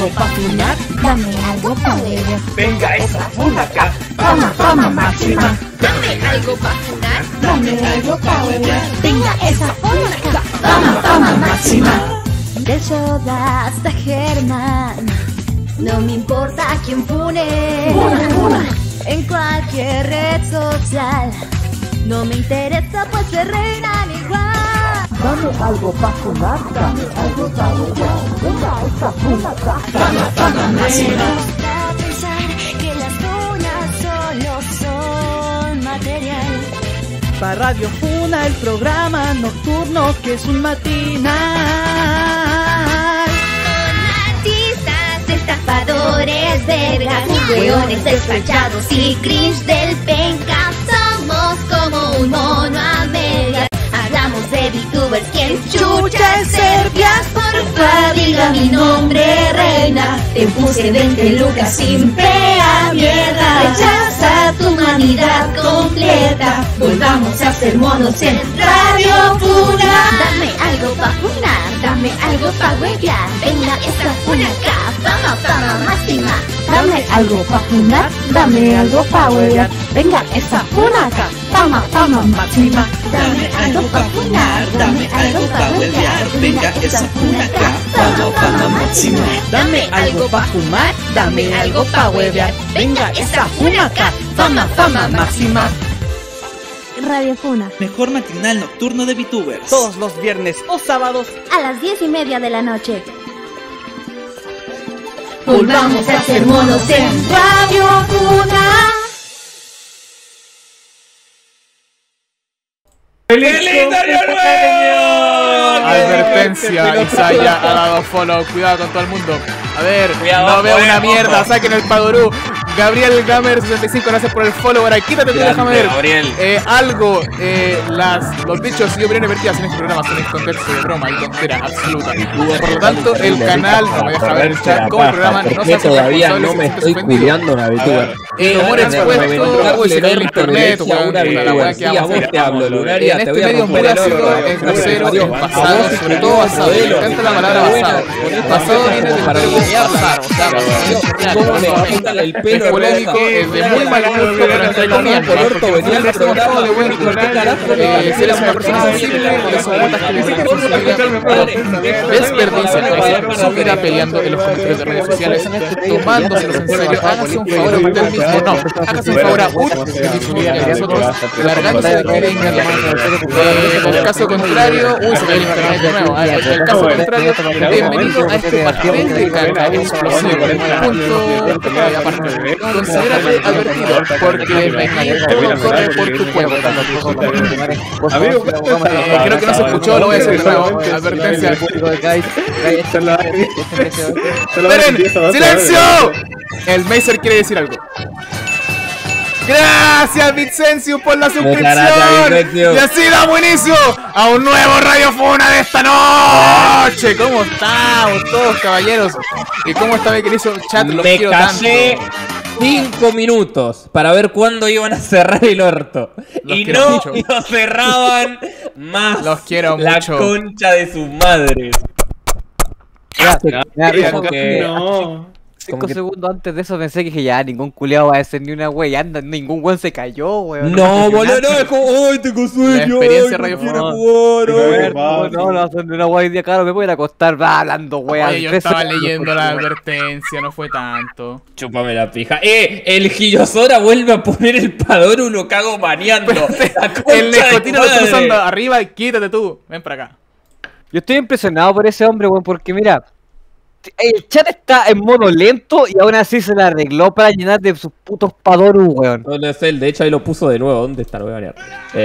algo pa' funar, dame algo pa' beber. venga esa funa acá. Fama máxima. Dame algo pa' funar, Dame algo pa' beber. Venga esa funa. Fama máxima. del Soda hasta Germán. No me importa quién fune. En cualquier red social. No me interesa pues se reinan igual. Dame algo pa' fumar, dame algo pa' beber. Venga esa funa. Fama máxima. A pensar que las funas solo son material. Pa' Radio Funa, el programa nocturno que es un matinal. Artistas, estafadores, vergas, hueones despachados y cringe del penca. Somos como un mono a medias. Hablamos de VTubers, ¿quién chucha es Serbias? Porfa, diga mi nombre, reina. Te puse 20 lucas sin fea mierda. Rechaza tu humanidad completa. Volvamos a ser monos en Radio Funa. Dame algo pa' funar, dame algo pa' huevear. Venga esta funa acá, fama máxima. Dame algo pa' fumar, dame algo pa' beber. Venga esa funa acá. Fama máxima. Dame algo pa' funar, dame algo pa' huevear. Venga esa funa acá, fama máxima. Dame algo pa' fumar, dame algo pa' huevear. Venga esa funa acá, fama máxima. Radio Funa. Mejor matinal nocturno de VTubers. Todos los viernes o sábados. A las 10:30 de la noche. Volvamos a ser monos en Radio Funa. ¡Feliz año nuevo! Advertencia, Isaya ha dado follow, cuidado con todo el mundo. A ver, Cuidado, no veo una ojo. mierda, saquen el Padurú. Gabriel Gamer 65, gracias por el follow. Ahora quítate tú, déjame ver. Gabriel. Los dichos y opiniones vertidas en este programa son en contexto de broma y tontera absoluta. Por lo tanto, el canal no me deja ver el chat como el programa no se hace todavía responsable no si me se estoy suspendido. culiando una VTuber. Humor expuesto, uy, se cae el internet, weón, puta la weá que a vamos a vos hacer. te hablo, En Lunaria, te este voy a medio romper el plácido, orto. en grosero, en pasado, sobre todo basado. Me encanta la palabra basado. Basado viene del verbo pasar, o sea, ¿Cómo me quitan el pelo? es polémico, es de muy mal gusto, pero entre comillas, por orto venía al programa, de buen gusto. Si eres una persona sensible, o son botas que necesitan sensibilidad, desperdicia su vida peleando en los comentarios de redes sociales, tomándoselos en serio. Hágase un favor a usted mismo, no, hágase un favor a usted y a nosotros, largándose de que vengan la mano. En el caso contrario, uy, se ve el internet de nuevo. En el caso contrario, bienvenido a este pastel de caca explosivo. Punto aparte. Considérate advertido, porque venir todo corre por tu cuenta. Creo que no se escuchó, lo voy a decir de nuevo. Advertencia. ¡Esperen! ¡Silencio! El Mazer quiere decir algo. Gracias, Vicencio, por la suscripción. Y así damos inicio a un nuevo Radio Funa de esta noche. ¿Cómo estamos todos, caballeros? ¿Y cómo está mi querido chat? Los Me quiero callé 5 minutos para ver cuándo iban a cerrar el orto. Los Y quiero no mucho. lo cerraban más. Los quiero la mucho. concha de sus madres. Como que- No. 5 segundos antes de eso pensé que dije, ya, ningún culiao va a hacer ni una wey, anda, ningún weón se cayó, weón. No, boludo, no, es como, ay, tengo sueño. La experiencia ay, Radio no quiero Funa. jugar, No, no hacen ni una wey día, claro, me voy a ir a acostar, va hablando, weón. Oye, yo estaba leyendo la advertencia, no fue tanto. Chúpame la pija. El Gillosora vuelve a poner el Padoro, lo cago baneando. La concha El de Necotino tu lo está madre. usando arriba y quítate tú. Ven para acá. Yo estoy impresionado por ese hombre, weón, porque mira, el chat está en modo lento y aún así se la arregló para llenar de sus putos padorus, weón. No, no es él, de hecho ahí lo puso de nuevo. ¿Dónde está? Lo voy a banear.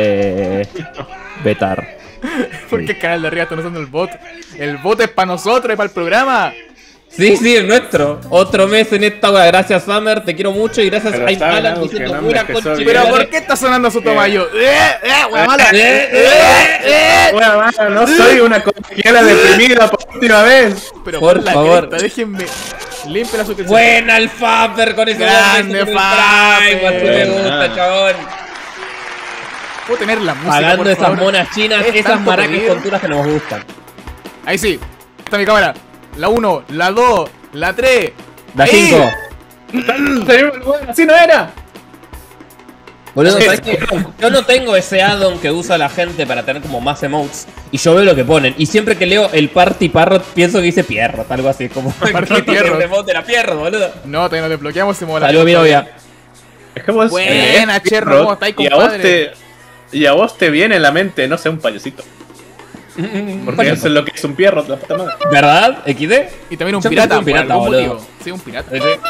Vetar. Porque el canal de arriba está usando el bot. El bot es para nosotros, es para el programa. Sí, sí, el nuestro. Otro mes en esta wea. Gracias, Summer, te quiero mucho. Y gracias Pero a saben Alan algo que diciendo no me pura empezó concha. bien. Pero ¿por qué está sonando su tomayo? Wea mala. Bueno, mano, no soy una colegiala deprimida por última vez. Pero Por la favor. cresta, déjenme. Limpia la suscripción. Buena el Fapper con ese Grande, nombre, Fapper. Prime, así me gusta, chabón. ¿Puedo tener la música, Pagando por esas favor? monas chinas, Es esas tanto maracas pedir. con tunas que nos gustan. Ahí sí. Está mi cámara. La 1, la 2, La 3. La 5. ¡Así no era! Boludo, ¿sabes qué? Yo no tengo ese add-on que usa la gente para tener como más emotes. Y yo veo lo que ponen. Y siempre que leo el Party Parrot pienso que dice Pierrot, algo así. Como Party Pierrot. el emote era Pierrot, boludo. No, todavía no desbloqueamos ese modo. Saludos, mi novia. Es que vos. Buena, Cherro, ¿cómo estáis, compadre? Y a vos te viene en la mente, no sé, un payasito. Porque eso es lo que es un pierro, la puta madre. ¿Verdad? ¿XD? Y también un Yo pirata, creo que un pirata, por algún boludo. motivo. Sí, un pirata.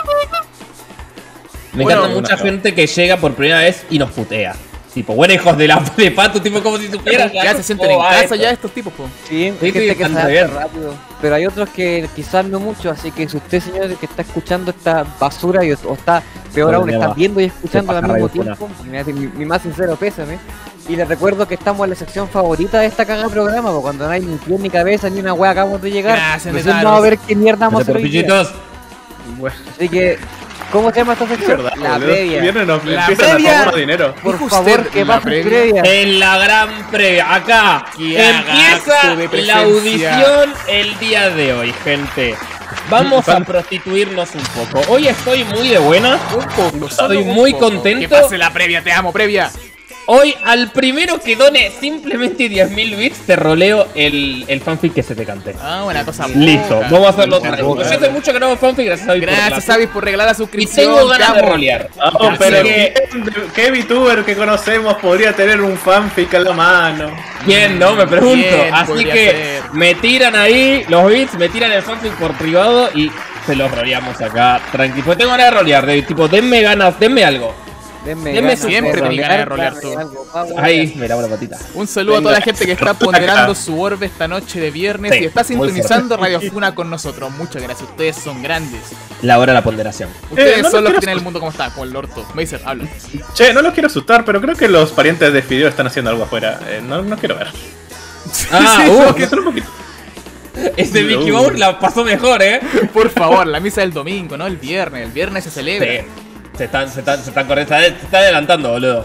Me Bueno, encanta mucha gente que llega por primera vez y nos putea. Tipo, bueno, hijos de la de pato, tipo como si supieras. Ya se sienten en casa ya estos tipos, po. Sí, hay Sí, gente que se bastante adapta bien. rápido. Pero hay otros que quizás no mucho, así que si usted, señor, que está escuchando esta basura o está, peor aún, está viendo y escuchando al mismo tiempo, mi más sincero pésame. Y les recuerdo que estamos en la sección favorita de esta cagada programa, porque cuando no hay ni pie ni cabeza ni una wea acabamos de llegar. Gracias, Entonces Netaros. vamos a ver qué mierda vamos a hacer hoy día. Porpillitos. Así que, ¿cómo se llama esta sección? ¿Verdad, La boludo? previa. Viernes nos La empiezan a previa. cobrar dinero. Por Dijo favor, usted que la pase previa. previa. En la gran previa, acá Qué empieza agazo de presencia. la audición el día de hoy, gente. Vamos a prostituirnos un poco. Hoy estoy muy de buena. Estoy muy Que contento. pase la previa, te amo, previa. Hoy al primero que done simplemente 10.000 bits te roleo el fanfic que se te cante. Ah, buena cosa. Listo, poca. vamos a hacerlo otra vez. Yo hace mucho que no hago fanfic, gracias a David por Gracias, la- Avis, por regalar la Y suscripción. tengo ganas te de amo. rolear. Oh, Así pero que- ¿qué VTuber que conocemos podría tener un fanfic en la mano? ¿Quién? No, me pregunto. ¿Quién Así podría que ser? me tiran ahí los bits, me tiran el fanfic por privado y se los roleamos acá. Tranquilo. Pues tengo ganas de rolear, de tipo, denme ganas, denme algo. Denme Denme ganas siempre de tenés ganas de rolear darme tú. algo, pa, weón. Ahí, me lavo la patita. Un saludo a toda la gente que está ponderando su orbe esta noche de viernes Sí, y está muy sintonizando Radio Funa con nosotros. Muchas gracias, ustedes son grandes. La hora de la ponderación. Ustedes no son los los que quiero tienen el mundo como está, como el orto. Mazer, habla. Che, no los quiero asustar, pero creo que los parientes de Fideo están haciendo algo afuera. No quiero ver. Ah, Que son un poquito. ese Mickey Mouse la pasó mejor, Por favor, la misa del domingo, no el viernes. El viernes se celebra. Sí. Se están corriendo, se está adelantando, boludo.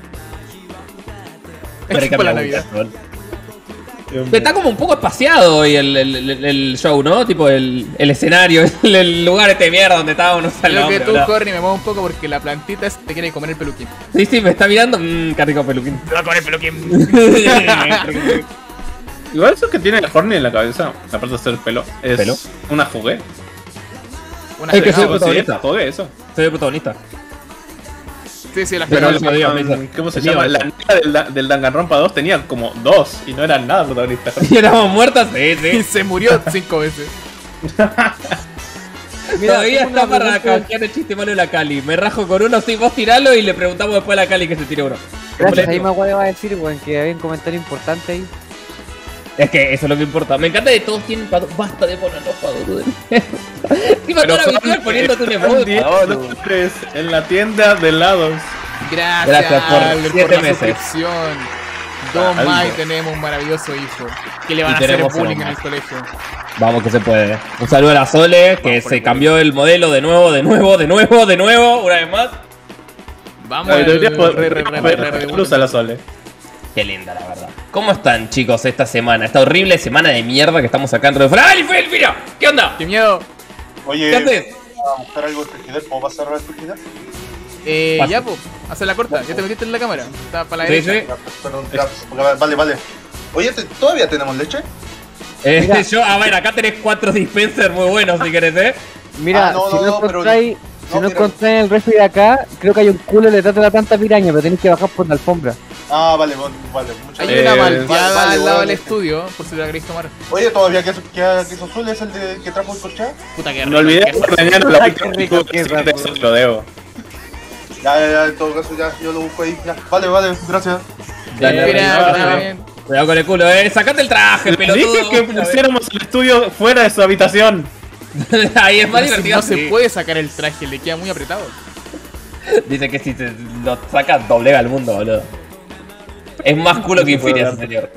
Es tipo la Navidad. Está como un poco espaciado hoy el show, ¿no? Tipo el escenario, el lugar este de mierda donde estábamos, no sé el Creo que nombre, tú, boludo. Corny, me muevo un poco porque la plantita te quiere comer el peluquín. Sí, me está mirando. Qué rico peluquín. Te va a comer el peluquín. Igual eso que tiene el Horny en la cabeza, aparte de ser el pelo, es ¿Pelo? una jugué. Una Es que fregada. soy protagonista. Jugué eso. Soy el protagonista. Sí, sí, las Pero pegadas. el- Mazer. ¿Cómo se Mío, llama? La eso. niña del Danganronpa 2 tenía como 2 y no eran nada protagonistas. ¿Y éramos muertas? Sí, Y sí. se murió 5 veces. Mira, Todavía tengo una está para pregunta. canjear el chiste malo de la Cali. Me rajo con uno, sí, vos tiralo y le preguntamos después a la Cali que se tire uno. Gracias, ahí Maguire va a decir, weón, que había un comentario importante ahí. Es que eso es lo que importa. Me encanta que todos tienen pador. Basta de poner los padores. Encima toda la son- aventura poniéndote un son emoji. 10 dólares en la tienda de helados. Gracias por Albert, 7 la meses. suscripción. Don Algo. Mai, tenemos un maravilloso hijo. Que le van Y a hacer tenemos bullying uno en el más. colegio. Vamos que se puede. Un saludo a la Sole, que por se el cambió el modelo de nuevo, una vez más. Vamos Ay, al deberías re Cruz a la Sole. Qué linda, la verdad. ¿Cómo están, chicos, esta semana? Esta horrible semana de mierda que estamos acá en Radio Funa. ¡Ah, el Delfino! ¿Qué onda? ¡Qué miedo! Oye, ¿Qué haces? a buscar algo de frigider, ¿puedo pasar a la frigider? Pasa. Ya, pues, hacer la corta. Ya te metiste en la cámara. Está para la Sí, derecha. sí. Perdón, ya, vale. Oye, ¿todavía tenemos leche? Mira. A ver, acá tenés 4 dispensers muy buenos si querés, Mira, Ah, no, si no, no no, pero- encontráis, si no, no pero- encontráis el refri de acá, creo que hay un culo detrás de la tanta piraña, pero tenéis que bajar por la alfombra. Ah, vale, muchas Hay gracias. una malteada vale, al lado vale. del estudio, por si la queréis tomar. Oye, ¿todavía queso azul es el que trajo el coche? Puta que No olvidé rico. por mañana la Qué rico, qué última rico. vez que lo debo. Ya, en todo caso, ya, yo lo busco ahí. Ya. Vale, gracias. Dale, Mira, dale, está dale. bien. Cuidado con el culo, sacate el traje, Les pelotudo. dije que pusiéramos el estudio fuera de su habitación. Ahí es más Pero si divertido. no se sí. puede sacar el traje, le queda muy apretado. Dice que si te lo sacas, doblega el mundo, boludo. Es más culo que Infinity ese señor.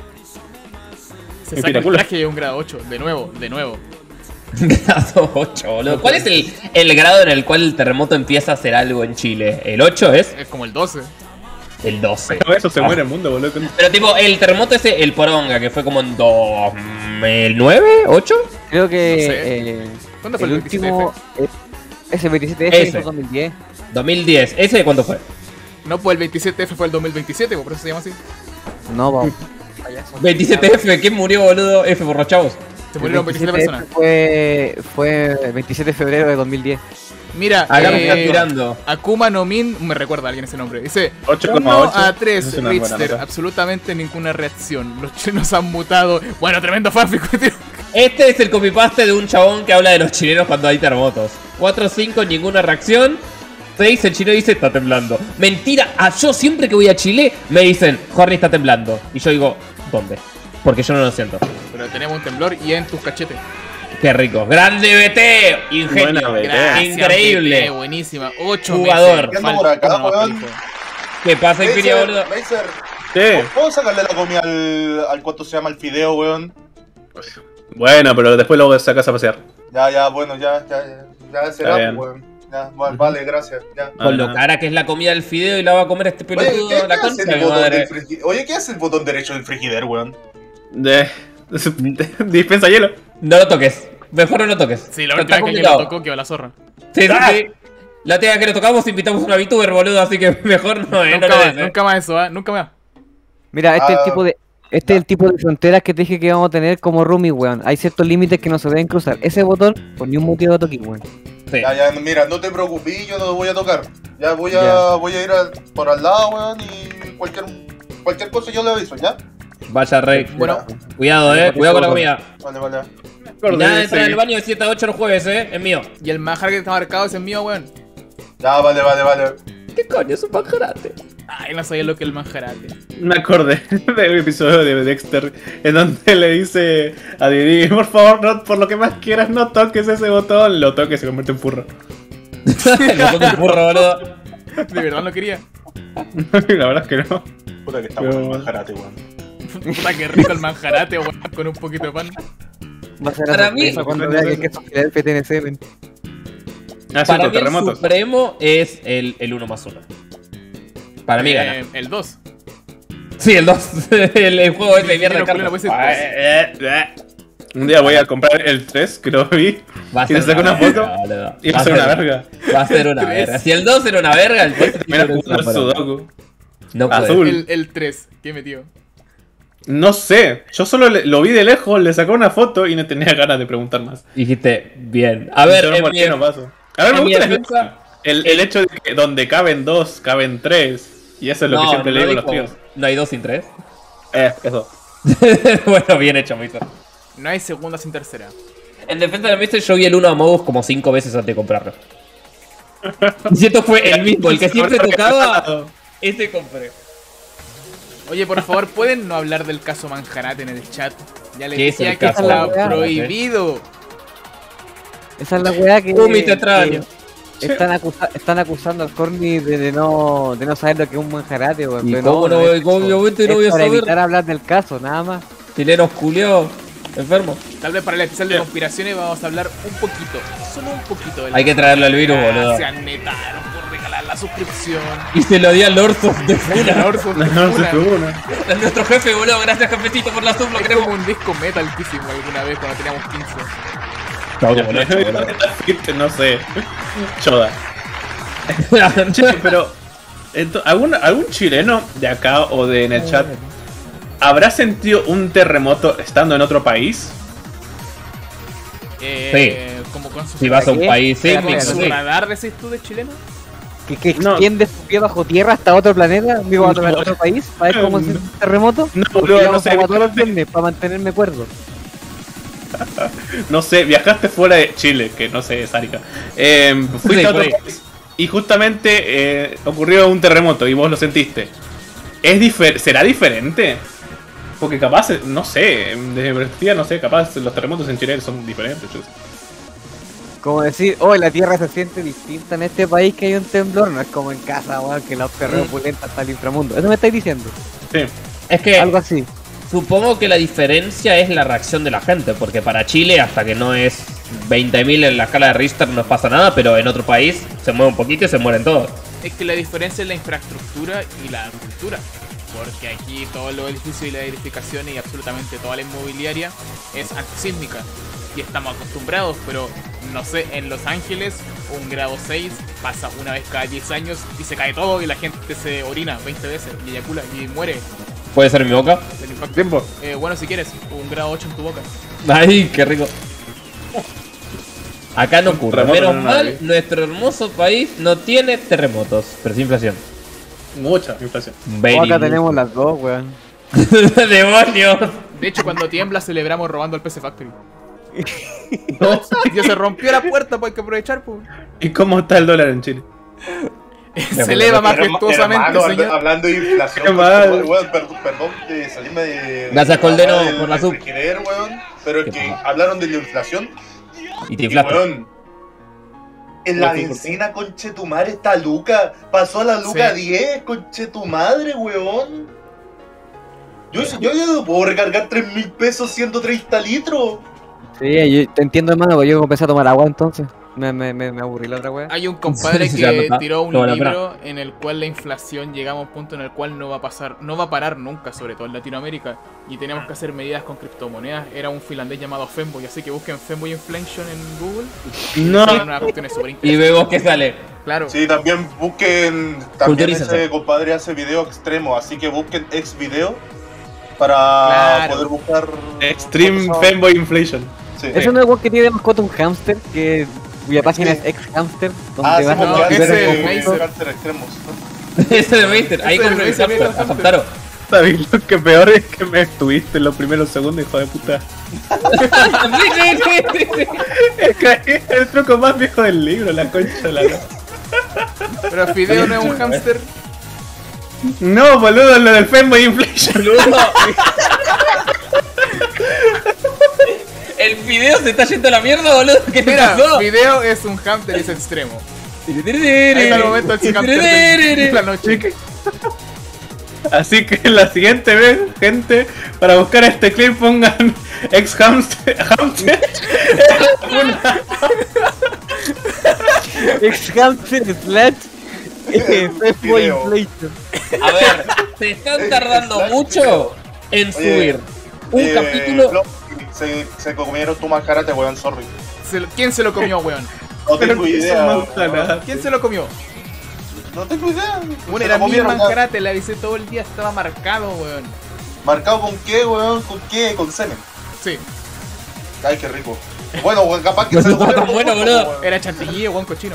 Se saca el Espectacular. traje de un grado 8. De nuevo. Grado 8, boludo. ¿Cuál es el grado en el cual el terremoto empieza a hacer algo en Chile? ¿El 8 es? Es como el 12. El 12. Con eso se muere el mundo, boludo. Pero tipo, el terremoto ese, el Poronga, que fue como en 2009, ¿8? Creo que No sé. ¿Cuándo fue el último... 27F? Ese 27F Ese. fue 2010. 2010. ¿Ese de cuándo fue? No, pues el 27F fue el 2027, por eso se llama así. No, vamos. 27F, ¿quién murió, boludo? F por los chavos. Se murieron 27 personas. Fue el 27 de febrero de 2010. Mira, Acá me están tirando. Akuma no Min, me recuerda a alguien ese nombre. Dice 8,8. 1 a 3, Es una buena Richter, nota. absolutamente ninguna reacción. Los chinos han mutado. Bueno, tremendo fanfic, tío. Este es el copypaste de un chabón que habla de los chilenos cuando hay terremotos. 4, 5, ninguna reacción. 6, el chino dice, está temblando. Mentira, yo siempre que voy a Chile me dicen, Horny está temblando. Y yo digo, ¿dónde? Porque yo no lo siento. Pero tenemos un temblor y en tus cachetes. Qué rico. Grande BT. Ingenio. Buena, BT. Gracias, Increíble. BT, buenísima. 8 Jugador. meses. ¿Qué ando por acá, Falta uno más, weón? hijo. ¿Qué pasa, Infinio, boludo? Laser, Sí. ¿puedo sacarle la comida al cuánto se llama el fideo, weón? Bueno, pero después lo sacas a pasear. Ya, bueno, ya será, bien. weón. Ya, vale, gracias. Ya. Con lo cara que es la comida del fideo y la va a comer este Oye, pelotudo. La concha de mi madre. ¿qué hace el botón derecho del frigider, weón? Dispensa hielo. No lo toques. Mejor no lo toques. Sí, la Está última vez que yo complicado. lo tocó quedó la zorra. Sí. La tía que lo tocamos invitamos a una VTuber, boludo, así que mejor no, Nunca no le más, des, nunca más eso, nunca más. Mira, este es Ah. el tipo de... Este es el tipo de fronteras que te dije que vamos a tener como roomie, weón. Hay ciertos límites que no se deben cruzar. Ese botón, por ni un motivo de toque, weón. Sí. Ya, mira, no te preocupes, yo no lo voy a tocar. Ya voy a ir por al lado, weón, y cualquier cosa yo le aviso, ¿ya? Vaya, Rey. Bueno, Cuidado, cuidado con la comida. Vale. Y nada de entrar al baño de 7 a 8 los jueves, es mío. y el manjar que está marcado es el mío, weón. Ya, vale. ¿Qué coño es un manjarate? Ay, no sabía lo que es el manjarate. Me acordé de un episodio de Dexter en donde le dice a Didi, por favor, no, por lo que más quieras, no toques ese botón. Lo toque y se convierte en furro. Lo toco el burro, boludo. De verdad no quería. La verdad es que no. Puta que está Pero- bueno el manjarate, weón. Puta que rico el manjarate, weón, con un poquito de pan. Va a ser Para la mí- sorpresa cuando vea que el queso Filadelfia tiene semen. Ah, sí, Para por mí el terremotos. supremo es el 1 más 1. Para mí gana. El 2. Sí, el 2. el juego ese de mierda de Culero, cartas. pues, Un día voy a comprar el 3, que lo vi, Va a y ser le saco una verga, foto, boludo. y va a ser una verga. Va a ser una verga. Si el 2 era una verga, el 3 Mira, jugar Sudoku. No puede. Azul. El 3, ¿qué metió? No sé, yo solo lo vi de lejos, le sacé una foto y no tenía ganas de preguntar más. Dijiste, bien. A ver, Yo no en por mi, qué no paso. A ver, me en mi gusta defensa- el hecho de que donde caben 2, caben 3. Y eso es lo que siempre le digo a los tíos. No hay 2 sin 3. Eso. Bueno, bien hecho, Mister. No hay segunda sin tercera. En defensa de Mister, yo vi el 1 a Modus como 5 veces antes de comprarlo. Y esto fue el mismo, el que siempre tocaba. Ese compré. Oye, por favor, ¿pueden no hablar del caso Manjarate en el chat? Ya les ¿Qué es decía el que caso está Manjarate? prohibido. Esa es la weá que... Umi, te extraño. Están acusando al Corny de no saber lo que es un manjarate, weón. ¿Y pero cómo no? es eso. Obviamente no Es voy a para saber. evitar hablar del caso, nada más. Chilenos culiados. Enfermo. Tal vez para el especial de conspiraciones vamos a hablar un poquito, solo un poquito de la... Hay que traerle al virus, boludo. Gracias, Netaro, por regalar la suscripción. Y se lo di al Orso de Funa. Orson, No, se tuvo una. Es nuestro jefe, boludo. Gracias, jefecito, por la sub. Lo Es queremos. como un disco metal que hicimos alguna vez cuando teníamos 15. No sé. Choda. Che, pero ¿algún chileno de acá o de en el chat habrá sentido un terremoto estando en otro país? Como con su... Si vas a un ¿Qué? país Espera, sísmico, espera, ¿Su sí. radar decís tú de chileno? Que No. extiende su pie bajo tierra hasta otro planeta, digo, a otro país, para ver cómo es el terremoto. No, Porque bro, yo no sé. hago todos los viernes para mantenerme cuerdo. No sé, viajaste fuera de Chile, que no sé, es Arica. Fuiste Sí, a otro fue. país y justamente ocurrió un terremoto y vos lo sentiste. ¿Será diferente? Porque capaz, no sé, desde mi perspectiva, no sé, capaz los terremotos en Chile son diferentes. Yo sé. Como decir, oh, la tierra se siente distinta en este país que hay un temblor, no es como en casa, weón, que la perra opulenta hasta el inframundo. Eso me estáis diciendo. Sí. Es que Algo así. supongo que la diferencia es la reacción de la gente. Porque para Chile, hasta que no es 20.000 en la escala de Richter, no pasa nada. Pero en otro país se mueve un poquito y se mueren todos. Es que la diferencia es la infraestructura y la cultura. Porque aquí todos los edificios y las edificaciones y absolutamente toda la inmobiliaria es antisísmica. Y y estamos acostumbrados, pero no sé, en Los Ángeles un grado 6 pasa una vez cada 10 años y se cae todo y la gente se orina 20 veces y eyacula y muere. ¿Puede ser mi boca? Del impacto. Tiempo. Bueno, si quieres, un grado 8 en tu boca. Ay, qué rico. Acá no ocurre. Terremoto Menos en una mal, nariz. nuestro hermoso país no tiene terremotos, pero sí inflación. Mucha inflación. Acá tenemos las dos, weón. ¡Demonios! De hecho, cuando tiembla celebramos robando el PC Factory. Ya se rompió la puerta, pues hay que aprovechar, pues. ¿Y cómo está el dólar en Chile? Se eleva majestuosamente, Hermano, señor. hablando de inflación, Qué mal. weón, perdón de salirme de... Gracias, Coldeno, por la sub. Weón, pero es que hablaron de la inflación. Y te Y, inflaste. weón, en la bencina, conchetumare, está Luca. Pasó a la Luca Sí. 10, conchetumadre, weón. Yo ya no puedo recargar 3.000 pesos siendo 30 litros. Sí, yo te entiendo, hermano, porque yo empecé a tomar agua entonces. Me aburrí la otra weá. Hay un compadre Sí, que ya, tiró un no, la libro en el cual la inflación llegamos a un punto en el cual no va a parar nunca, sobre todo en Latinoamérica, y tenemos que hacer medidas con criptomonedas. Era un finlandés llamado Femboy, así que busquen Femboy Inflation en Google. No. Son unas cuestiones súper Y interesantes. vemos que sale. Claro. Sí, también busquen. También Culturícense. ese compadre hace video extremo, así que busquen ex video para Claro. poder buscar. Extreme cosas. Fanboy Inflation. Sí. Ese no es el weón que tiene de mascota un hámster, cuya página es ex hamster, donde Ah, sí, vas no, porque ese hace es Mazer. cáncer extremos. Ese de Master. Ahí Ese con de el Mazer, mira, Aceptaron. ¿Sabéis lo que peor es que me estuviste en los primeros segundos, hijo de puta? Es que es el truco más viejo del libro, la concha de la lora. Pero Fideo no es un hámster. No, boludo, lo del Fanboy Inflation. El video se está yendo a la mierda, boludo. ¿Qué te Mira, pasó? Fideo es un hámster y es extremo. Ahí está el momento del hámster de la noche. Así que la siguiente vez, gente, para buscar este clip pongan ex hamster. ex hamster slash Fanboy Inflation. A ver, se están tardando mucho en subir un capítulo. Se comieron tu mascarate, weón, sorry. ¿Quién se lo comió, weón? No tengo idea. ¿Quién se lo comió? No tengo idea. Bueno, Se era lo mi comieron, mascarate, le avisé todo el día, estaba marcado, weón. ¿Marcado con qué, weón? ¿Con qué? Con semen. Sí, Ay, qué rico. Bueno, weón, capaz que se lo Está comieron. tan bueno, poco, boludo. weón. era chantilly, weón, cochino.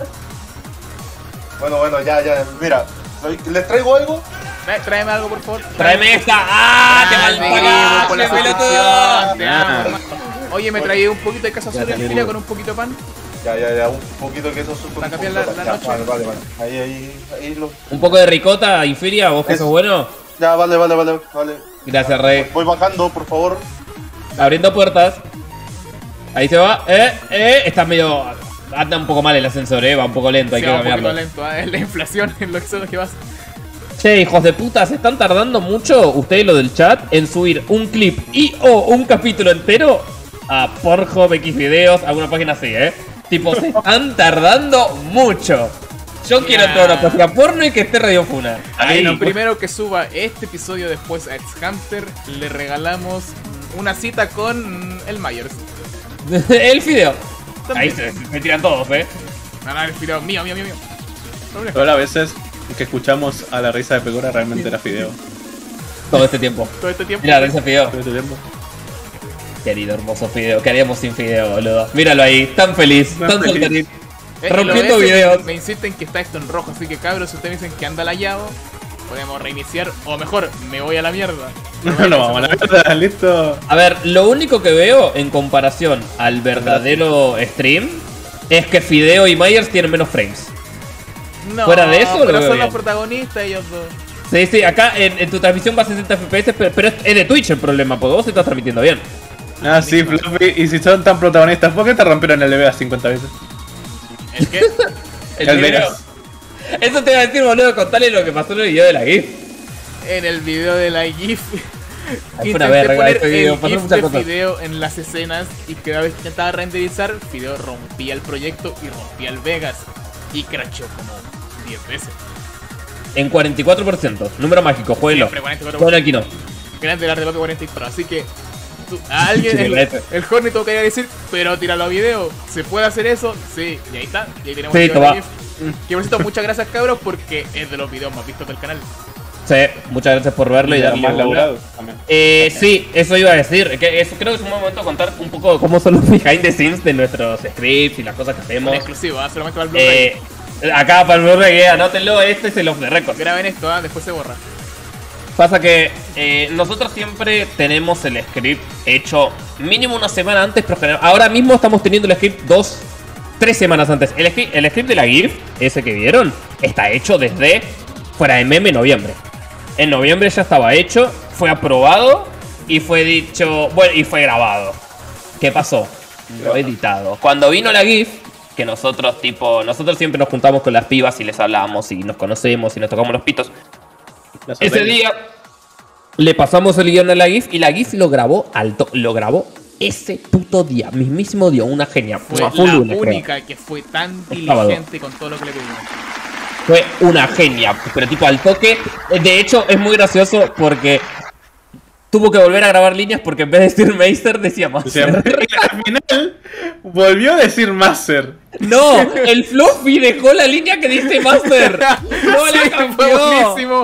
Bueno, ya. Mira, ¿les traigo algo? Tráeme algo, por favor. Tráeme esta. ¡Ah! ¡Te Dale, por la malpagaste, suscripción, te Ah. amo. Oye, me traí un poquito de casa azul en fila con un poquito de pan. Ya, un poquito de queso azul. Para cambiar la noche. Vale. Ahí lo... Un poco de ricota, Infiria, vos que sos bueno. Ya, vale. Gracias, Rey. Voy bajando, por favor. Abriendo puertas. Ahí se va. Está medio. Anda un poco mal el ascensor, va un poco lento, hay Sí, que va un poquito cambiarlo. lento, es la inflación, es lo que vas. Che, hijos de puta, se están tardando mucho, ustedes lo del chat, en subir un clip y o un capítulo entero a Pornhub, X videos, alguna página así, Tipo, se están tardando mucho. Yo quiero entrar a una página porno y que esté Radio Funa. Ahí El primero que suba este episodio después a Ex Hamster, le regalamos una cita con el Myers. El video. Ahí También. se tiran todos, No, el video mío. Pero a veces que escuchamos a la risa de Pegora realmente era Fideo. Todo este tiempo. Todo este tiempo. Mira, ese Fideo. Todo este tiempo. Querido hermoso Fideo, ¿qué haríamos sin Fideo, boludo? Míralo ahí, tan feliz, Tan tan feliz. solterito. Y Rompiendo lo ves, videos. Me insisten que está esto en rojo, así que cabros, si ustedes me dicen que anda layado, podemos reiniciar, o mejor, me voy a la mierda. No, vamos a la verdad, listo. A ver, lo único que veo en comparación al verdadero stream es que Fideo y Myers tienen menos frames. No, Fuera de eso, lo pero veo son bien. los protagonistas ellos dos. Sí, acá en tu transmisión va a 60 FPS, pero es de Twitch el problema, porque vos estás transmitiendo bien. Ah, sí, Fluffy. Y si son tan protagonistas, ¿por qué te rompieron el EVA 50 veces? ¿El qué? El video. Vegas. Eso te iba a decir, boludo, contale lo que pasó en el video de la GIF. En el video de la GIF. Ahí fue una Intenté verga poner este video, el pasó GIF muchas de cosas. Fideo en las escenas y cada vez que intentaba renderizar, Fideo rompía el proyecto y rompía el Vegas. Y crashó como 10 veces. En 44%, número mágico, jueguelo. Siempre 44%. Bueno, aquí no. Grande el arte 44. Así que A alguien, el Horny tuvo que decir, pero tíralo a video. ¿Se puede hacer eso? Sí, y ahí está. Y ahí tenemos el GIF. Que por cierto, muchas gracias, cabros, porque es de los videos más vistos del canal. Sí, muchas gracias por verlo y darle más laburado también. Sí, eso iba a decir. Que eso, creo que es un buen momento de contar un poco cómo son los behind the scenes de nuestros scripts y las cosas que hacemos. En exclusivo, solamente para el Blu-ray. Acá para el Blu-ray, anótenlo, este es el off the record. Graben esto, después se borra. Pasa que nosotros siempre tenemos el script hecho mínimo una semana antes, pero ahora mismo estamos teniendo el script 3 semanas antes. El script de la GIF, ese que vieron, está hecho desde fuera de meme noviembre. En noviembre ya estaba hecho, fue aprobado y fue dicho, bueno, y fue grabado. ¿Qué pasó? Lo he editado. Cuando vino la GIF, que nosotros siempre nos juntamos con las pibas y les hablamos y nos conocemos y nos tocamos los pitos. Ese día le pasamos el guión a la GIF y la GIF lo grabó ese puto día, mismísimo día, una genia. Fue la única que fue tan diligente con todo lo que le pedimos. Fue una genia, pero tipo al toque. De hecho, es muy gracioso porque tuvo que volver a grabar líneas porque en vez de decir Meister decía Master. Al final volvió a decir Master. No, el Fluffy dejó la línea que dice Master. No sí, la cambió. Fue buenísimo.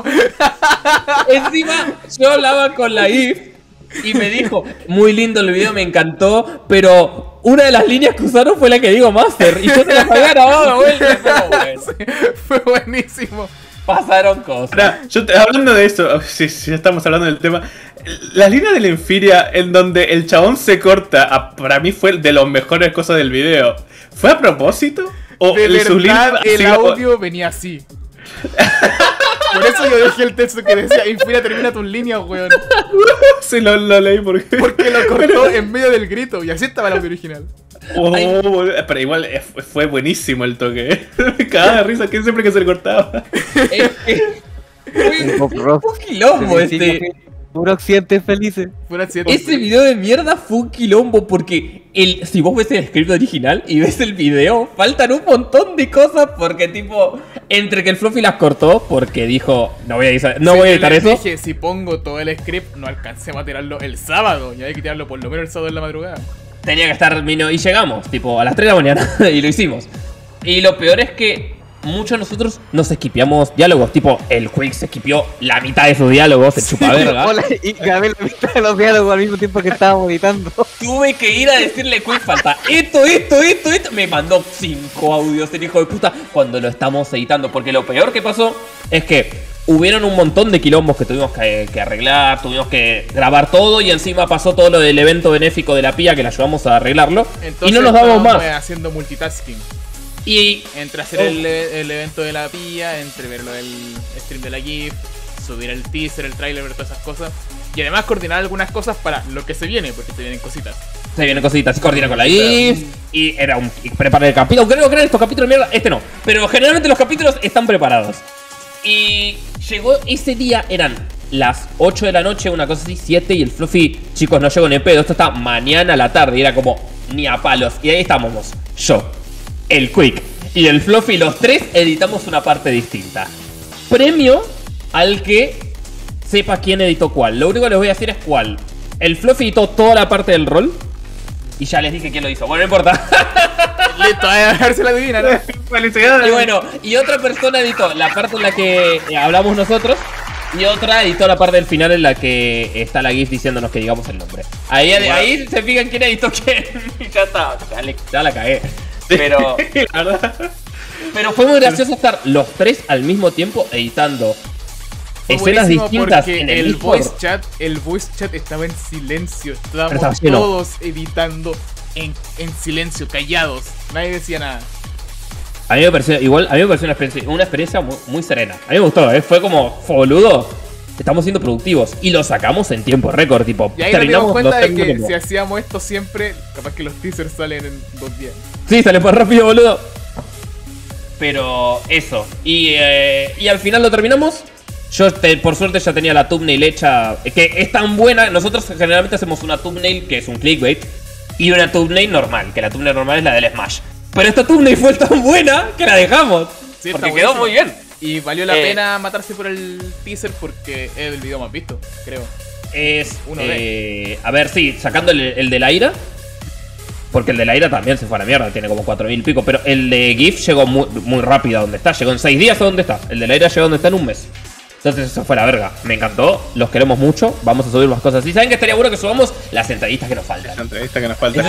Encima, yo hablaba con la IF y me dijo, muy lindo el video, me encantó, pero una de las líneas que usaron fue la que digo Master. Y yo te las había grabado de vuelta. Bueno. Sí, fue buenísimo. Pasaron cosas. Ahora, hablando de eso, si estamos hablando del tema, la línea de la Infiria en donde el chabón se corta, para mí fue de las mejores cosas del video. ¿Fue a propósito? ¿O de verdad el audio venía así? Por eso yo dejé el texto que decía Infiria termina tus líneas, weón. Sí, lo leí porque lo cortó en medio del grito y así estaba el audio original. Pero igual fue buenísimo el toque. Me cagaba de risa que siempre que se le cortaba. Un quilombo Puro accidentes felices. Ese video de mierda fue un quilombo porque si vos ves el script original y ves el video, faltan un montón de cosas porque tipo, entre que el Fluffy las cortó porque dijo, no voy a editar eso. Dije, si pongo todo el script no alcancemos a tirarlo el sábado y hay que tirarlo por lo menos el sábado en la madrugada. Tenía que estar y llegamos, tipo, a las 3 de la mañana y lo hicimos. Y lo peor es que muchos de nosotros nos esquipeamos diálogos, tipo, el Quick se esquipió la mitad de sus diálogos, se chupa verga. Y grabé la mitad de los diálogos al mismo tiempo que estábamos editando. Tuve que ir a decirle, Quick, falta esto. Me mandó 5 audios el hijo de puta cuando lo estamos editando. Porque lo peor que pasó es que hubieron un montón de quilombos que tuvimos que arreglar, tuvimos que grabar todo y encima pasó todo lo del evento benéfico de la PIA que le ayudamos a arreglarlo. Entonces, y no nos damos más. Haciendo multitasking. Y entre hacer el evento de la PIA, entre ver el stream de la GIF, subir el teaser, el trailer, ver todas esas cosas. Y además coordinar algunas cosas para lo que se viene, porque se vienen cositas. Se coordina con la GIF. Y era y preparar el capítulo. Creo que estos capítulos de mierda, este no. Pero generalmente los capítulos están preparados. Y llegó ese día, eran las 8 de la noche, una cosa así, 7. Y el Fluffy, chicos, no llego ni pedo. Esto está mañana a la tarde. Y era como, ni a palos. Y ahí estábamos, yo, el Quick y el Fluffy, los 3 editamos una parte distinta. Premio al que sepa quién editó cuál. Lo único que les voy a decir es cuál. El Fluffy editó toda la parte del rol y ya les dije quién lo hizo. Bueno, no importa. Listo, a ver si la adivinan, ¿no? Y bueno, y otra persona editó la parte en la que hablamos nosotros y otra editó la parte del final en la que está la GIF diciéndonos que digamos el nombre. Ahí se fijan quién editó quién. Y ya está, ya la cagué. Pero fue muy gracioso estar los 3 al mismo tiempo editando escenas distintas en el voice chat. El voice chat estaba en silencio. Estábamos todos editando en silencio, callados. Nadie decía nada. A mí me pareció una experiencia muy, muy serena. A mí me gustó, fue como, boludo, estamos siendo productivos y lo sacamos en tiempo récord, tipo. Y ahí nos dimos cuenta de que si hacíamos esto siempre, capaz que los teasers salen en 2 días. Sí, sale más rápido, boludo. Pero eso. Y al final lo terminamos. Yo por suerte ya tenía la thumbnail hecha, que es tan buena. Nosotros generalmente hacemos una thumbnail que es un clickbait y una thumbnail normal, que la thumbnail normal es la del Smash. Pero esta thumbnail fue tan buena que la dejamos. Sí, porque quedó muy bien. Y valió la pena matarse por el teaser porque es el video más visto, creo. es... Uno de. a ver, sí, sacando el de la ira. Porque el de la ira también se fue a la mierda, tiene como 4000 y pico. Pero el de GIF llegó muy rápido a donde está. Llegó en 6 días a donde está. El de la ira llegó a donde está en un mes. Entonces eso fue la verga. Me encantó, los queremos mucho. Vamos a subir más cosas así. ¿Saben que estaría bueno que subamos las entrevistas que nos faltan? La entrevista que nos falta.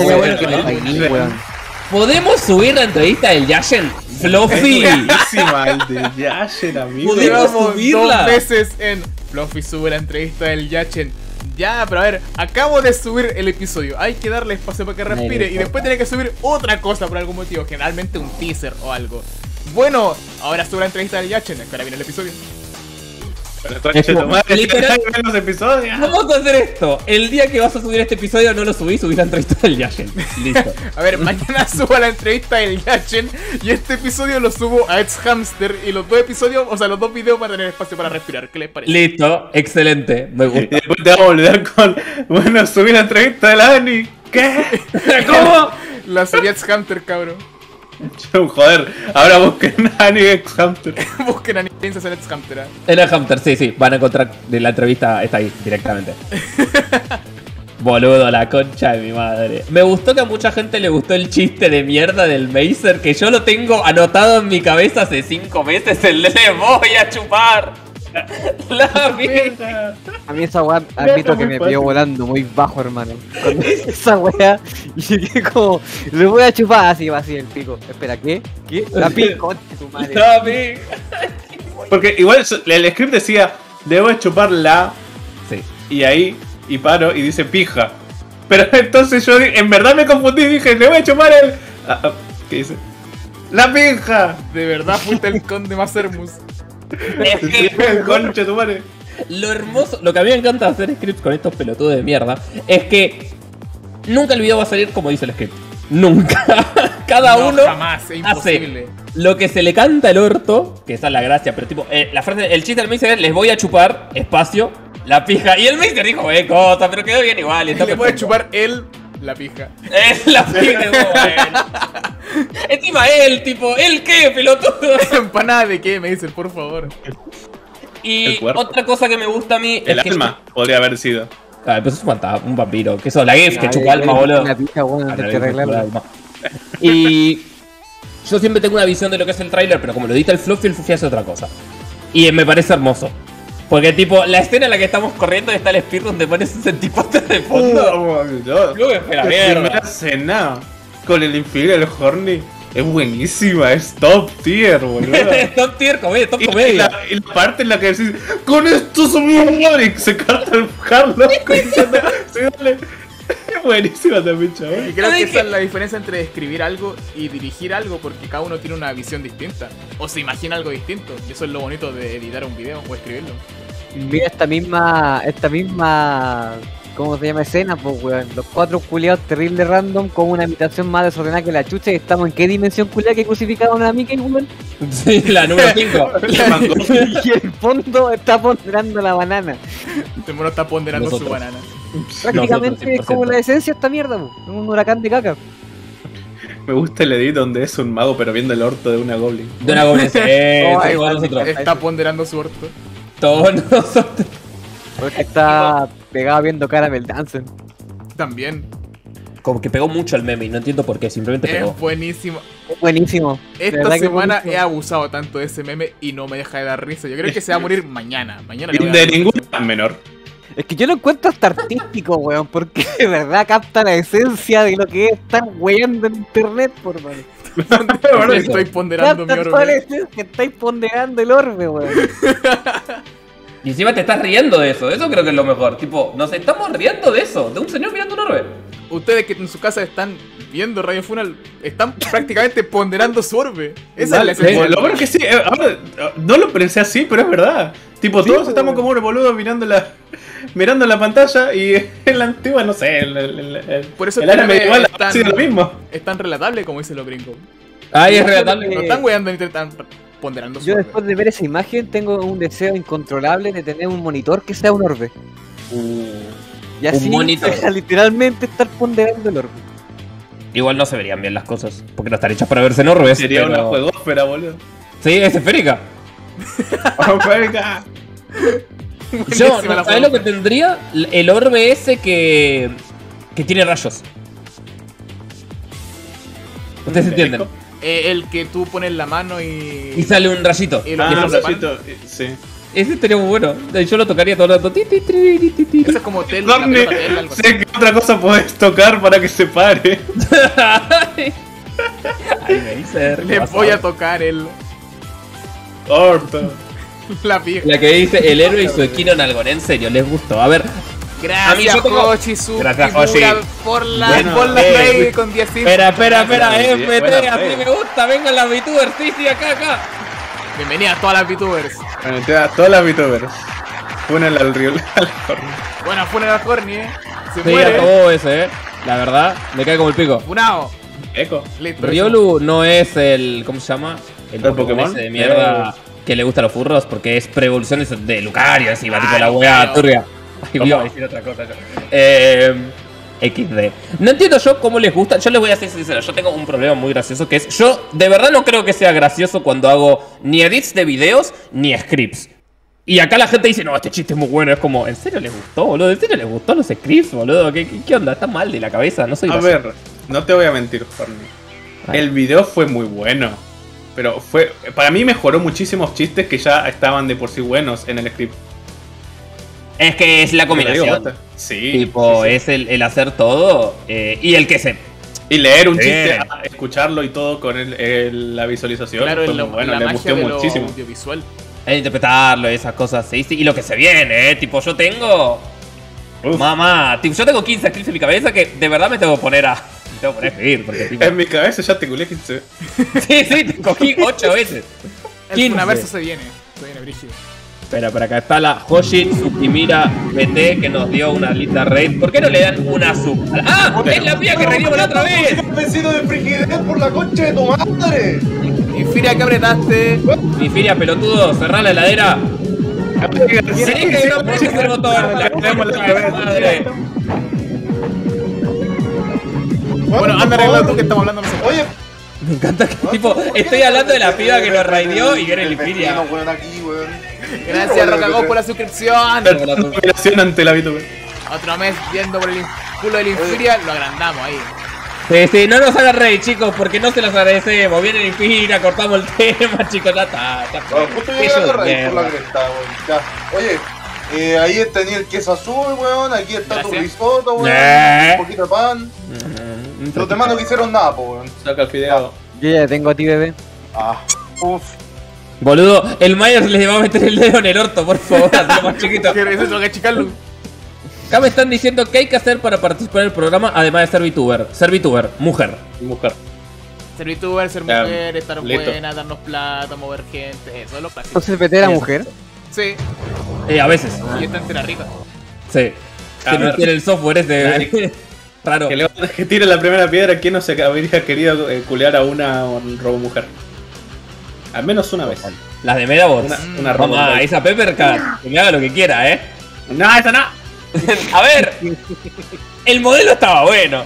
¿Podemos subir la entrevista del Yashen? Fluffy. El de Yashen, amigo. ¿Podemos subirla? 2 veces en Fluffy sube la entrevista del Yashen. Ya, pero a ver, acabo de subir el episodio. Hay que darle espacio para que respire. Y después tiene que subir otra cosa por algún motivo. Generalmente un teaser o algo. Bueno, ahora sube la entrevista del Yashen. Ahora viene el episodio. Literal, los episodios. Vamos a hacer esto. El día que vas a subir este episodio no lo subís la entrevista del Yashen. Listo. A ver, mañana subo la entrevista del Yashen y este episodio lo subo a Ed's Hamster. Y los 2 episodios, o sea, los 2 videos van a tener espacio para respirar. ¿Qué les parece? Listo, excelente. Me gusta. Y después te vamos a volver con. Bueno, subí la entrevista de la Ani. ¿Qué? ¿Cómo? La serie Ed's Hamster, cabrón. Joder, ahora busquen a Ani Ed's Hamster. Busquen a Princess en Ed's Hamster. En el Hamster, sí, van a encontrar la entrevista, está ahí directamente. Boludo, la concha de mi madre. Me gustó que a mucha gente le gustó el chiste de mierda del Mazer, que yo lo tengo anotado en mi cabeza hace 5 meses, el de le voy a chupar. La mierda. A mí esa weá, admito que me pilló volando muy bajo, hermano. Cuando hice esa weá, y llegué como, le voy a chupar, así va así el pico. Espera, ¿qué? ¿Qué? La pico, tu madre. La pico. Porque igual el script decía, debo chupar la. Sí. Y ahí, y paro, y dice pija. Pero entonces yo en verdad me confundí y dije, le voy a chupar el. ¿Qué dice? ¡La pija! De verdad fuiste el conde más hermoso. Es que concha tu madre. Lo hermoso, lo que a mí me encanta hacer scripts con estos pelotudos de mierda es que nunca el video va a salir como dice el script. Nunca. Cada uno jamás, es imposible. Hace lo que se le canta el orto, que esa es la gracia, pero tipo, la frase, el chiste del Mixer es les voy a chupar, espacio, la pija. Y el Mixer dijo, cosa, pero quedó bien igual. Y le voy a chupar la pija. Es la pija, bueno. Encima él, tipo, ¿él qué, pelotudo? ¿Empanada de qué? Me dicen, por favor. Y otra cosa que me gusta a mí el alma podría haber sido. Ah, pues es un vampiro. Que eso, la GIF que chupa alma, boludo. Una pija, bueno, antes que arreglarla. Y yo siempre tengo una visión de lo que es el tráiler, pero como lo edita el Fluffy hace otra cosa. Y me parece hermoso. Porque tipo, la escena en la que estamos corriendo está el speedrun donde pones un centipote de fondo. No espera, mierda. La escena con el inferior del Horny es buenísima, es top tier, boludo. Top tier, top comedia. Y la parte en la que decís, con esto somos y se carta el Harlock diciendo, sí, dale. Es buenísima también, chaval. Y creo que esa es la diferencia entre escribir algo y dirigir algo, porque cada uno tiene una visión distinta. O se imagina algo distinto. Y eso es lo bonito de editar un video o escribirlo. Mira esta misma, ¿cómo se llama? Escena, pues weón. Los 4 culiados terrible random con una imitación más desordenada que la chucha. ¿Y estamos en qué dimensión culiada que crucificaron a Mickey, weón? Sí, la número 5. Y el fondo está ponderando la banana. Este mono está ponderando su banana. Prácticamente es como la esencia de esta mierda, pues. Un huracán de caca. Me gusta el edit donde es un mago pero viendo el orto de una goblin. De una goblin, está ponderando su orto. Todos nosotros. Porque está pegado viendo Caramel Dancing. También. Como que pegó mucho el meme y no entiendo por qué, simplemente pegó. Es buenísimo. Es buenísimo. Esta semana he abusado tanto de ese meme y no me deja de dar risa. Yo creo que se va a morir mañana. Mañana de ninguna menor. Es que yo lo encuentro hasta artístico, weón, porque de verdad capta la esencia de lo que es estar weyando en internet, por mano. Estoy ponderando mi orbe. Que estáis ponderando el orbe, weón. Y encima te estás riendo de eso, eso creo que es lo mejor. Tipo, nos estamos riendo de eso, de un señor mirando un orbe. Ustedes que en su casa están viendo Radio Funal, están prácticamente ponderando su orbe. Esa es la esencia. Lo bueno es que sí, ahora no lo pensé así, pero es verdad. Tipo, todos estamos como unos boludos mirando la pantalla y en la antigua, no sé, por eso el área medieval ha sido lo mismo. Es tan relatable como dicen los gringos. Ay, es relatable. No están weyando ni están ponderando su Yo orbe. después de ver esa imagen tengo un deseo incontrolable de tener un monitor que sea un orbe. Y así, literalmente estar ponderando el orbe. Igual no se verían bien las cosas, porque no están hechas para verse en orbes. Sería una juegosfera, boludo. Sí, es esférica. Esférica. Yo, ¿sabés lo que tendría? El orbe ese que tiene rayos. ¿Ustedes entienden? El que tú pones la mano y sale un rayito. Y un rayito, sí. Ese estaría muy bueno. Yo lo tocaría todo el rato. Eso es como Zelda. Sé que otra cosa podés tocar para que se pare. Le voy a tocar el... Orto. La vieja. La que dice el héroe y su equino en algo. En serio, les gustó. A ver. Gracias, Hoshi, gracias, Hoshi. Por la play con 10. Espera, FT, así me gusta. Vengan las VTubers, sí, acá. Bienvenidas a todas las VTubers. Bueno, a todas las VTubers. Funen al Riol. Bueno, funen al Corny, Se sí, muere. A todo ese, La verdad, me cae como el pico. Funao. Eco. Riolu no es el. ¿Cómo se llama? El Pokémon ese de mierda que le gusta a los furros porque es pre-evolución de Lucario, así va tipo la wea turbia. Ay, iba a decir otra cosa yo. XD. No entiendo yo cómo les gusta. Yo les voy a ser sincero. Yo tengo un problema muy gracioso que es. Yo de verdad no creo que sea gracioso cuando hago ni edits de videos ni scripts. Y acá la gente dice, no, este chiste es muy bueno. Es como, ¿en serio les gustó, boludo? ¿En serio les gustó los scripts, boludo? ¿Qué onda? ¿Está mal de la cabeza? No soy gracioso. A ver, no te voy a mentir, Horny. El video fue muy bueno. Pero para mí mejoró muchísimos chistes que ya estaban de por sí buenos en el script. Es que es la combinación. Sí. Tipo, es el hacer todo y el que se... Y leer un chiste, escucharlo y todo con la visualización. Claro, fue muy bueno, le gustó muchísimo. Audiovisual. Interpretarlo, esas cosas, sí. Y lo que se viene, tipo, yo tengo... Mamá, tipo, yo tengo 15 scripts en mi cabeza que de verdad me tengo que poner a... Me tengo que poner a escribir, porque tipo... En mi cabeza ya te culé 15. Sí, te cogí 8 veces. El Funaverso se viene brígido. Espera, por acá está la Hoshi Tsukimira BT que nos dio una linda raid. ¿Por qué no le dan una sub? ¡Ah! ¡Es la mía que reímos la otra vez! ¡Vecino de frigidez por la concha de tu madre! Infiria, ¿qué apretaste? Infiria, pelotudo, cerrá la heladera. Tenés que no apretes el botón. Madre. Bueno, anda arreglando tú que estamos hablando nosotros. Oye, me encanta que tipo, estoy hablando de la piba que nos raideó y viene el Infiria. Gracias, Rocagó, por la suscripción. La superación ante la VTuber. Otro mes viendo por el culo del Infiria, lo agrandamos ahí. Sí, no nos hagan rey, chicos, porque no se los agradecemos. Viene el Infiria, cortamos el tema, chicos, ya está. Justo llegué a reír por la cresta, weón. Oye, ahí tenía el queso azul, weón. Aquí está tu risotto, weón. Un poquito de pan. Los demás no quisieron nada, po, weón. Saca el fideo. Yo ya tengo a ti, bebé. Boludo, el Myers les va a meter el dedo en el orto, por favor, hazlo más chiquito. ¿Qué es eso? ¿Qué chicarlo? Acá me están diciendo qué hay que hacer para participar en el programa, además de ser VTuber. Ser VTuber, mujer. Ser VTuber, ser mujer, estar buena, darnos plata, mover gente, eso es lo clásico. ¿Entonces vete a la mujer? Sí. A veces. Y está entera rica. Sí. Tiene el software ese raro. Que tire la primera piedra, ¿quién no se habría querido culear a una robo mujer? Al menos una vez. Las de Medabots. Una robo. Esa Peppercat, que me haga lo que quiera, No, esa no. A ver, el modelo estaba bueno.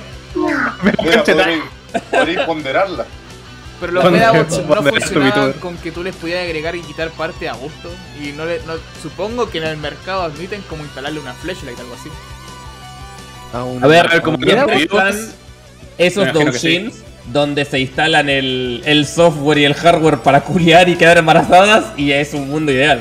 Podrías ponderarla. Pero los Medabots no funcionaban con que tú les pudieras agregar y quitar parte a gusto. Y no supongo que en el mercado admiten como instalarle una flashlight o algo así. A ver, como que están esos doujins donde se instalan el software y el hardware para culiar y quedar embarazadas y es un mundo ideal.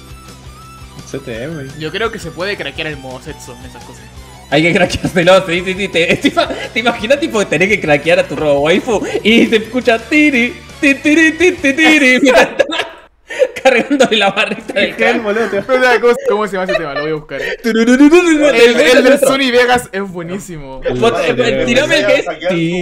Yo creo que se puede craquear el modo sexo en esas cosas. Hay que craqueárselo, sí. ¿Te imaginas tipo tener que craquear a tu robo waifu y se escucha tiri mientras está cargándole la barrita del can? ¿Cómo se llama ese tema? Lo voy a buscar. El del Sony Vegas es buenísimo. Tirame el que es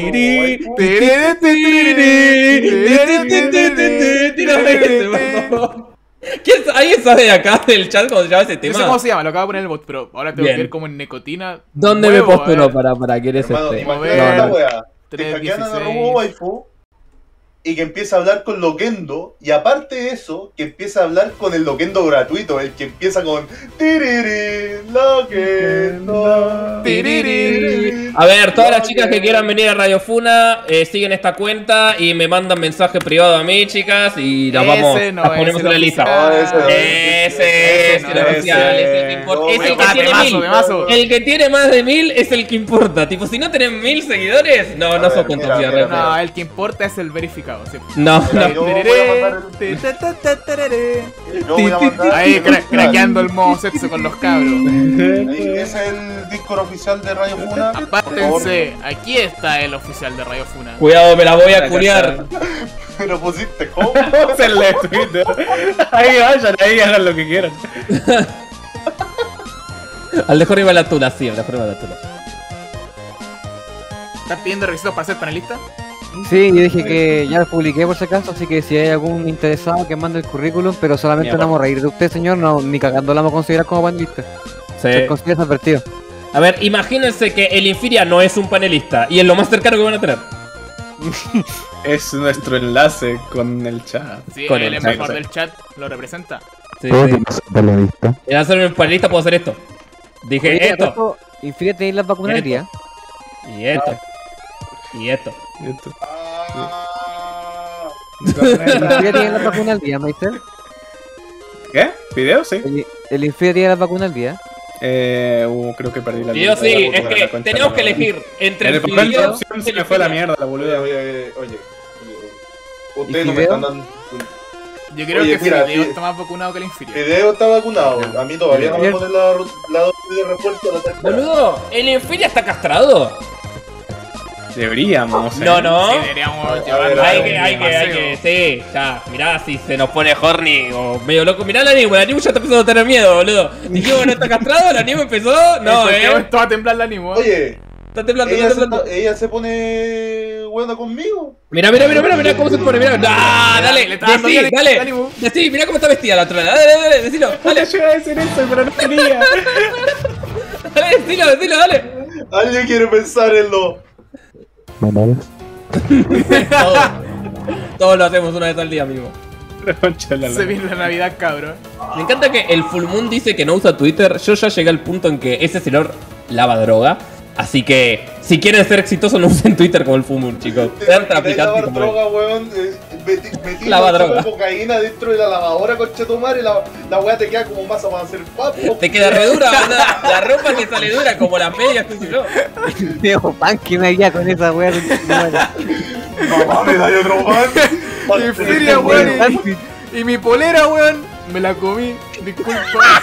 tirame ese, por favor. ¿Alguien sabe de acá del chat cómo se llama ese tema? No sé cómo se llama, lo acabo de poner en el bot, pero ahora tengo que ver como en Necotina. ¿Dónde me postulo para que eres Imagínate la wea. Te hackean a la robo waifu y que empieza a hablar con Loquendo. Y aparte de eso, que empieza a hablar con el Loquendo gratuito. El que empieza con Tiriri, Loquendo. Tiriri, A ver, todas las chicas que quieran venir a Radio Funa siguen esta cuenta y me mandan mensaje privado a mí, chicas, y las ponemos en la lista. Ese es el oficial, es el que importa. Es el que tiene 1000. El que tiene más de 1000 es el que importa. Tipo, si no tenés 1000 seguidores, no sos cuenta oficial. No, el que importa es el verificado. No. Ahí craqueando el modo sexo con los cabros. Ese es el Discord oficial de Radio Funa. Apártense, aquí está el oficial de Radio Funa. Cuidado, me la voy a culiar. Pero pusiste cómo. Pónganle Twitter. Ahí vayan, ahí hagan lo que quieran. Al de Jorge va la tula, sí, al de Jorge va la tula. ¿Estás pidiendo requisitos para ser panelista? Sí, yo dije que ya lo publiqué por si acaso, así que si hay algún interesado que mande el currículum, pero solamente no vamos a reír de usted, señor, no, ni cagando la vamos a considerar como panelista. Sí. Se considera advertido. A ver, imagínense que el Infiria no es un panelista y es lo más cercano que van a tener. Es nuestro enlace con el chat. Sí, con el el mejor chat. del chat lo representa. Sí, Y al ser un panelista puedo hacer esto. Dije Oye, esto. Infiria tenéis las vacunas al día. Y esto. Y esto. ¿Infiria tiene las vacunas al día, Meister? ¿Qué? ¿Video? Sí. ¿El Infiria tiene las vacunas al día? Creo que perdí la Y yo sí, es que tenemos que elegir entre el video. Se me fue la mierda, la boluda. Oye. Ustedes no me están dando. Yo creo que Fideo está más vacunado que el Infiria. Fideo está vacunado. A mí todavía no me ponen la dosis de refuerzo. Boludo, ¿el Infiria está castrado? Deberíamos. No. Sí, deberíamos llevarlo. Hay que, sí, ya. Mirá si se nos pone horny o medio loco. Mirá la Nimu ya está empezando a tener miedo, boludo. Dijimos que no está castrado, la Nimu empezó. No, Esto va a temblar la Nimu. Oye, está temblando, ella se pone buena conmigo. Mirá cómo se pone, mirá. Dale, decí, mirá cómo está vestida la otra. Dale, decilo, dale. Yo iba a decir eso, pero no quería. Dale, decilo, dale. Alguien quiere pensar en lo. Todos lo hacemos una vez al día, amigo. Se viene la Navidad, cabrón. Me encanta que el Full Moon dice que no usa Twitter. Yo ya llegué al punto en que ese señor lava droga. Así que, si quieren ser exitosos, no usen Twitter como el Full Moon, chicos. Sean traficantes como droga, weón. Metí droga. cocaína dentro de la lavadora, conchetumare, y la weá te queda como masa para hacer papo. Te queda re dura, la ropa te sale dura como las medias, qué sé yo. Tengo pan que me haría con esa weá. Mamá, me da otro pan. Infiria, weón. Y mi polera, weón, me la comí. Disculpa.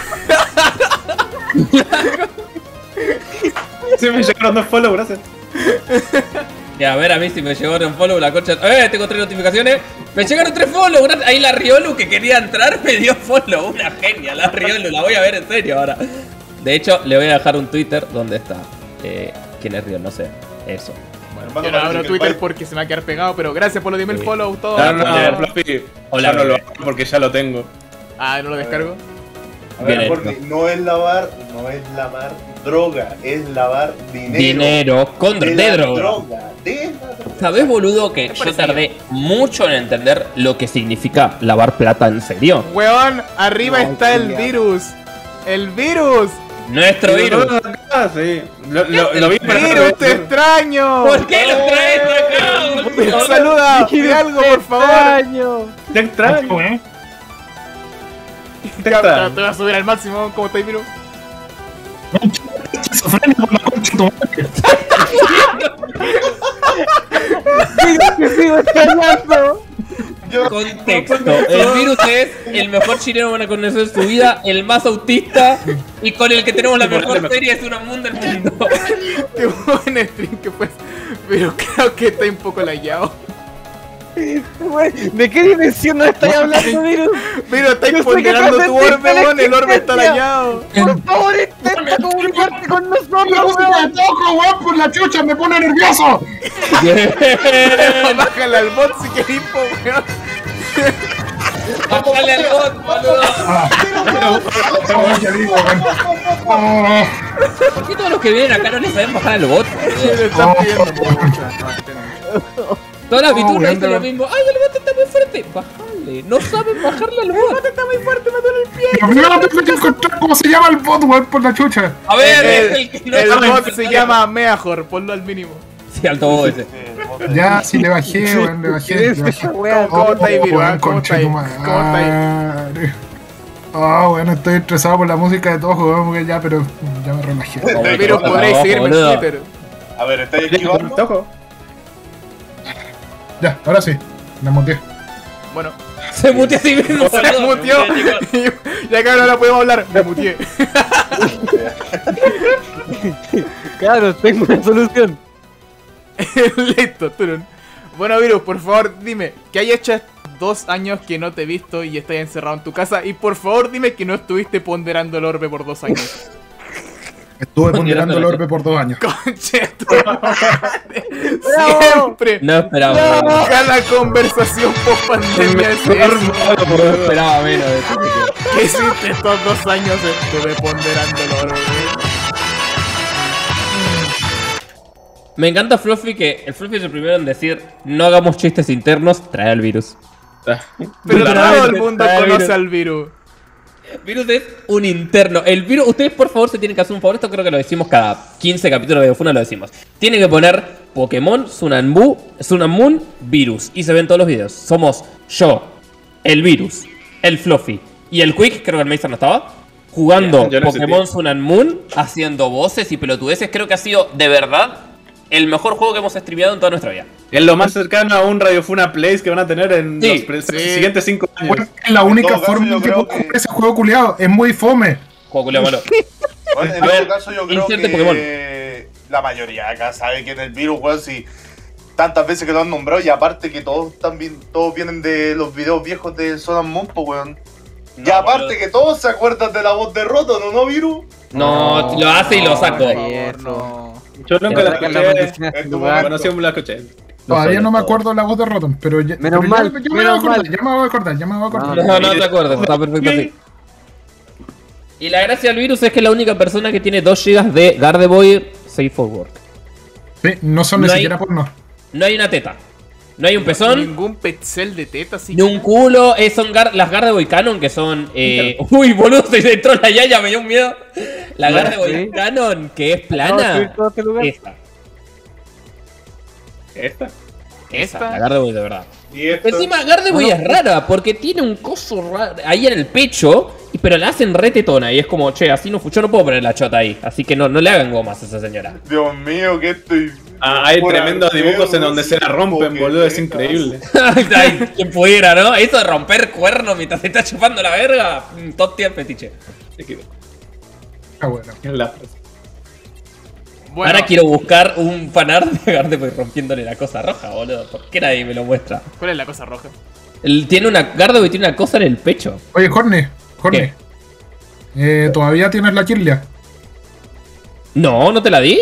Sí, me llegaron 2 follow, gracias. Ya, a ver, a mí si me llegaron un follow, la concha. Tengo 3 notificaciones. Me llegaron 3 follow. Ahí la Riolu que quería entrar me dio follow. Una genia, la Riolu. La voy a ver en serio ahora. De hecho, le voy a dejar un Twitter. ¿Dónde está? ¿Quién es Riol? No sé. Eso. Bueno, yo no abro Twitter porque se me va a quedar pegado, pero gracias por lo de el follow, todo. No, Fluffy. Hola, no lo hago porque ya lo tengo. Ah, ¿no lo descargo? A ver, porque no es lavar droga, es lavar dinero. Con droga. ¿Sabés, boludo, que yo tardé mucho en entender lo que significa lavar plata en serio? Weón, arriba está el virus. ¡El virus! Nuestro virus. Sí. Lo vi para ¡Virus, te extraño! ¿Por qué lo traes acá? Saluda, di algo, por favor. Te extraño, Te voy a subir al máximo. ¿Cómo estáis, virus? Contexto. El virus es el mejor chileno que van a conocer en su vida, el más autista y con el que tenemos la mejor serie de un mundo del mundo. Qué buen stream que fue. Pero creo que está un poco lagueado. ¿De qué dimensión nos estáis hablando, Virus? Virus, estáis ponderando tu orbe, weón. El orbe está lagueado. Por favor, intenta comunicarte con nosotros, weón. Toco, weón, por la chucha, me pone nervioso. Bájale al bot si querés, weón. Bájale al bot, boludo. ¿Por qué todos los que vienen acá no les saben bajar al bot? Le están pidiendo mucho. Todas las VTubers dicen lo mismo. ¡Ay, el bot está muy fuerte! ¡Bájale! No saben bajarle al bot. El bot está muy fuerte, me duele el pie. Primero tengo que encontrar cómo se llama el bot, weón, por la chucha. A ver, el bot se llama Meajor, ponlo al mínimo. Sí, alto bot ese. Ya, sí le bajé, weón, le bajé. ¿Cómo está ahí, Viro? ¿Cómo está ahí? Ah, bueno, estoy estresado por la música de todos, weón, porque ya, pero ya me relajé. Viro, podréis seguirme en Twitter. A ver, ¿estáis esquivando? Ya, ahora sí, me muteé. Bueno. Se muteó así mismo. Se muteó. Ya que ahora no podemos hablar, me muteé. Claro, tengo una solución. Listo, turun. Bueno, Virus, por favor, dime, ¿qué hay hecho 2 años que no te he visto y estás encerrado en tu casa? Y por favor, dime que no estuviste ponderando el orbe por 2 años. Estuve ponderando el orbe por 2 años. Concheto. Siempre. No esperaba. No. Cada conversación post pandemia es eso. No esperaba menos de eso. ¿Qué hiciste estos 2 años? Estuve ponderando el orbe. Me encanta Fluffy, que el Fluffy es el primero en decir no hagamos chistes internos, trae al virus. Pero todo el mundo conoce al virus. Virus es un interno. El virus, ustedes por favor se tienen que hacer un favor. Esto creo que lo decimos cada 15 capítulos de Funa, lo decimos. Tienen que poner Pokémon, Sun Moon, virus. Y se ven todos los videos. Somos yo, el virus, el Fluffy y el Quick, creo que el Mason no estaba, jugando no Pokémon Sun Moon, haciendo voces y pelotudeces. Creo que ha sido de verdad el mejor juego que hemos streameado en toda nuestra vida. Es lo más cercano a un Radio Funa Plays que van a tener en los siguientes 5 años. Bueno, es la única forma que puedo jugar ese juego culiado. Es muy fome. Juego culiado malo. Bueno, en este caso yo creo que Pokémon. La mayoría acá sabe quién es el virus, weón, si tantas veces que lo han nombrado, y aparte que todos vienen de los videos viejos de Sun Moon, pues, weón. Y aparte que todos se acuerdan de la voz de Roto, ¿no, virus? No, lo hace y lo saco. No. Yo nunca la escuché. Bueno, siempre la escuché. Todavía no me acuerdo la voz de Rotom, pero ya, menos mal, ya me voy a acordar. No te acuerdas, está perfecto así. Y la gracia del virus es que es la única persona que tiene 2 GB de Gardevoir Safe for Work. Sí, no son ni siquiera porno. No hay una teta. No hay un pezón. Ningún pexel de teta, sí. Ni un culo. Son las Gardevoir Canon que son. Uy, boludo, se entró la yaya, me dio un miedo. La Gardevoir Canon que es plana. Esta. La Gardevoir de verdad. Encima Gardevoir es rara porque tiene un coso raro ahí en el pecho, pero la hacen re tetona y es como, che, así no, yo no puedo poner la chota ahí, así que no le hagan gomas a esa señora. Dios mío, que estoy... hay tremendos dibujos en donde se la rompen, boludo, es increíble. Ay, quien pudiera, ¿no? Eso de romper cuernos mientras te está chupando la verga, top tier fetiche. Bueno. Ahora quiero buscar un fanart de Gardevoir rompiéndole la cosa roja, boludo. ¿Por qué nadie me lo muestra? ¿Cuál es la cosa roja? Gardevoir tiene una cosa en el pecho. Oye, Horny. ¿Todavía tienes la Kirlia? No te la di.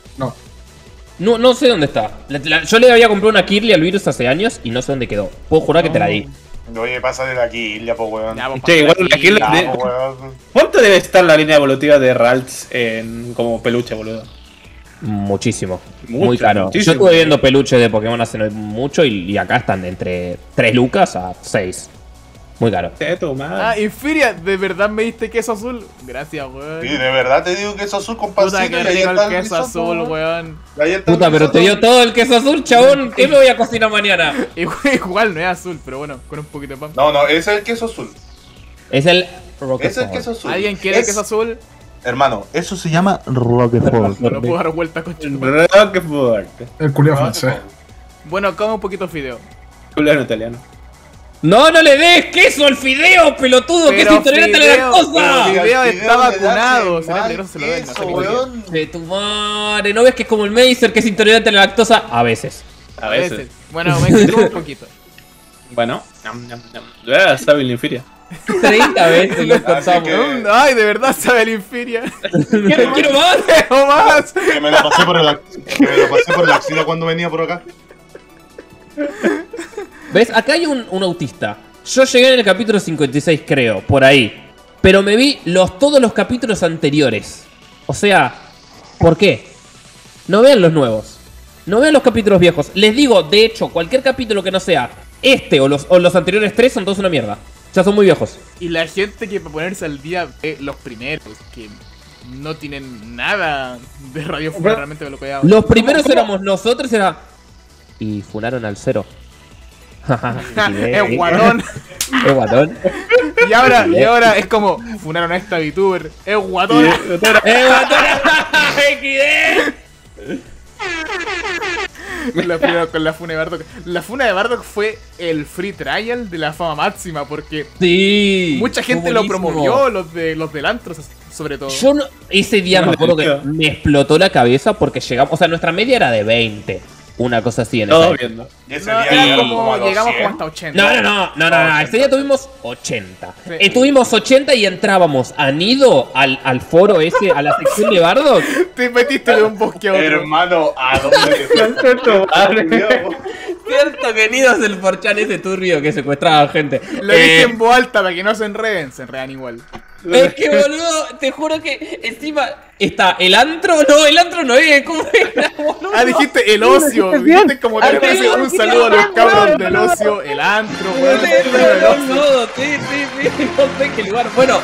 No sé dónde está. Yo le había comprado una Kirlia al virus hace años y no sé dónde quedó. Puedo jurar que te la di. Oye, pasa de la Kirlia, po, weón. Che, igual la Kirlia... ¿Cuánto debe estar la línea evolutiva de Ralts como peluche, boludo? Muchísimo. Muy caro. Muchísimo. Yo estuve viendo peluches de Pokémon hace mucho y acá están entre 3 lucas a 6. Muy caro. Infiria, ¿de verdad me diste queso azul? Gracias, weón. Sí, de verdad te digo queso azul con pancito. Puta, que rico el queso azul, weón. Puta, pero te dio todo el queso azul, chabón. ¿Qué me voy a cocinar mañana? Igual no es azul, pero bueno, con un poquito de pan. No, ese es el queso azul. Es el Roquefort. Es el queso azul. ¿Alguien quiere queso azul? Hermano, eso se llama Roquefort. No puedo dar vuelta con Roquefort. El culiao francés. Bueno, come un poquito fideo. Culiao italiano. No le des queso al fideo, pelotudo, que es intolerante a la lactosa. El fideo está vacunado, será peligroso, se lo den. De tu madre, ¿no ves que es como el Mazer que es intolerante a la lactosa? A veces. Bueno, me quedo un poquito. Bueno, sabe la Infiria. 30 veces lo contamos. Ay, de verdad sabe el Infiria. Quiero más. Quiero más. Que me lo pasé por la axila cuando venía por acá. ¿Ves? Acá hay un autista. Yo llegué en el capítulo 56, creo, por ahí. Pero me vi todos los capítulos anteriores. O sea, ¿por qué? No vean los nuevos. No vean los capítulos viejos. Les digo, de hecho, cualquier capítulo que no sea este o los anteriores 3 son todos una mierda. O sea, son muy viejos. Y la gente que para ponerse al día ve los primeros, que no tienen nada de Radio Funa realmente de lo que hago. Los primeros éramos nosotros, y funaron al 0. Es guatón. Es guatón. Y ahora es como, funaron a esta VTuber. Es guatona. Es guatona. Con la funa de Bardock. La funa de Bardock fue el free trial de la fama máxima porque mucha gente lo promovió, los del antro sobre todo. Yo ese día me acuerdo que me explotó la cabeza porque llegamos, o sea, nuestra media era de 20. Una cosa así en todo viendo. Y ese día llegamos como hasta 80. No. Ese día tuvimos 80. Sí. Tuvimos 80 y entrábamos a Nido al foro ese, a la sección de Bardock. Te metiste de un bosque a otro. Hermano, ¿a dónde Cierto que Nido es el forchan ese turbio que secuestraba gente. Lo dije en voz alta para que no se enredan igual. Es que boludo, te juro que encima está el antro. No, el antro no es. ¿Cómo era, boludo? Dijiste el ocio. Dijiste como que un saludo a los cabros del ocio. El antro, weón. Sí, no sé qué lugar. Bueno,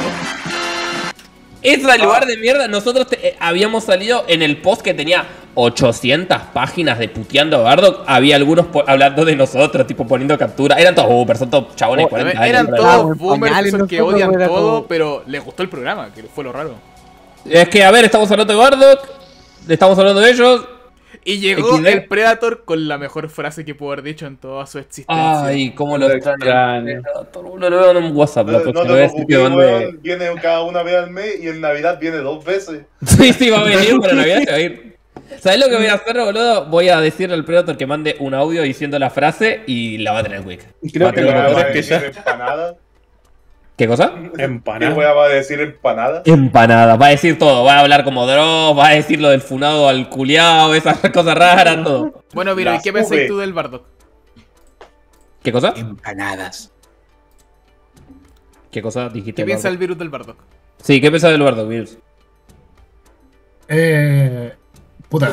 ese lugar de mierda. Nosotros habíamos salido en el post que tenía 800 páginas de puteando a Bardock. Había algunos hablando de nosotros, tipo poniendo captura. Eran todos boomers, son todos chabones de 40 años. Eran todos boomers que odian todo, pero les gustó el programa, que fue lo raro. Es que, a ver, estamos hablando de Bardock, estamos hablando de ellos. Y llegó el Predator con la mejor frase que pudo haber dicho en toda su existencia. Ay, cómo lo extraño. Lo veo en un WhatsApp. Viene cada una vez al mes y en Navidad viene 2 veces. Sí, va a venir, para Navidad se va a ir. ¿Sabes lo que voy a hacer, boludo? Voy a decirle al Predator que mande un audio diciendo la frase y la va a tener quick. Creo que lo mejor es que ya... Empanada. ¿Qué cosa? Empanada. ¿Qué va a decir empanada? Empanada, va a decir todo. Va a hablar como Dross, va a decir lo del funado al culiao, esas cosas raras, todo. Bueno, Viro, ¿y qué pensás tú del Bardock? ¿Qué cosa? Empanadas. ¿Qué cosa dijiste? ¿Qué piensa el virus del Bardock? Sí, ¿qué piensa del Bardock, virus? Puta.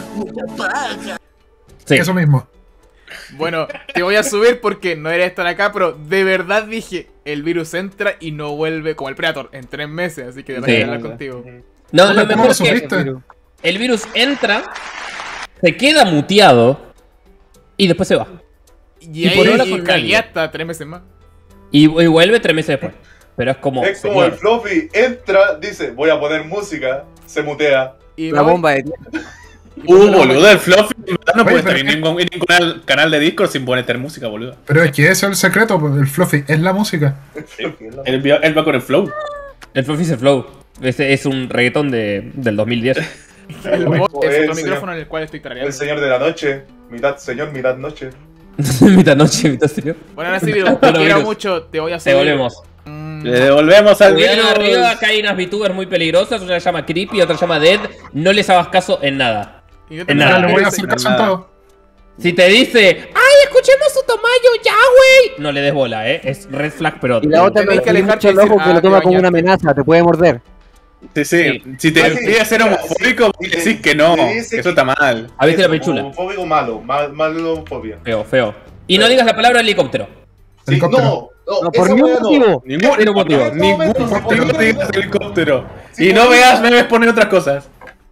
Sí. Eso mismo. Bueno, te voy a subir porque no era estar acá, pero de verdad dije, el virus entra y no vuelve como el Predator en 3 meses, así que de verdad hablar contigo. No, lo mejor es que el virus entra, se queda muteado y después se va. Y ahí caía hasta 3 meses más. Y vuelve 3 meses después. Pero es como... Es como el Fluffy entra, dice, voy a poner música, se mutea. Y la bomba de tiempo. Boludo, el Fluffy no puede estar en ningún canal de Discord sin poner música, boludo. Pero es que eso es el secreto, el Fluffy es la música. Él va con el flow. El Fluffy es el flow. Ese es un reggaetón del 2010. El bot es otro micrófono en el cual estoy tarareando. El señor de la noche, mitad señor, mitad noche. Mitad noche, mitad señor. Bueno, ahora sí, Viro, te quiero mucho, te voy a subir. Te volvemos. Le devolvemos al virus. Arriba acá hay unas VTubers muy peligrosas, una se llama Creepy, otra se llama Dead. No les hagas caso en nada. En nada. Le voy a hacer caso en todo. Si te dice, ¡ay, escuchemos su Tomayo ya, güey! No le des bola, es red flag, pero... Y la otra me que alejarte el ojo que lo toma como una amenaza, te puede morder. Sí. Si te pide ser homofóbico, decís que no, que eso está mal. ¿Has visto la pechula? Homofóbico malo, malo homofobia. Feo. Y no digas la palabra helicóptero. Sí, no, por ningún motivo. Ningún motivo digas helicóptero. Y no veas memes poner otras cosas.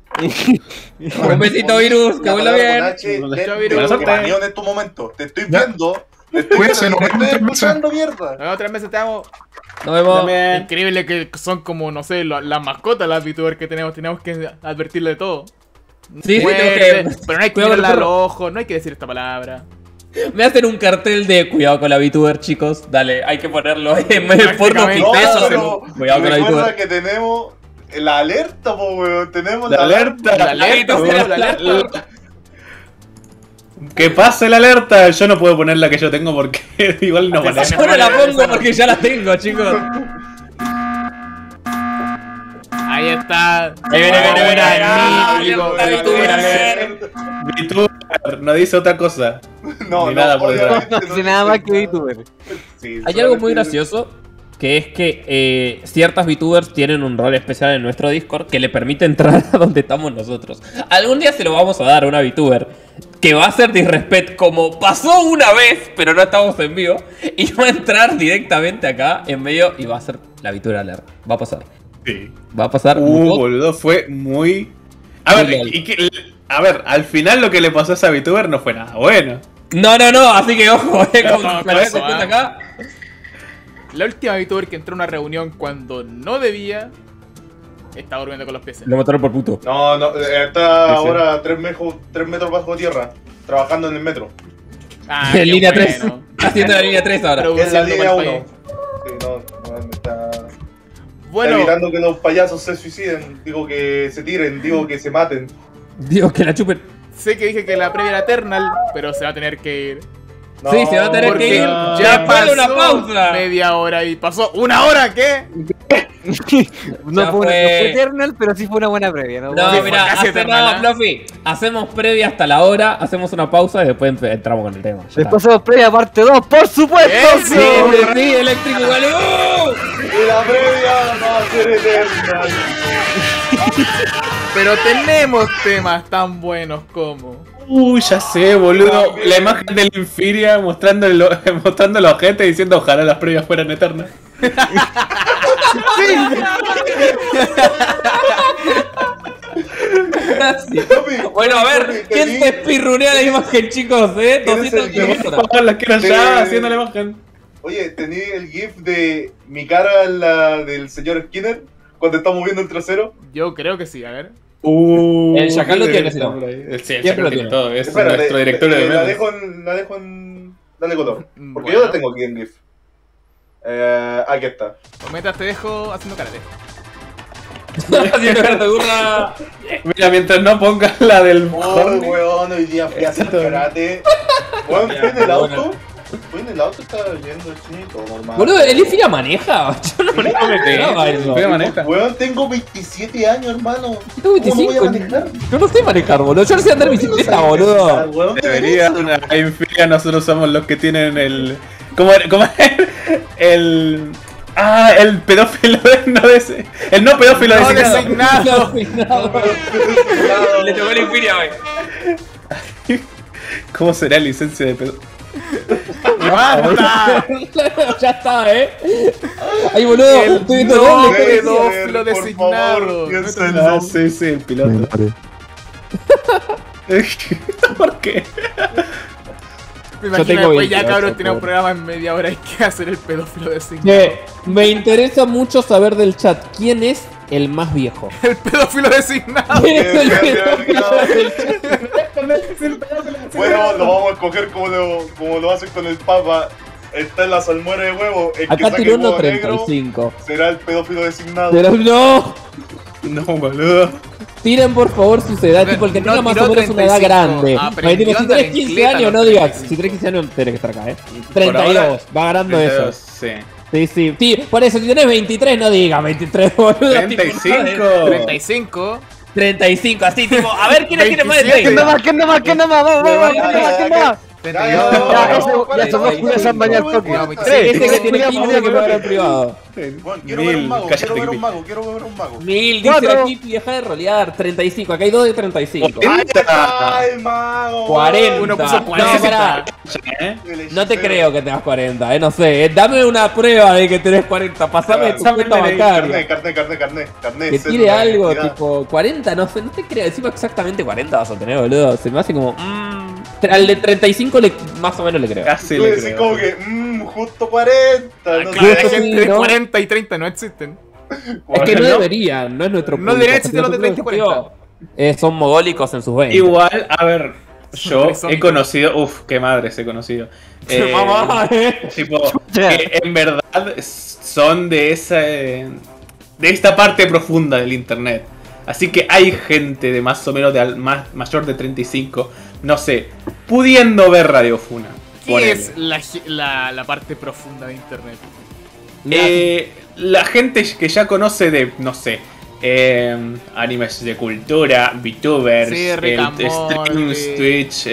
Un besito, virus, que vuela bien. En tu momento, te estoy viendo. Te estoy escuchando mierda. Nos vemos 3 meses, te amo. Nos vemos. Increíble que son como, no sé, las mascotas, las VTubers que tenemos. Tenemos que advertirle de todo. Sí, pero no hay que mirarle al ojo, no hay que decir esta palabra. Me hacen un cartel de cuidado con la VTuber, chicos. Dale, hay que ponerlo en porno peso. Cuidado con la VTuber. Que tenemos la alerta, po, weón. Tenemos la alerta. La alerta. Que pase la alerta. Yo no puedo poner la que yo tengo porque igual no van a... Yo no la pongo porque ya la tengo, chicos. Ahí está. VTuber no dice otra cosa. No dice nada más que VTuber. Hay algo muy gracioso, que es que ciertas VTubers tienen un rol especial en nuestro Discord que le permite entrar a donde estamos nosotros. Algún día se lo vamos a dar a una VTuber que va a ser disrespect como pasó una vez, pero no estamos en vivo. Y va a entrar directamente acá en medio y va a ser la VTuber Alert. Va a pasar. Sí. Va a pasar. Boludo, fue muy... A ver, al final lo que le pasó a esa VTuber no fue nada bueno. No, así que ojo, acá. La última VTuber que entró a una reunión cuando no debía, está durmiendo con los peces. Lo mataron por puto. No, está ahora 3 metros bajo tierra, trabajando en el metro. En línea 3. Haciendo la línea 3 ahora. En la línea 1. Sí, no, está... Bueno. Evitando que los payasos se suiciden, digo que se tiren, digo que se maten. Digo que la chupen. Sé que dije que la previa era Eternal, pero se va a tener que ir. No, sí, se va a tener que ir. Ya pasó una pausa. Media hora y pasó una hora, ¿qué? No fue Eternal, pero sí fue una buena previa. No, mira, Fluffy, hacemos previa hasta la hora, hacemos una pausa y después entramos con el tema. Después hacemos previa parte 2, por supuesto. Sí, Electric Boogaloo. Y la previa va a ser Eternal. Pero tenemos temas tan buenos como... Ya sé, boludo. La imagen del Infiria mostrando la ojete diciendo ojalá las previas fueran eternas. Sí. Bueno, a ver, ¿quién te espirrunea la imagen, chicos? 200 kilómetros. La quiero ya haciendo la imagen. Oye, ¿tení el GIF de mi cara, la del señor Skinner, cuando está moviendo el trasero? Yo creo que sí, a ver. El Chacal lo tiene, sí, el siempre lo tiene todo. Es espérate, nuestro directorio de la memes. dejo en... Dale color. Porque Bueno. yo la tengo aquí en GIF. Aquí está. Cometa, te dejo haciendo karate. Mira, mientras no pongas la del... Weón, hoy día fui a hacer karate. Weón, fui en el auto. Estaba viendo el todo normal. Boludo, ¿el Infiria maneja? Yo no me esperaba eso. Weón, tengo 27 años, hermano. Tengo 25. Yo no sé manejar, boludo. Yo no sé andar en bicicleta, boludo. Debería una Infiria, nosotros somos los que tienen el... ¿Cómo es? El pedófilo no ese. El no pedófilo designado. Le tocó el Infiria, wey. ¿Cómo será licencia de pedófilo? Ya está, Ay, boludo, estoy viendo doble. Pedófilo designado. Sí, el piloto. ¿Por qué? Me imagino después ya, cabrón, tiene un programa en media hora y que hacer el pedófilo designado. Me interesa mucho saber del chat, ¿quién es el más viejo? El pedófilo designado. ¿Quién es el pedófilo del chat? Bueno, lo vamos a escoger como lo hacen con el Papa. Está en la salmuera de huevo. El acá tiró uno 35. Será el pedófilo designado. Pero no. No, boludo. Tiren por favor su edad, tipo el que tenga más o menos una edad grande. Si tenés 15 años, no digas. Si tenés 15 años, tenés que estar acá, 32, va ganando 32, eso. Sí, por eso, si tenés 23, no digas 23, boludo. 35. 35, así tipo, a ver quién tiene más de 30. ¿Quién no más? Vamos. Ya, esos dos culos se han bañado al toque. Ese que tiene 15 que pagar en privado. Quiero ver un mago. 1000, dice aquí, deja de rolear. 35, acá hay dos de 35. ¡Ay, el mago! 40. Uno puso 40. No, pará. No te creo que tengas 40, no sé. Dame una prueba de que tenés 40. Pasame tu cuenta bancaria. Carnet. Que tire algo, tipo 40, no sé, no te creo. Encima exactamente 40 vas a tener, boludo. Se me hace como. Al de 35 más o menos le creo. Casi le creo. Como que, justo 40. Claro, la gente de 40 y 30 no existen. Es que no deberían, no es nuestro público. No deberían existir los de 30 y 40. Son mogólicos en sus 20. Igual, a ver, yo he conocido, qué madres he conocido. Tipo, que en verdad son de esta parte profunda del internet. Así que hay gente de más o menos mayor de 35, no sé, pudiendo ver Radio Funa. ¿Qué es la parte profunda de internet? La gente que ya conoce de, no sé, animes de cultura, VTubers, streams, Twitch,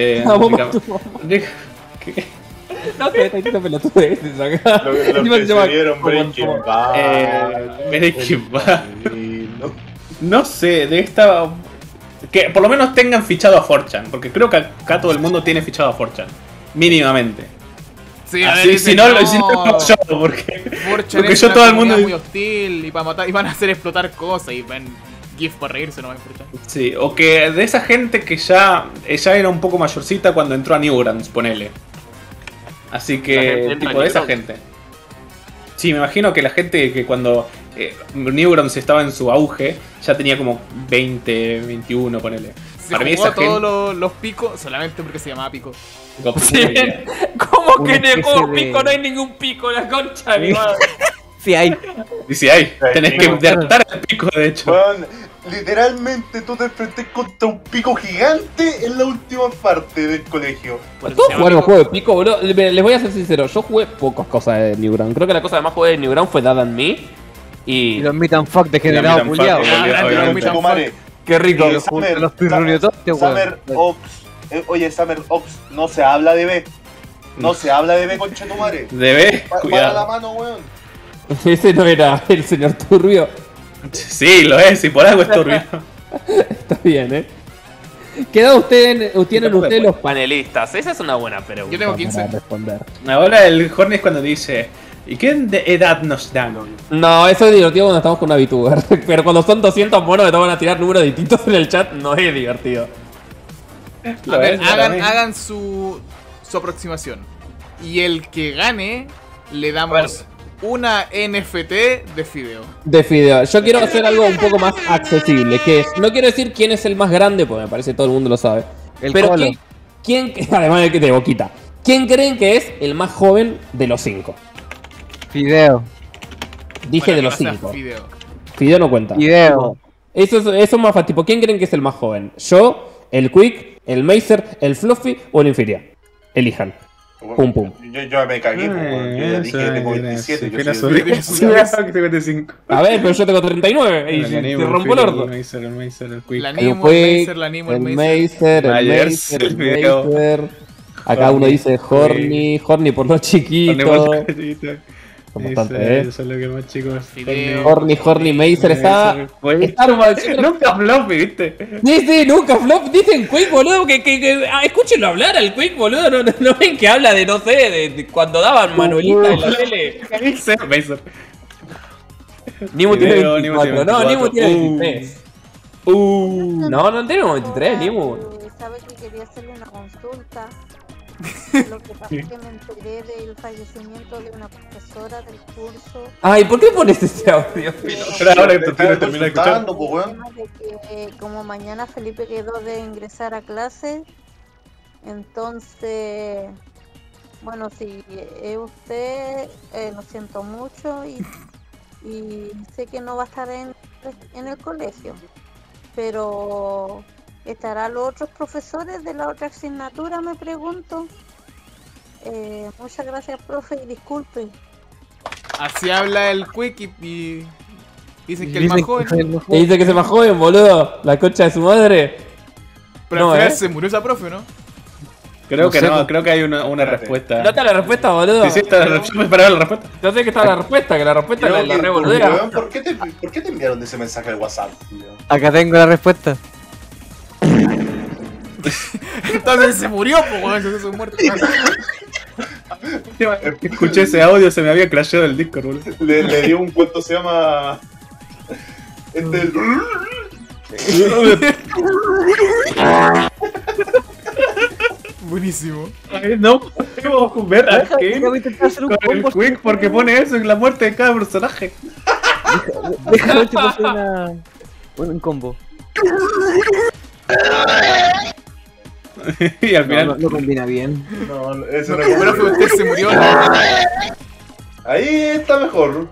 no sé, está diciendo pelotudeces acá. Lo que se vieron Breaking Bad. No sé, de esta que por lo menos tengan fichado a 4chan, porque creo que acá todo el mundo tiene fichado a 4chan, mínimamente. Sí, así, si no lo yo, porque yo todo el mundo muy hostil y para matar y van a hacer explotar cosas y van GIF para reírse, no van a escuchar. Sí, o que de esa gente que ya era un poco mayorcita cuando entró a Newgrounds, ponele. Así que, tipo de esa gente. Sí, me imagino que la gente que cuando Newgrounds estaba en su auge, ya tenía como 20, 21, ponele. Se para mí esa todos los picos solamente porque se llamaba pico. Sí, ¿cómo que negó pico? No hay ningún pico, la concha de mi madre. Sí hay. Y si hay, tenés que derrotar al pico, de hecho. Bueno, literalmente tú te enfrentés contra un pico gigante en la última parte del colegio. ¿Todos jugaron juegos de pico, boludo? Les voy a ser sincero, yo jugué pocas cosas de Newgrounds. Creo que la cosa que más jugué de Newgrounds fue Dad and Me. Y los Meet and Fuck degenerados culiados. Qué rico. Los pirruñototes, Summer Ox. Oye, Summer Ox, no se habla de B. No se habla de B, concha tu madre. De B, cuidado. Para la mano, weón. Ese no era el señor Turbio. Sí, lo es, y por algo es turbio. Está bien, Quedan tienen ustedes los panelistas. Esa es una buena pregunta. Yo tengo 15. Para responder. Ahora el Horny es cuando dice: ¿y qué edad nos dan? No, eso es divertido cuando estamos con una VTuber. Pero cuando son 200 monos que te van a tirar números distintos en el chat, no es divertido. A ver, hagan su aproximación. Y el que gane, le damos una NFT de Fideo. De Fideo. Yo quiero hacer algo un poco más accesible, que es, no quiero decir quién es el más grande, porque me parece que todo el mundo lo sabe. Pero ¿quién además de que de boquita, ¿quién creen que es el más joven de los 5? Fideo. Dije de los 5. Fideo no cuenta. Fideo. Eso es más fácil. Tipo, ¿quién creen que es el más joven? ¿Yo, el Quick, el Mazer, el Fluffy o el Infiria? Elijan. Pum pum. Yo me cagué, yo ya dije que tengo 27. Yo soy 25. A ver, pero yo tengo 39 y te rompo el orto. El Mazer, el Quick. La Nemo, el Mazer, el Mazer. Acá uno dice Horny por lo chiquito. Son bastante, Eso es lo que más chicos. Horny, Mazer está. Nunca Fluffy, ¿viste? Sí, nunca Fluffy. Dicen Quick, boludo. Escúchenlo hablar al Quick, boludo. No ven que habla de, no sé, de cuando daban Manuelita en la tele. Mazer. Nimu tiene 24. No, Nimu tiene 23. No tenemos 23, Nimu. ¿Sabe que quería hacerle una consulta? Lo que pasa es que me enteré del fallecimiento de una profesora del curso. Ay, ¿por qué pones ese audio? Pero ahora que te termina escuchando, pues, como mañana Felipe quedó de ingresar a clase, entonces, bueno, si es usted, lo siento mucho y sé que no va a estar en el colegio, pero ¿estarán los otros profesores de la otra asignatura? Me pregunto. Muchas gracias, profe, y disculpe. Así habla el Quick y dicen que el más joven. Y dice que es el más joven, boludo. La concha de su madre. Pero al final se murió esa profe, ¿no? Creo que no, creo que hay una respuesta. ¿No está la respuesta, boludo? Sí, está la respuesta. Yo me esperaba la respuesta. Yo sé que está la respuesta, que la respuesta es la revolvera. ¿Por qué te enviaron ese mensaje al WhatsApp? Acá tengo la respuesta. Entonces se murió, pues, se hizo muerto. Escuché ese audio, se me había crasheado el Discord, boludo. Le dio un cuento, se llama. Buenísimo. No podemos ver a Kane con el Quick porque pone eso en la muerte de cada personaje. Déjame hacer un combo. Y al final no combina bien. No, eso no combina. Pero usted se murió. Ahí está mejor.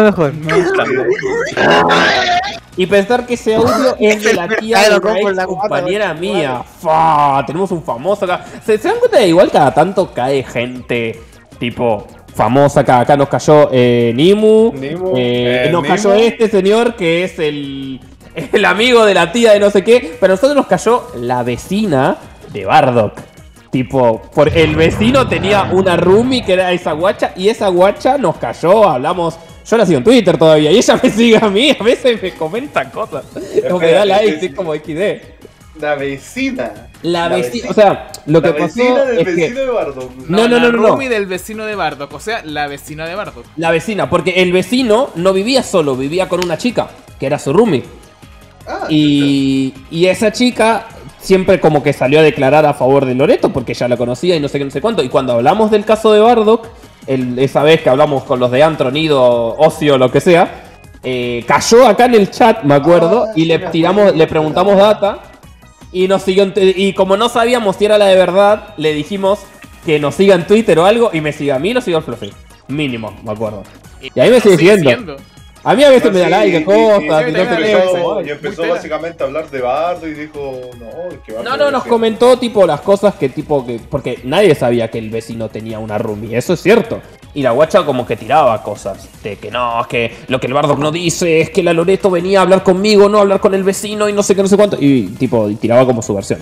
Y pensar que ese audio es de la tía de una compañera mía. Tenemos un famoso acá. ¿Se dan cuenta de igual cada tanto cae gente tipo famosa acá? Acá nos cayó Nimu. Nos cayó este señor que es el amigo de la tía de no sé qué. Pero a nosotros nos cayó la vecina de Bardock. Tipo, el vecino tenía una roomie que era esa guacha. Y esa guacha nos cayó, hablamos. Yo la sigo en Twitter todavía. Y ella me sigue a mí. A veces me comenta cosas. O me da like, es como XD. La vecina. La vecina, o sea, lo que pasó del es vecino que... de Bardock. No. La roomie del vecino de Bardock, o sea, la vecina de Bardock. La vecina, porque el vecino no vivía solo, vivía con una chica, que era su roomie. Y esa chica siempre como que salió a declarar a favor de Loreto, porque ya la conocía y no sé qué, no sé cuánto. Y cuando hablamos del caso de Bardock, esa vez que hablamos con los de Antro, Nido, Ocio, lo que sea, cayó acá en el chat, me acuerdo, y le preguntamos data. Y nos siguió y como no sabíamos si era la de verdad, le dijimos que nos siga en Twitter o algo. Y me siga a mí y lo sigo al Fluffy. Mínimo, me acuerdo. Y ahí me sigue siguiendo. A mí a veces me da like, cosas. Y empezó básicamente a hablar de Bardo y dijo, no, que No, nos comentó tipo las cosas que porque nadie sabía que el vecino tenía una roomie, eso es cierto. Y la guacha como que tiraba cosas de que no, es que lo que el Bardock no dice es que la Loreto venía a hablar conmigo, no a hablar con el vecino y no sé qué, no sé cuánto. Y tipo, tiraba como su versión.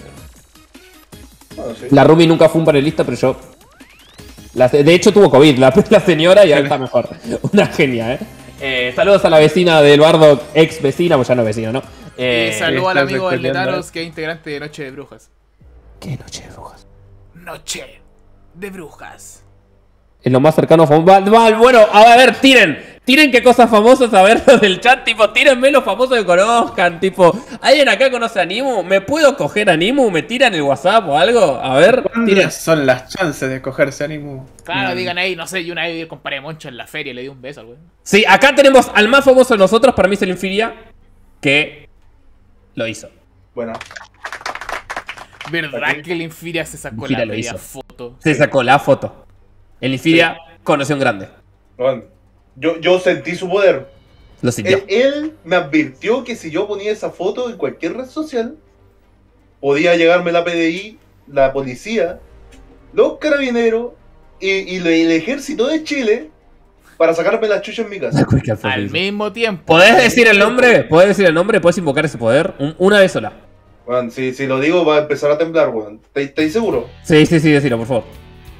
La roomie nunca fue un panelista, pero yo... de hecho tuvo COVID, la señora, y ahora está mejor. Una genia, saludos a la vecina del Bardock, ex vecina, pues ya no es vecina, ¿no? Y saludos al amigo del Letaros, que es integrante de Noche de Brujas. ¿Qué Noche de Brujas? Noche de Brujas. Es lo más cercano a bueno, a ver, tiren qué cosas famosas, a ver los del chat, tipo, tírenme los famosos que conozcan, tipo, ¿alguien acá conoce a Nimu? ¿Me puedo coger a Nimu? ¿Me tiran el WhatsApp o algo? A ver, ¿cuántas son las chances de cogerse a Nimu? Claro, digan ahí, no sé, yo una vez comparé a Moncho en la feria y le di un beso al güey. Sí, acá tenemos al más famoso de nosotros, para mí es el Infiria, que lo hizo. Bueno. ¿Verdad que el Infiria se sacó la media foto? Se sacó la foto. El Infiria conoció un grande. Bueno, yo sentí su poder. Lo sintió. Él me advirtió que si yo ponía esa foto en cualquier red social, podía llegarme la PDI, la policía, los carabineros y el ejército de Chile para sacarme la chucha en mi casa. Al mismo tiempo. ¿Podés decir el nombre? ¿Puedes invocar ese poder? Una vez sola. Bueno, si lo digo va a empezar a temblar, weón. ¿Estáis seguro? Sí, decilo, por favor.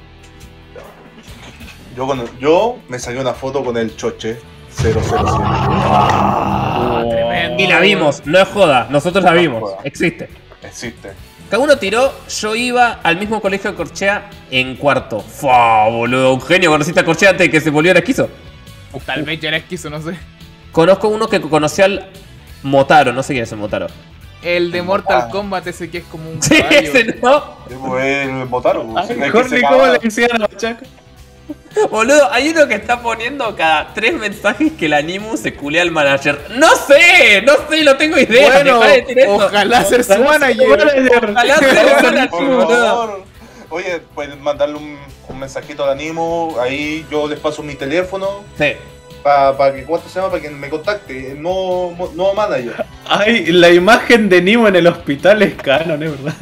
Yo me saqué una foto con el Choche 007. Tremendo. Y la vimos, no es joda, nosotros la vimos. Existe. Cada uno tiró, yo iba al mismo colegio de Corchea en cuarto. Fua, boludo, un genio, conociste a Corchea antes de que se volviera esquizo. Tal vez ya era esquizo, no sé. Conozco uno que conoció al Motaro, no sé quién es el Motaro. El de Mortal Kombat, ese que es como un sí, caballo. ese no. El Motaro. Mejor ni cómo le decían a Chaco. Boludo, hay uno que está poniendo cada 3 mensajes que el Animu se culea al manager. No sé, no tengo idea. Bueno, ojalá ser su manager. Ojalá ser su manager. Por favor. Oye, pueden mandarle un mensajito al Animu. Ahí yo les paso mi teléfono. Sí. Para que, ¿cuánto se llama? Para que me contacte. No manager. Ay, la imagen de Nimo en el hospital es canon, ¿es verdad?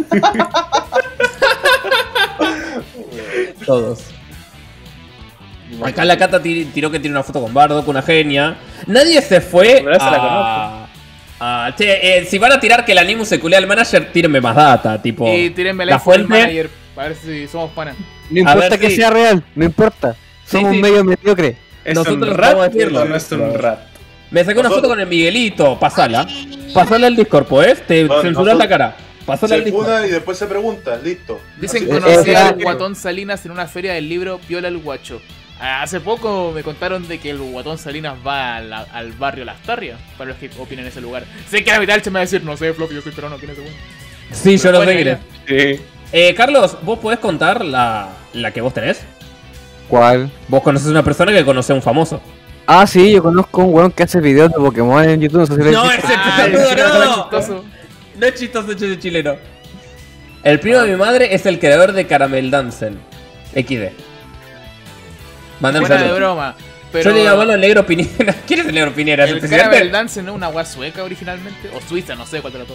Todos. Acá la Cata tiró que tiene una foto con Bardock, una genia. Nadie se fue si van a tirar que el Animu se culea al manager, tírenme más data, tipo. Y tírenme la fuente del manager, para ver si somos panas. No importa que sea real, no importa. Somos medio mediocre. Nosotros vamos a decirlo. No es un rat. Me saqué una foto con el Miguelito, pasala al Discord, pues, te censurás la cara. Pasala al Discord. Y después se pregunta, listo. Dicen que conocí al Guatón Salinas en una feria del libro Piola el Guacho. Hace poco me contaron de que el Guatón Salinas va al barrio Las Tarrias, para los que opinen en ese lugar. Sé que la mitad se me va a decir, no sé, Floppy, yo soy peruano, ¿quién es ese güey? Sí, yo lo sé, sí. Carlos, ¿vos podés contar la que vos tenés? ¿Cuál? Vos conoces a una persona que conoce a un famoso. Ah, sí, yo conozco a un weón que hace videos de Pokémon en YouTube. No, ese no. No es chistoso, es chileno. El primo de mi madre es el creador de Caramel Dancen. XD. Mándame fuera de broma. Pero yo le digo al Negro Piñera. ¿Quién es el Negro Piñera? El Caramel Dancen no es una weá sueca originalmente. O suiza, no sé cuál de las dos.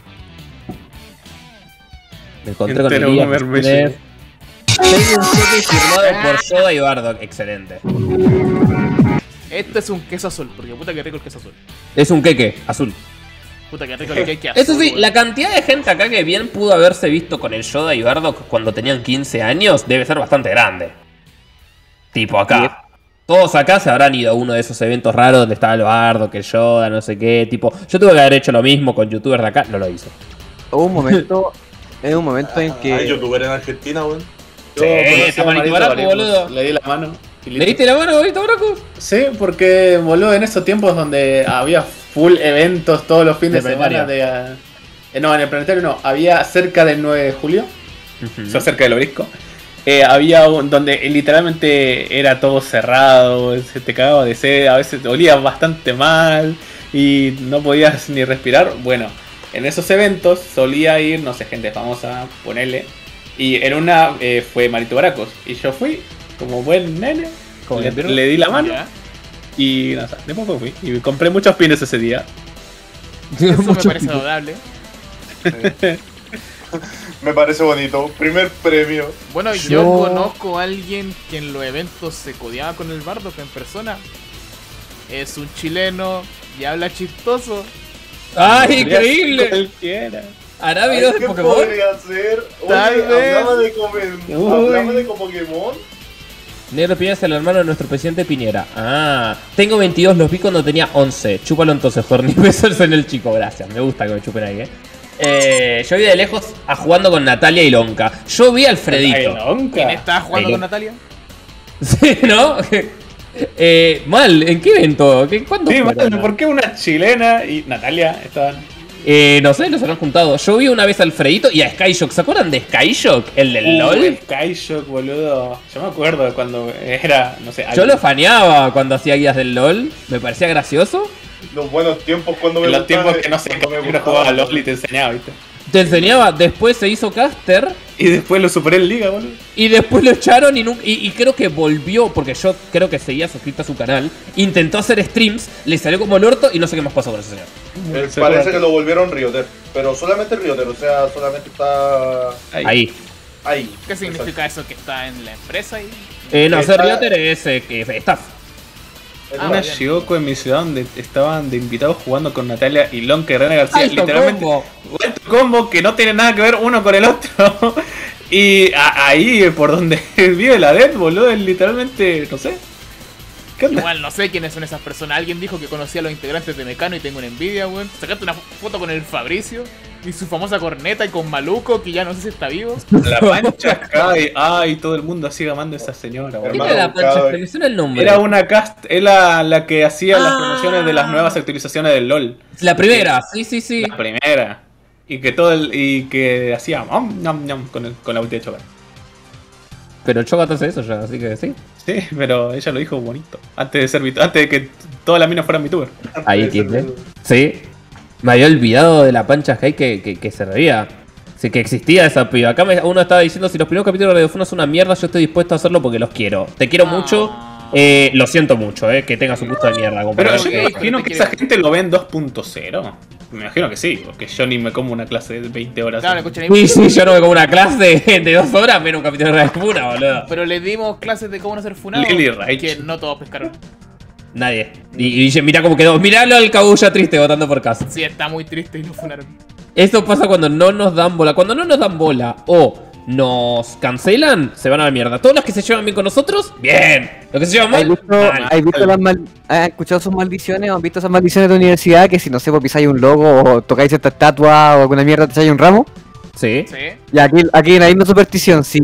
Me encontré con el día. Tengo un cheque firmado por Yoda y Bardock. Excelente. Este es un queso azul, porque puta que rico el queso azul. Es un queque azul. Puta que rico el queque azul. Eso sí, la cantidad de gente acá que bien pudo haberse visto con el Yoda y Bardock cuando tenían 15 años debe ser bastante grande. Tipo acá. Todos acá se habrán ido a uno de esos eventos raros donde estaba el Bardock, el Yoda, no sé qué. Tipo, yo tuve que haber hecho lo mismo con youtubers de acá, no lo hice. hubo un momento en que... Hay youtuber en Argentina, weón. Sí, está Marito Baraco, boludo. Le di la mano. ¿Le diste la mano, Marito Baraco? Sí, porque, boludo, en esos tiempos donde había full eventos todos los fines de semana no, en el planetario no. Había cerca del 9 de julio. O sea, cerca del Obelisco. Había donde literalmente era todo cerrado, se te cagaba de sed, a veces te olía bastante mal y no podías ni respirar. Bueno, en esos eventos solía ir, no sé, gente famosa, ponerle. Y en una fue Marito Baracos. Y yo fui, como buen nene, le di la mano. Y no sé, después fui. Y compré muchos pines ese día. Eso me parece adorable. Me parece bonito. Primer premio. Bueno, yo conozco a alguien que en los eventos se codeaba con el Bardock en persona. Es un chileno y habla chistoso. ¡Ay, increíble! Cualquiera. ¿Hará videos de Pokémon? Podría ser? Tal vez. Hablaba de Pokémon. Negro Piñera es el hermano de nuestro presidente Piñera. Ah, tengo 22, los vi cuando tenía 11. Chúpalo entonces, Horny. Besos en el chico, gracias. Me gusta que me chupen ahí, yo vi de lejos a jugando con Natalia y Lonka. Yo vi a Alfredito. ¿Quién estaba jugando con Natalia? Sí, ¿no? Mal, ¿en qué evento? ¿Cuándo? Sí, ¿por qué una chilena y Natalia estaban? No sé, los habrán juntado. Yo vi una vez a Alfredito y a Skyshock. ¿Se acuerdan de Skyshock? El del LOL. El Skyshock, boludo. Yo me acuerdo de cuando era, no sé. Yo lo faneaba cuando hacía guías del LOL. Me parecía gracioso. Los buenos tiempos cuando me los tiempos que no sé, cuando me jugaba a LOL y te enseñaba, ¿viste? Te enseñaba, después se hizo caster. Y después lo superé en liga, boludo. Y después lo echaron y creo que volvió, porque yo creo que seguía suscrito a su canal. Intentó hacer streams, le salió como el orto y no sé qué más pasó con ese señor. Parece que lo volvieron Rioter, pero solamente Rioter, o sea, solamente está... Ahí. ¿Qué significa eso? ¿Que está en la empresa ahí? No, ser Rioter es que staff. Una Shigoko en mi ciudad donde estaban de invitados jugando con Natalia y Lonka y Rena García. Literalmente, alto combo que no tiene nada que ver uno con el otro. Y ahí por donde vive la Dead, boludo, es literalmente, no sé. Igual no sé quiénes son esas personas. Alguien dijo que conocía a los integrantes de Mecano y tengo una envidia, weón. Sacaste una foto con el Fabricio y su famosa corneta y con Maluco, que ya no sé si está vivo. La Pancha cae. Ay, todo el mundo sigue amando a esa señora, boludo. ¿Quién era la Pancha? Me suena el nombre. Era una cast, era la que hacía las promociones de las nuevas actualizaciones del LOL. La primera, sí. La primera. Y que que hacía con la ulti de Chogat. Pero Chogat hace eso ya, así que sí. Sí, pero ella lo dijo bonito. Antes de que todas las minas fueran VTuber. Ahí tiene. Sí. Me había olvidado de la Pancha Sky que se reía. Sí, que existía esa piba. Acá uno estaba diciendo, si los primeros capítulos de Radio Funa son una mierda, yo estoy dispuesto a hacerlo porque los quiero. Te quiero mucho. Lo siento mucho, que tengas un gusto de mierda. Pero yo me imagino que esa gente lo ve en 2.0. Me imagino que sí, porque yo ni me como una clase de 20 horas. Claro, sí, yo no me como una clase de 2 horas, menos un capítulo de Radio Funa, boludo. Pero le dimos clases de cómo no ser funado. Que no todos pescaron. Nadie. Y mira cómo quedó. Miralo al cabulla triste votando por casa. Sí, está muy triste y lo funaron. Esto pasa cuando no nos dan bola. Cuando no nos dan bola o nos cancelan, se van a la mierda. Todos los que se llevan bien con nosotros, bien. Los que se llevan mal, ¿Han escuchado sus maldiciones o han visto esas maldiciones de universidad? Que si no sé, pues pisáis un logo o tocáis esta estatua o alguna mierda, te echáis un ramo. Sí. Y aquí en la misma superstición, si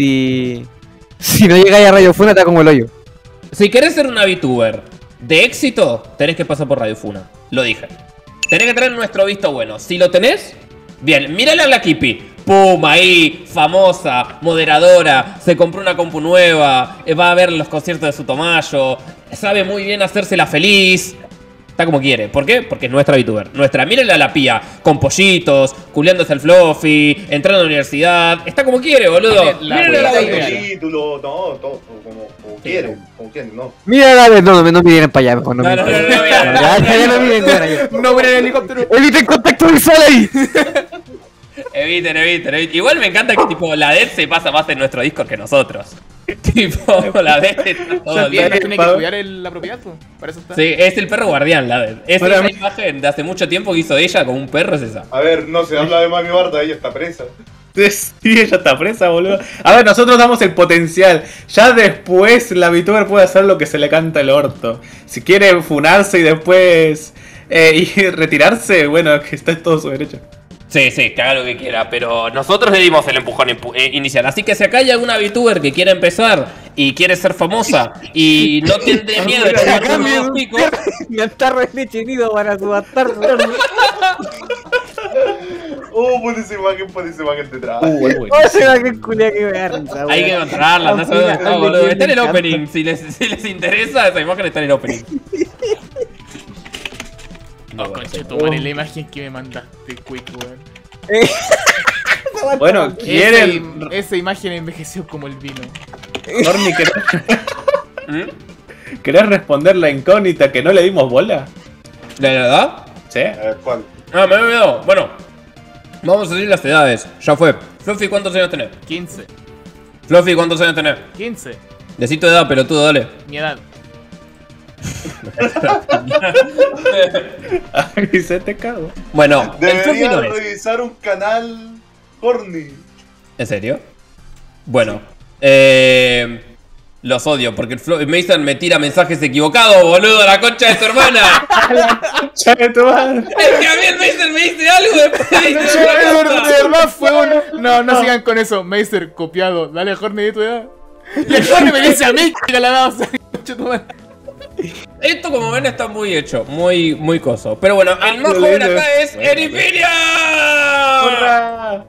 no llegáis a Radio Funa, te da como el hoyo. Si querés ser una VTuber de éxito, tenés que pasar por Radio Funa. Lo dije. Tenés que tener nuestro visto bueno. Si lo tenés, bien. Mírala a la Kipi. Pum, ahí, famosa, moderadora, se compró una compu nueva, va a ver los conciertos de su Tomayo, sabe muy bien hacérsela feliz. Está como quiere. ¿Por qué? Porque es nuestra VTuber. Mírenla a la pía, con pollitos, culeándose el fluffy, entrando a la universidad. Está como quiere, boludo. Mírenla a la título, no, todo como quieren, no. Mírala, no miren para allá, mejor no miren. No miren el helicóptero. Eviten contacto visual ahí. Eviten. Igual me encanta que tipo la Dead se pasa más en nuestro Discord que nosotros. Tipo, la Dead tiene que cuidar la propiedad, para eso está. Sí, es el perro guardián, la Dead. Es esa imagen de hace mucho tiempo que hizo ella como un perro, es esa. A ver, no se habla de Mami Barda, ella está presa. Sí, ella está presa, boludo. A ver, nosotros damos el potencial. Ya después la VTuber puede hacer lo que se le canta el orto. Si quiere funarse y después y retirarse, bueno, que está en todo su derecho. Sí, que haga lo que quiera, pero nosotros le dimos el empujón inicial. Así que si acá hay alguna VTuber que quiera empezar y quiere ser famosa y no tiene miedo de tomar unos picos, me está rechinido para su bastardo. Pon esa imagen detrás. Esa imagen culia que me da risa. Hay que encontrarla, no sé dónde está, boludo. Está en el opening, si les interesa, esa imagen está en el opening. Conche, tomar la imagen que me mandaste, Quick, weón. Bueno, quieren. Esa imagen envejeció como el vino. Horny, ¿querés responder la incógnita que no le dimos bola? ¿La verdad? Sí. A ver, ¿cuál? Ah, me he olvidado. Bueno, vamos a decir las edades. Ya fue. Fluffy, ¿cuántos años tenés? 15. Fluffy, ¿cuántos años tenés? 15. Decí tu edad, pelotudo, dale. Mi edad. Ay, se te cago. Bueno, el Fluffy Debería no es. revisar un canal horny. ¿En serio? Bueno, los odio porque el Mason me tira mensajes equivocados, boludo, la concha de su hermana. Concha de tu madre. Es que a mí el Mason me dice algo después De verdad fue un... No sigan con eso. Meister, copiado. Dale, Horny, de tu edad. Y el Horny me dice a mí que la daba. Concha tu madre. Esto, como ven, está muy hecho, muy coso. Pero bueno, el más joven acá es Eripiria. ¡Hurra!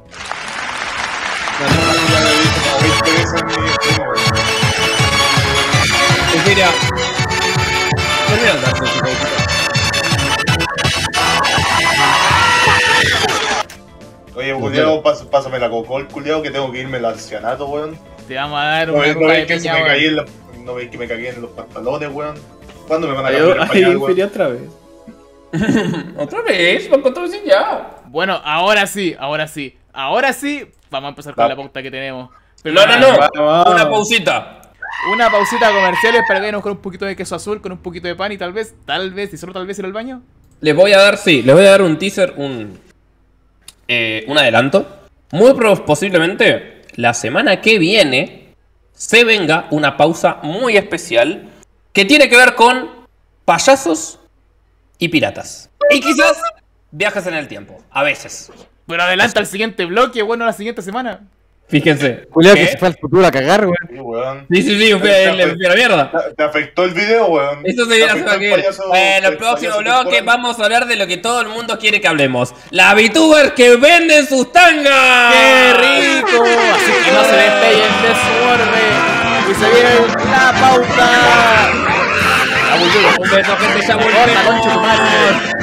Eripiria. Oye, culiao, pásame la cocol, culiao, que tengo que irme al ancianato, weón. Te vamos a dar una ¿No copa de veis que piña, me weón. caí ¿No veis que me cagué en los pantalones, weón? ¿Cuándo me van a cambiar el Ay, pañal, weón? otra vez. ¿Otra vez? ¿Lo encontramos ya? Bueno, ahora sí. Vamos a empezar con la pauta que tenemos. Pero No. Una pausita. Una pausita comerciales para que nos con un poquito de queso azul, con un poquito de pan y tal vez, y solo tal vez ir al baño. Les voy a dar un teaser, un adelanto. Muy posiblemente la semana que viene se venga una pausa muy especial que tiene que ver con payasos y piratas. Y quizás viajes en el tiempo, a veces. Pero adelanta el siguiente bloque, bueno, la siguiente semana. Fíjense. Julián, que se fue al futuro a cagar, weón. Sí, weón. Sí, fue la mierda. ¿Te afectó el video, weón? Esto se viene a hacer aquí. En el próximo bloque vamos a hablar de lo que todo el mundo quiere que hablemos. La VTuber que venden sus tangas. ¡Qué rico! Así que no se despeguen de su orden. Y se viene la pauta. Un beso, gente, ya volvemos.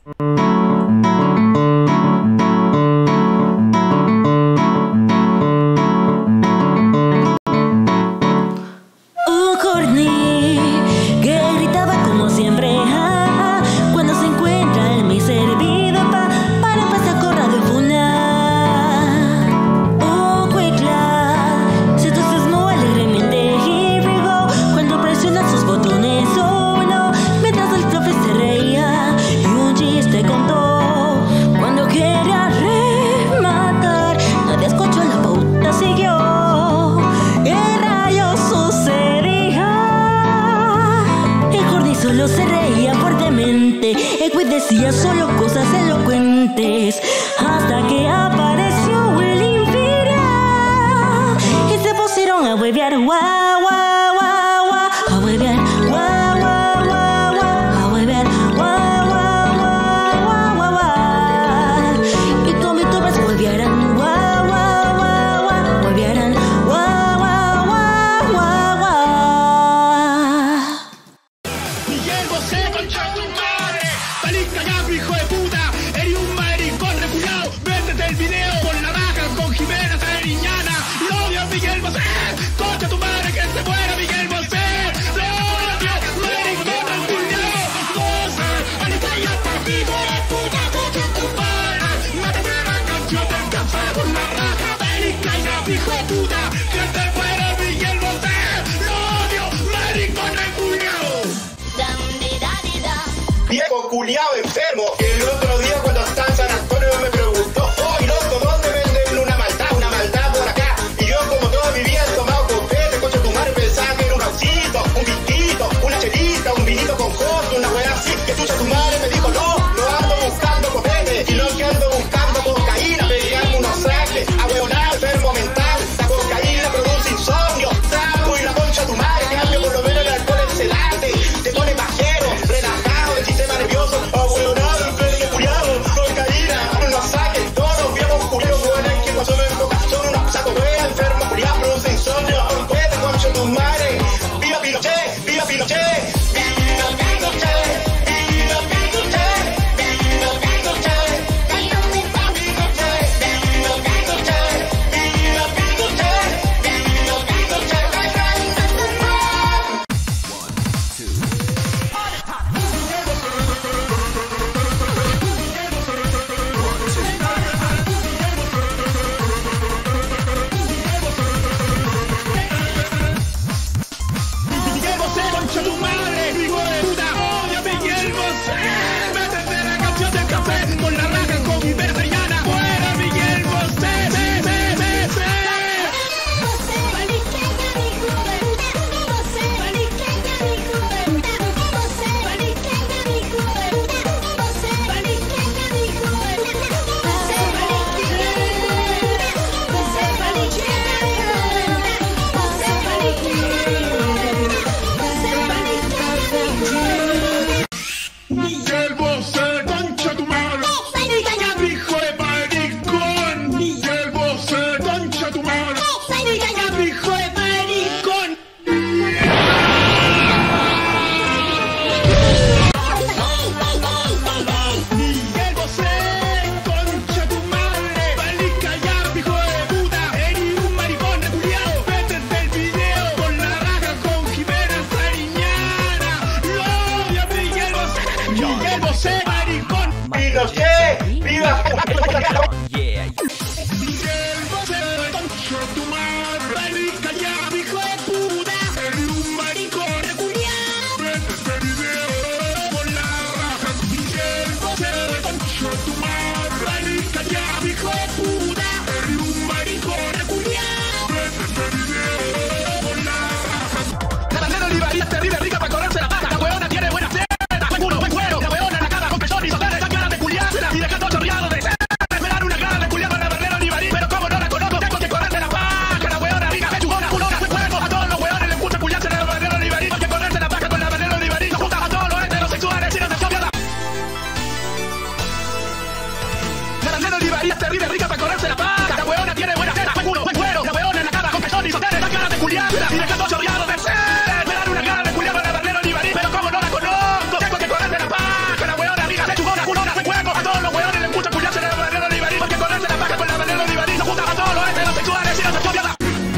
Decía solo cosas elocuentes hasta que apareció el Imperia y se pusieron a huevear, guau, guau, guau, guau, a huevear, guau, guau, guau, guau, a huevear, guau, guau, guau, guau, guau, y con VTubers huevearán, guau, guau, guau, guau, huevearán, guau, guau, guau, guau, guau. Miguel Bosé, concha tu madre, salí cagado, hijo de puta, eres un maricón reculado, véndete el video con la raja, con Jimena Sariñana, lo odio a Miguel Bosé, concha tu madre, que se muera Miguel Bosé, lo odio, maricón reculado, Bosé, ahorita ya está vivo de puta, concha tu madre, mátate la canción del café con la raja, ven y cagado, hijo de puta, que se muera Miguel Bosé, lo odio, maricón reculado. Viejo culiao enfermo. El otro día cuando estaba en San Antonio me preguntó, oh, loco, ¿dónde venden una maldad por acá? Y yo como toda mi vida he tomado copete, coche tu madre pensaba que era un osito, un piquito, una chelita, un vinito con costo, una wea así, que tuya tu madre me dijo, no ando buscando copete, sino que ando buscando cocaína. tu madre. Vení, callado, hijo de puta. Eres un maricón reculiado. Vete este video por la raja. Miguel Bosé, concha tu madre. Vení, callado, hijo de puta. Eres un maricón reculiado. Vete este video por la raja. La bandera olivaría es terrible, rica para correrse la paja. La huevona tiene buena cena. Buen culo, buen cuero. La huevona en la cara con pezón y sotana. Esa cara de culiársela y deja todo chorreado de cena. Esperar una cara de culiado en la bandera olivarí. Pero como no la conozco, tengo que correrse la paja. La huevona rica, pechugona, culona, buen cuerpo. A todos los huevones les gusta culiarse en la bandera olivarí. Porque correrse la paja con la bandera olivarí. No juntas a todos los heterosexuales y no se copia la... La bandera olivarí es terrible, rica para correrse la paja. La huevona tiene buena cena, buen culo, buen cuero. La huevona en la cara con pezón y sotana. Esa cara de culiársela y deja todo chorreado de cena. Esperar una cara de culiado en la bandera olivarí. Pero como no la conozco, tengo que correrse la paja. La huevona rica, pechugona, culona, buen cuerpo. A todos los huevones les gusta culiarse en la bandera olivarí. Porque correrse la paja con la bandera olivarí. No juntas a todos los heterosexuales y no se copia la...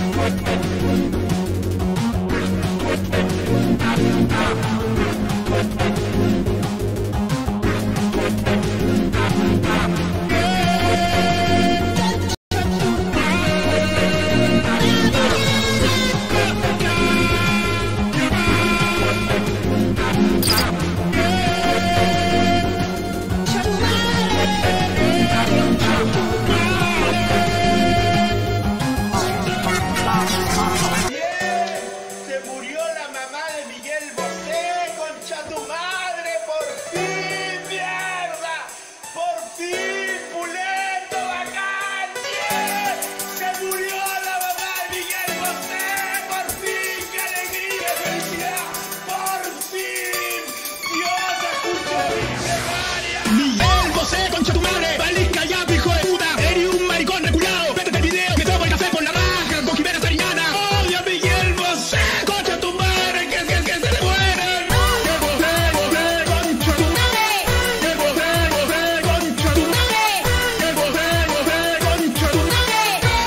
Se murió la mamá de Miguel Bosé, concha tu madre, por fin, mierda, por fin, pulento, bacán, bien. Se murió la mamá de Miguel Bosé, por fin, qué alegría, felicidad, por fin, Dios escuchó mi plegaria. Miguel Bosé, concha tu madre, valís callado, hijo de puta, eres un maricón reculado, vete del video que tomo el café por la raja con Jimena Sariñana. Odio a Miguel Bosé, concha tu madre, que se le mueren. Que Bosé, concha tu madre. Que Bosé, concha tu madre. Que Bosé, concha tu madre.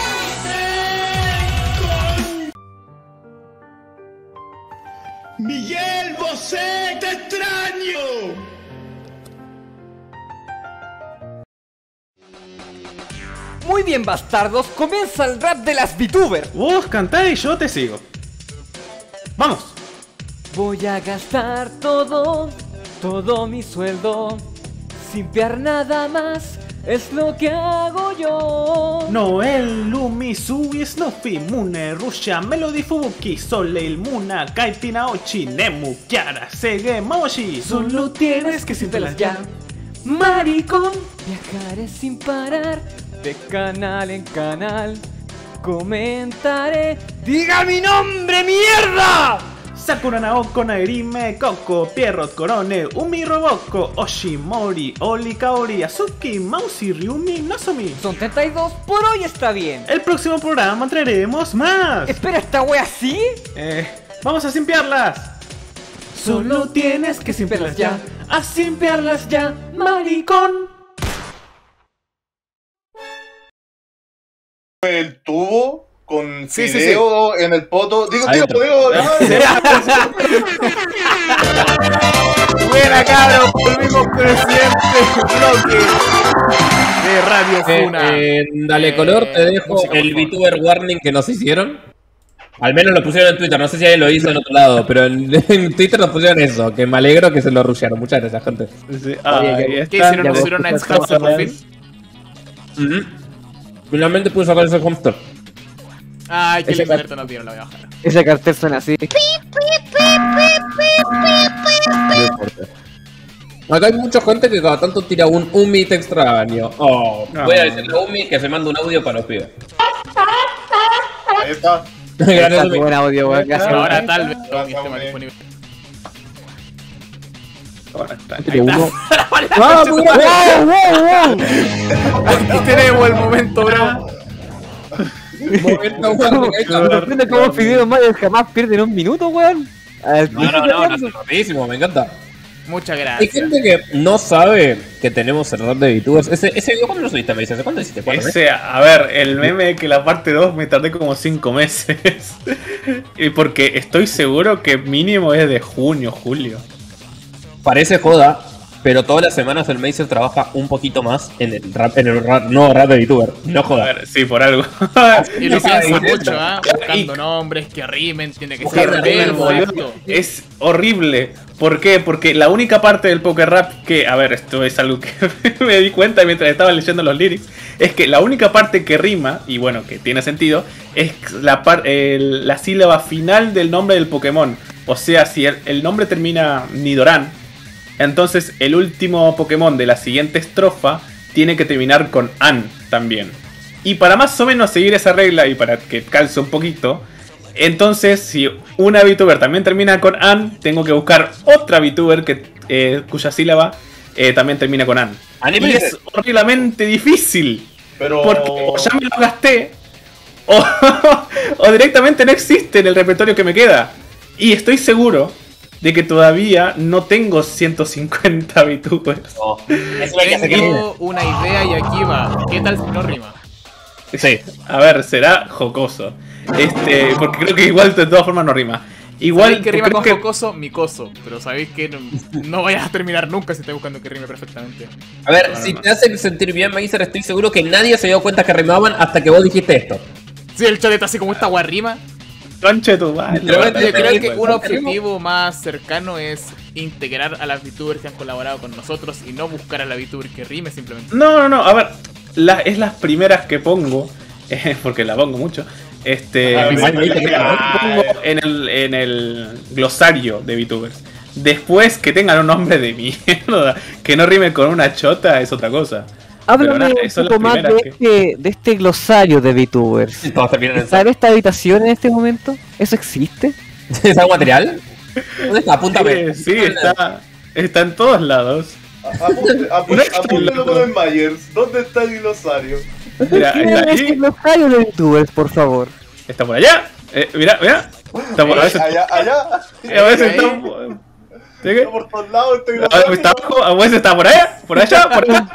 Miguel Bosé, te extraño. Muy bien, bastardos, comienza el rap de las VTubers. Vos cantá y yo te sigo. Vamos. Voy a gastar todo mi sueldo, sin pear nada más, es lo que hago yo. Noel, Lumi, Sui, Snuffy, Mune, Russia, Melody, Fubuki, Soleil, Muna, Kaiti, Naochi, Nemu, Kiara, Sege, Maoshi. Solo tienes que sentirlas ya, maricón. Viajaré sin parar, de canal en canal, comentaré. ¡Diga mi nombre, mierda! Sakura Naoko, Nairime, Koko, Pierrot, Korone, Umi, Roboko, Oshimori, Oli, Kaori, Azuki, Mausi, Ryumi, Nozomi. Son 32, por hoy está bien. El próximo programa traeremos más. Espera, ¿esta wea sí? Vamos a simpiarlas. Solo tienes que simpiarlas ya, a simpiarlas ya, maricón. El tubo con fideo en el poto. Digo, digo. Buena, cabrón, volvimos con el siguiente bloque de Radio Funa. Dale color, te dejo el VTuber warning que nos hicieron. Al menos lo pusieron en Twitter, no sé si alguien lo hizo en otro lado, pero en Twitter nos pusieron eso, que me alegro que se lo rushearon. Muchas gracias, gente. Sí. ¿Qué hicieron? ¿Nos hicieron una Enhanced por fin? Finalmente pude sacar ese hamster. Ay, qué lindo, no vieron, la voy a bajar. Ese cartel suena así. Acá hay mucha gente que cada tanto tira un Umi te extraño. Voy a decirle a Umi que se manda un audio para los pibes. Ahí está. Gracias, buen audio, weón. Ahora tal vez esté más disponible. Ahí está. Aquí tenemos el momento, bro. Sorprende cómo Fideo Mayo jamás pierden un minuto, weón. No, es rapidísimo, me encanta. Muchas gracias. Hay gente que no sabe que tenemos el rap de VTubers. Ese video, ¿cuándo lo subiste? Me dices, ¿cuándo hiciste? A ver, el meme que la parte 2 me tardé como 5 meses. Y porque estoy seguro que mínimo es de junio, julio. Parece joda, pero todas las semanas el Mazer trabaja un poquito más en el nuevo rap de VTuber. No jodas. Sí, por algo. Y lo piensa mucho, buscando nombres que rimen, tiene que ser verbo. Es horrible. ¿Por qué? Porque la única parte del poker rap que, a ver, esto es algo que me di cuenta mientras estaba leyendo los lyrics, es que la única parte que rima, y bueno, que tiene sentido, es la sílaba final del nombre del Pokémon. O sea, si el nombre termina Nidoran, entonces el último Pokémon de la siguiente estrofa tiene que terminar con An también. Y para más o menos seguir esa regla y para que calce un poquito, entonces si una VTuber también termina con An, tengo que buscar otra VTuber cuya sílaba también termina con An. Y es horriblemente difícil. Pero... porque o ya me lo gasté o directamente no existe en el repertorio que me queda. Y estoy seguro de que todavía no tengo 150 VTubers. Tengo una idea y aquí va. ¿Qué tal si no rima? Sí, a ver, será jocoso. Porque creo que igual de todas formas no rima. Igual que rima con jocoso, micoso. Pero sabéis que no vayas a terminar nunca si estás buscando que rime perfectamente. A ver, si te hacen sentir bien, Mazer, estoy seguro que nadie se dio cuenta que rimaban hasta que vos dijiste esto. Sí, el chat está así como esta guarrima. Conche tu madre. Yo creo que un objetivo más cercano es integrar a las VTubers que han colaborado con nosotros y no buscar a la VTuber que rime simplemente. No, a ver, es las primeras que pongo, porque la pongo mucho. Pongo en el glosario de VTubers. Después que tengan un nombre de mierda, que no rime con una chota, es otra cosa. Háblame un poco más de este glosario de VTubers. ¿Está en esta habitación en este momento? ¿Eso existe? ¿Es algo material? ¿Dónde está? Apúntame. Sí, está en todos lados. Apúntalo con el Myers. ¿Dónde está el glosario? Mira, está ahí. El glosario de VTubers, por favor. Está por allá. Mira. Está por allá. A veces está por todos lados. Está abajo, a veces está por allá, por allá.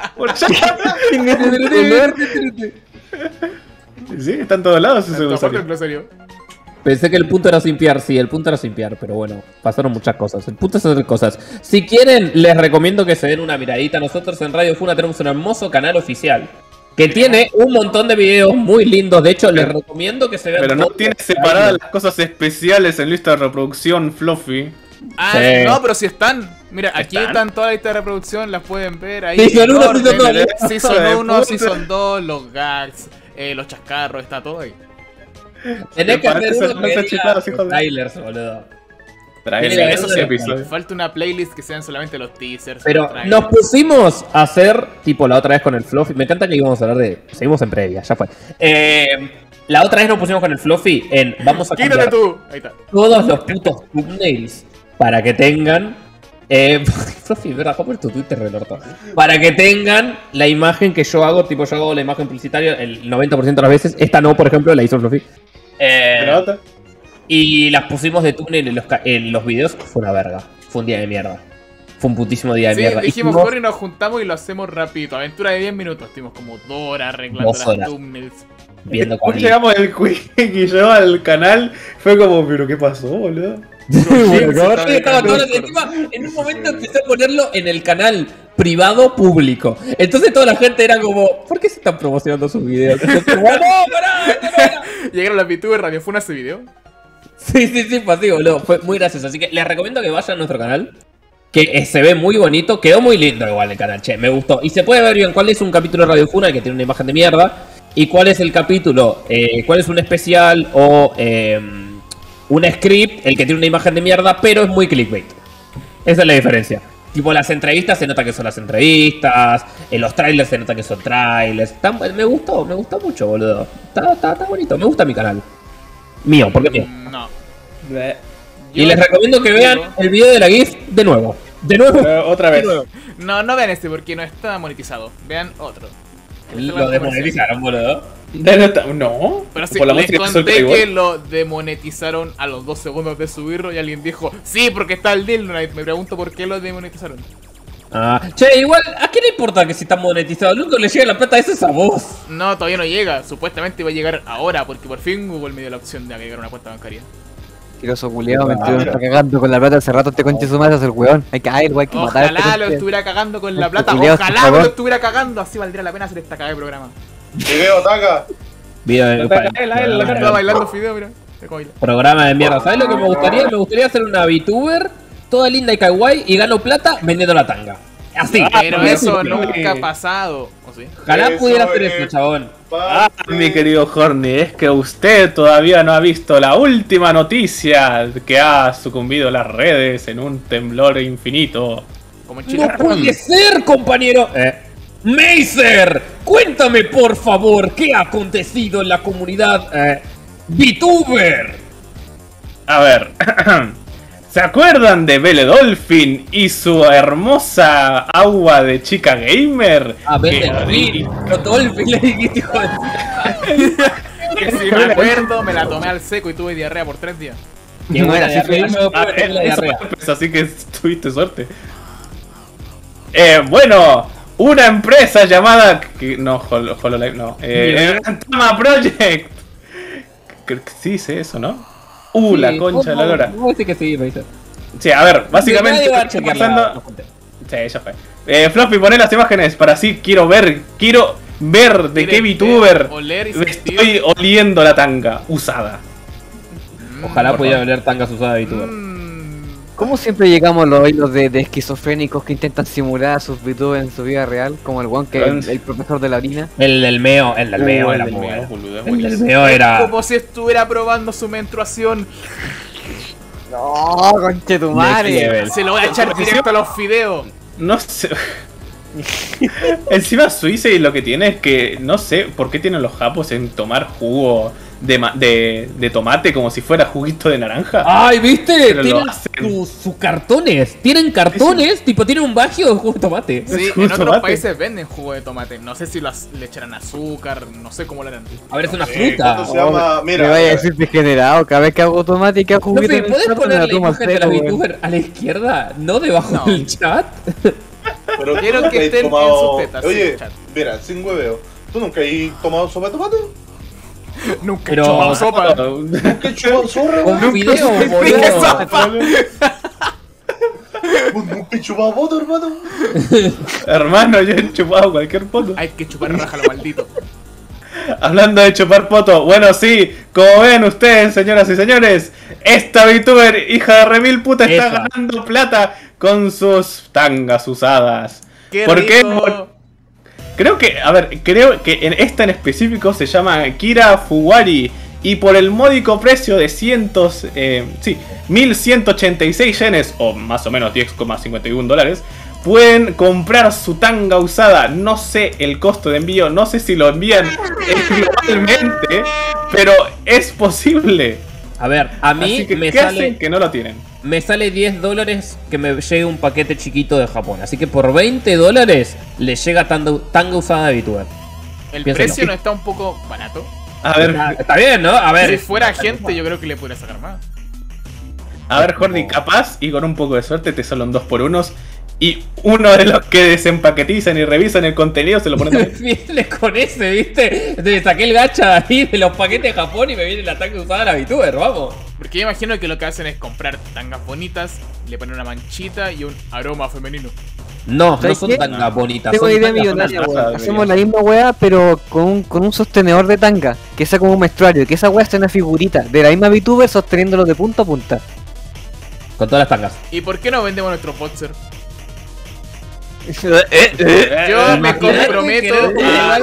Sí, está en todos lados ese glosario. Pensé que el punto era simpiar, sí, el punto era simpiar, pero bueno, pasaron muchas cosas. El punto es hacer cosas. Si quieren, les recomiendo que se den una miradita. Nosotros en Radio Funa tenemos un hermoso canal oficial que tiene un montón de videos muy lindos. De hecho, les recomiendo que se vean. Pero no tiene separadas las cosas especiales en lista de reproducción, Fluffy. Ah, sí. No, pero si están. Mira, aquí están toda la lista de reproducción, las pueden ver ahí. Season 1, Season 2. Season 1, Season 2, los gags, los chascarros, está todo ahí. Tenés que hacer uno que diga trailers, boludo. Eso sí, falta una playlist que sean solamente los teasers. Pero nos pusimos a hacer, tipo la otra vez con el Fluffy. Me encanta que íbamos a hablar de... Seguimos en previa, ya fue. La otra vez nos pusimos con el Fluffy en... Vamos a cambiar todos los putos thumbnails para que tengan... Fluffy, ¿verdad? ¿Cómo es tu Twitter, relorto? Para que tengan la imagen que yo hago. Tipo, yo hago la imagen publicitaria el 90% de las veces. Esta no, por ejemplo, la hizo Fluffy. Y las pusimos de thumbnail en los videos. Fue una verga. Fue un día de mierda. Fue un putísimo día de mierda. Dijimos, corre, nos juntamos y lo hacemos rapidito. Aventura de 10 minutos. Estuvimos como 2 horas arreglando las thumbnails. Viendo cuál llegamos el quick y yo al canal. Fue como, pero ¿qué pasó, boludo? Estaba todo encima, en un momento empecé a ponerlo en el canal privado público. Entonces toda la gente era como, ¿por qué se están promocionando sus videos? Llegaron las VTubers, Radio Funa ese video. Sí, fue así, boludo. Fue muy gracioso. Así que les recomiendo que vayan a nuestro canal. Que se ve muy bonito. Quedó muy lindo igual el canal, che, me gustó. Y se puede ver bien cuál es un capítulo de Radio Funa que tiene una imagen de mierda. Y cuál es el capítulo, cuál es un especial o un script, el que tiene una imagen de mierda, pero es muy clickbait. Esa es la diferencia. Tipo, las entrevistas se nota que son las entrevistas, en los trailers se nota que son trailers. Me gustó mucho, boludo. Está bonito, me gusta mi canal. Mío, ¿por qué mío? No. Y les recomiendo que vean el video de la GIF de nuevo. Otra vez. No vean este porque no está monetizado. Vean otro. Lo desmonetizaron, boludo. No. Pero sí, les conté que lo demonetizaron a los 2 segundos de subirlo y alguien dijo, sí, porque está el deal. Me pregunto por qué lo demonetizaron. Che, igual, ¿a quién le importa que si está monetizado? Lo único que le llega la plata es esa voz. No, todavía no llega. Supuestamente iba a llegar ahora porque por fin Google me dio la opción de agregar una cuenta bancaria. Mentiroso culiao, mentiroso, está cagando con la plata hace rato, te conche su madre, es el weón. Hay que matar. Ojalá lo estuviera cagando con la plata, culiao, ojalá por me lo favor. estuviera cagando, así valdría la pena hacer esta cagada de programa. Video, taca. Está bailando Fideo, mira. Programa de mierda. ¿Sabes lo que me gustaría? Me gustaría hacer una VTuber toda linda y kawaii y gano plata vendiendo la tanga. Así. Pero eso nunca ha pasado. ¿O sí? Ojalá pudiera hacer eso, chabón. Mi querido Horny, es que usted todavía no ha visto la última noticia que ha sucumbido las redes en un temblor infinito. No puede ser, compañero. Mazer, cuéntame por favor qué ha acontecido en la comunidad VTuber. A ver, ¿se acuerdan de Belle Dolphin y su hermosa agua de chica gamer? A Belle Dolphin, no Dolphin le dijiste, hijo de... Que si me acuerdo, me la tomé al seco y tuve diarrea por 3 días. Qué buena diarrea, no me puedo meter la diarrea. Así que tuviste suerte. Bueno, una empresa llamada... No, HoloLive no. Tama Project. Creo que sí dice eso, ¿no? La concha de la lora. No decir que sí, me dice. Sí, a ver, básicamente lo que está pasando... Sí, ya fue. Fluffy, poné las imágenes para así quiero ver de qué VTuber estoy oliendo la tanga usada. Ojalá pudiera oler tangas usadas de VTuber. ¿Cómo siempre llegamos a los hilos de esquizofrénicos que intentan simular a sus VTubers en su vida real? Como el one que el profesor de la orina. El del meo era muy bueno. El del meo era... Como si estuviera probando su menstruación. No, conche tu madre. Se lo voy a echar directo a los fideos. No sé. Encima Suiza y lo que tiene es que no sé por qué tienen los japos en tomar jugo de tomate como si fuera juguito de naranja. ¡Ay, viste! Tienen sus cartones. Tienen cartones, tipo tienen un bagio de jugo de tomate. Sí, en otros países venden jugo de tomate. No sé si le echarán azúcar, no sé cómo lo harán. A ver, es una fruta. Se llama, Me vaya a decir degenerado, cada vez que hago tomate y que hago juguito. No, ¿puedes poner la imagen de la VTuber a la izquierda? No debajo del chat. Pero quiero que estén en sus tetas. Oye, mira, sin hueveo. ¿Tú nunca has tomado sopa de tomate? Nunca he chupado sopa. Nunca he chupado zorra. Un video, boludo. Nunca he chupado voto, hermano. Hermano, yo he chupado cualquier poto. Hay que chupar raja lo maldito. Hablando de chupar poto, bueno sí, como ven ustedes, señoras y señores, esta VTuber hija de remil puta está ganando plata con sus tangas usadas. ¿Por qué? Creo que en esta en específico se llama Kira Fuwari y por el módico precio de 1186 yenes o más o menos 10,51 dólares pueden comprar su tanga usada. No sé el costo de envío, no sé si lo envían globalmente, pero es posible. A ver, a mí me ¿qué sale hacen que no lo tienen? Me sale 10 dólares que me llegue un paquete chiquito de Japón. Así que por 20 dólares le llega tanga usada de VTuber. El precio no está un poco barato. A ver, está bien, ¿no? A ver. Si fuera gente, yo creo que le podría sacar más. A ver, Jordi, capaz y con un poco de suerte te salen 2x1 y uno de los que desempaquetizan y revisan el contenido se lo ponen también. Viene con ese, ¿viste? Entonces saqué el gacha ahí de los paquetes de Japón y me viene la tanga usada de la VTuber, vamos. Porque yo imagino que lo que hacen es comprar tangas bonitas, le ponen una manchita y un aroma femenino. No, no son tangas bonitas. Tengo idea millonaria, weón. Hacemos la misma weá, pero con un sostenedor de tanga, que sea como un menstruario, que esa weá sea una figurita de la misma VTuber sosteniéndolo de punta a punta. Con todas las tangas. ¿Y por qué no vendemos nuestro boxer? Yo me comprometo a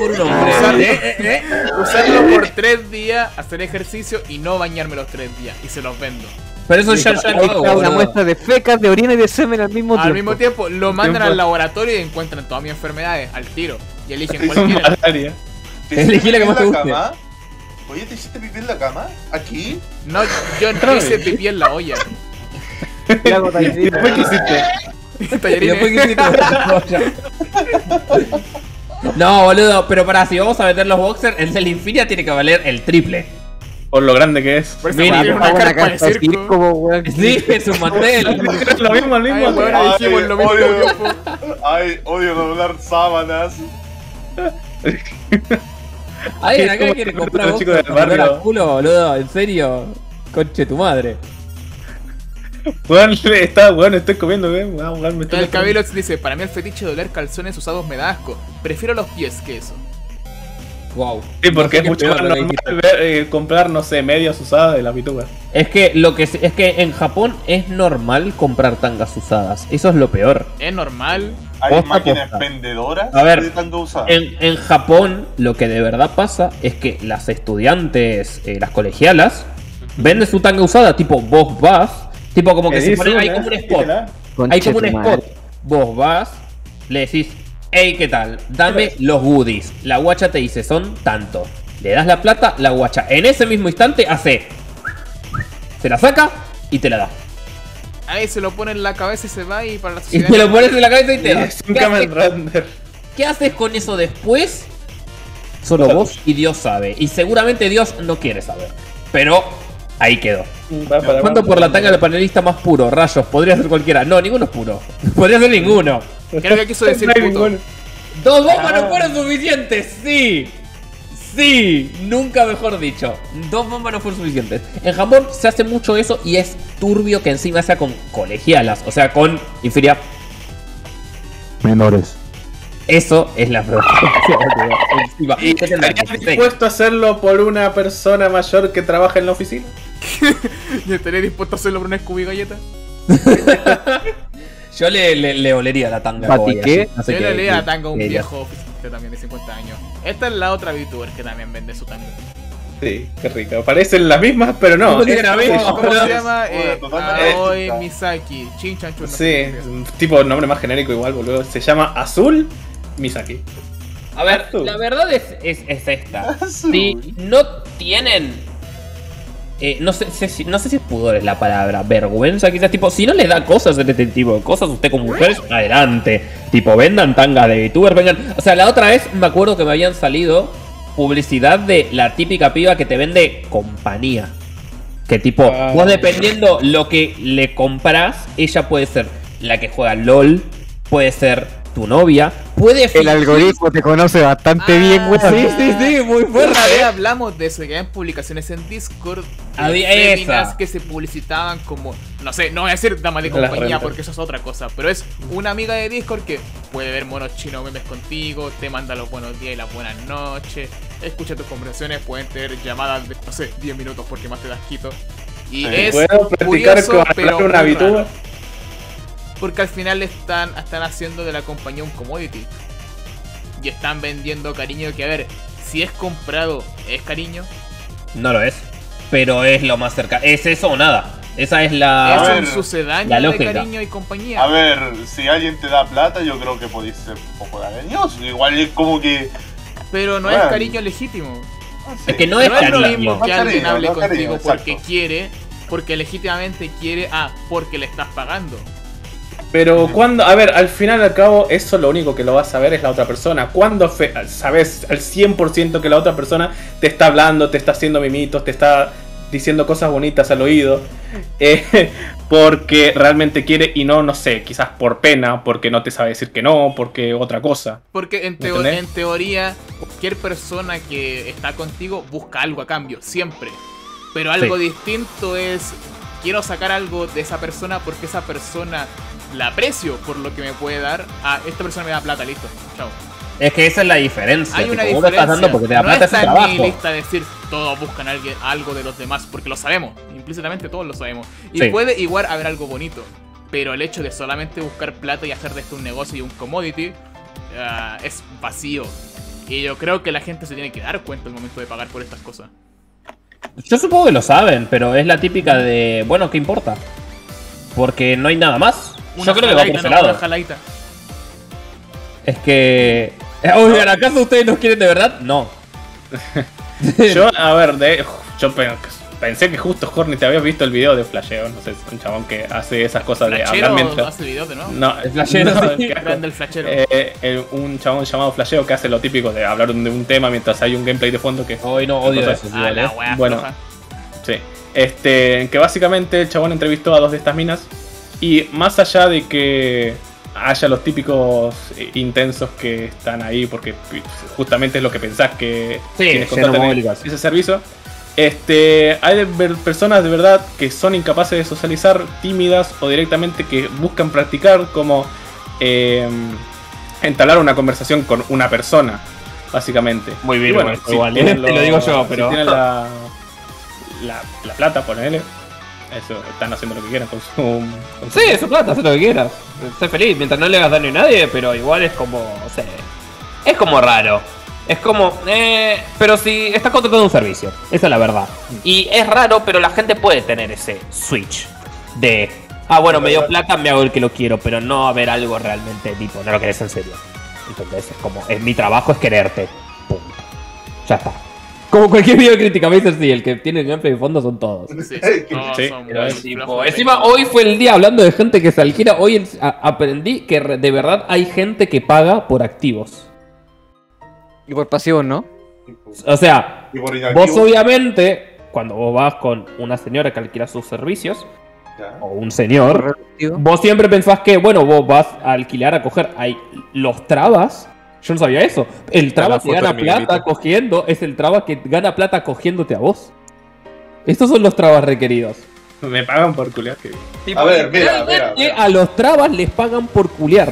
usarlo por 3 días, hacer ejercicio y no bañarme los 3 días. Y se los vendo. Pero eso ya lo hago, una muestra de fecas, de orina y de semen al mismo tiempo. Al mismo tiempo, lo mandan al laboratorio y encuentran todas mis enfermedades al tiro. Y eligen cualquiera. Elegí la que más te guste. Oye, ¿te hiciste pipí en la cama? ¿Aquí? No, yo no hice pipí en la olla. ¿Y después qué hiciste? No, boludo, pero para si vamos a meter los boxers, el del Infinia tiene que valer el triple. Por lo grande que es. Por eso tiene una carpa de circo. Sí, es un mantel. Lo mismo, dijimos lo mismo. Ay, odio doblar sábanas. Alguien acá quiere comprar boxers para culo, boludo, en serio. Conche tu madre. Bueno, estoy comiendo, El Cabelox dice, para mí el fetiche de oler calzones usados me da asco. Prefiero los pies que eso. Wow. Sí, porque es mucho más normal comprar, no sé, medias usadas de la VTuber. Es que en Japón es normal comprar tangas usadas. Eso es lo peor. Es normal. Hay máquinas vendedoras de tanga usada. En Japón lo que de verdad pasa es que las estudiantes, las colegialas, venden su tanga usada, tipo vos vas, tipo como que se pone, hay como un spot. Hay como un spot. Vos vas, le decís, hey, ¿qué tal? Dame los goodies. La guacha te dice, son tanto. Le das la plata, la guacha en ese mismo instante hace, se la saca y te la da. Ahí se lo pone en la cabeza y se va y para la sociedad. Y te lo pones en la cabeza y te da. Es un Kamen Rider. ¿Qué haces con eso después? Solo vos y Dios sabe. Y seguramente Dios no quiere saber. Pero ahí quedó. ¿Cuánto por la tanga del panelista más puro? Rayos, podría ser cualquiera. No, ninguno es puro. Podría ser ninguno. Creo que quiso decir puto. Dos bombas no fueron suficientes, sí. Sí, nunca mejor dicho. Dos bombas no fueron suficientes. En Japón se hace mucho eso y es turbio que encima sea con colegialas, o sea, con inferioridad menores. Eso es la preocupación. ¿Estarías dispuesto a hacerlo por una persona mayor que trabaja en la oficina? ¿Y estaría dispuesto a hacerlo por una Scooby Galleta? Yo le olería la tanga. ¿Pati qué? No sé. Yo le olería la tanga a un viejo oficial también de 50 años. Esta es la otra VTuber que también vende su tanga. Sí, qué rico. Parecen las mismas, pero no. ¿Cómo se llama? Aoi Misaki. Chinchanchun. Sí, tipo nombre más genérico igual, boludo. Se llama Azul Misaki. A ver, la verdad es esta. Si no tienen... no sé si es pudor es la palabra, vergüenza quizás, tipo, si no les da cosas en este tipo de cosas, usted como mujeres, adelante, tipo, vendan tangas de VTuber, vengan, o sea, la otra vez me acuerdo que me habían salido publicidad de la típica piba que te vende compañía, que tipo, vos dependiendo lo que le compras, ella puede ser la que juega LOL, puede ser tu novia, puede... El algoritmo te conoce bastante bien, güey. Sí, muy fuerte. Una vez hablamos de eso, que habían publicaciones en Discord féminas que se publicitaban como, no sé, no voy a decir dama de compañía porque eso es otra cosa, pero es una amiga de Discord que puede ver monos chinos memes contigo, te manda los buenos días y las buenas noches, escucha tus conversaciones, pueden tener llamadas de, no sé, 10 minutos porque más te das quito. Y es ¿puedo practicar curioso, pero una VTuber? Porque al final están haciendo de la compañía un commodity. Y están vendiendo cariño que, a ver, si es comprado, ¿es cariño? No lo es. Pero es lo más cercano. ¿Es eso o nada? Esa es la... Es un sucedáneo de cariño y compañía. A ver, si alguien te da plata, yo creo que podéis ser un poco cariñoso. Igual es como que... Pero no es cariño legítimo. Es que no es lo mismo que alguien hable contigo porque quiere, porque legítimamente quiere, porque le estás pagando. Pero cuando, a ver, al final y al cabo, eso lo único que lo vas a ver es la otra persona. Cuando sabes al 100% que la otra persona te está hablando, te está haciendo mimitos, te está diciendo cosas bonitas al oído, porque realmente quiere y no sé, quizás por pena, porque no te sabe decir que no, porque otra cosa. Porque en teoría, cualquier persona que está contigo busca algo a cambio, siempre. Pero algo distinto es, quiero sacar algo de esa persona porque esa persona la aprecio por lo que me puede dar. Esta persona me da plata, listo, chao. Es que esa es la diferencia. Hay una diferencia. Vos estás dando porque te da plata, está en mi lista decir todos buscan algo de los demás, porque lo sabemos, implícitamente todos lo sabemos. Y puede igual haber algo bonito, pero el hecho de solamente buscar plata y hacer de esto un negocio y un commodity es vacío. Y yo creo que la gente se tiene que dar cuenta al momento de pagar por estas cosas. Yo supongo que lo saben, pero es la típica de, bueno, ¿qué importa? Porque no hay nada más. Yo creo que va por ese lado. Es que... Oigan, ¿acaso ustedes nos quieren de verdad? No. Yo, a ver, yo pensé que justo Horny te habías visto el video de Flasheo. No sé, es un chabón que hace esas cosas de hablar mientras... ¿Hace videos de nuevo? No, el Flashero. No, Grande el Flashero. Un chabón llamado Flasheo que hace lo típico de hablar de un tema mientras hay un gameplay de fondo que... Hoy no, odio eso. Bueno, sí. Que básicamente el chabón entrevistó a dos de estas minas. Y más allá de que haya los típicos intensos que están ahí porque justamente es lo que pensás que tienes contrato en ese servicio, Hay personas de verdad que son incapaces de socializar, tímidas o directamente que buscan practicar como entablar una conversación con una persona, básicamente. Muy bien, y bueno, bueno, igual, te lo digo yo, pero... Si tienen la plata, ponele. Eso, están haciendo lo que quieran con su... Sí, es su plata, haz lo que quieras. Sé feliz, mientras no le hagas daño a nadie, pero igual es como... O sea, es como raro. Es como... pero si estás contratando un servicio, esa es la verdad. Y es raro, pero la gente puede tener ese switch de... Ah, bueno, me dio plata, me hago el que lo quiero, pero no haber algo realmente tipo, no lo querés en serio. Entonces, es como... mi trabajo es quererte. Punto. Ya está. Como cualquier video de crítica, me dicen, sí, el que tiene gameplay de fondo son todos. Sí, Tipo, encima hoy fue el día hablando de gente que se alquila. Hoy aprendí que de verdad hay gente que paga por activos. Y por pasivos, ¿no? O sea, vos obviamente, cuando vos vas con una señora que alquila sus servicios, o un señor, vos siempre pensás que, bueno, vos vas a alquilar, a coger. Hay los trabas. Yo no sabía eso. El traba que gana plata cogiendo es el traba que gana plata cogiéndote a vos. Estos son los trabas requeridos. Me pagan por culiar. A ver, mira. A los trabas les pagan por culiar.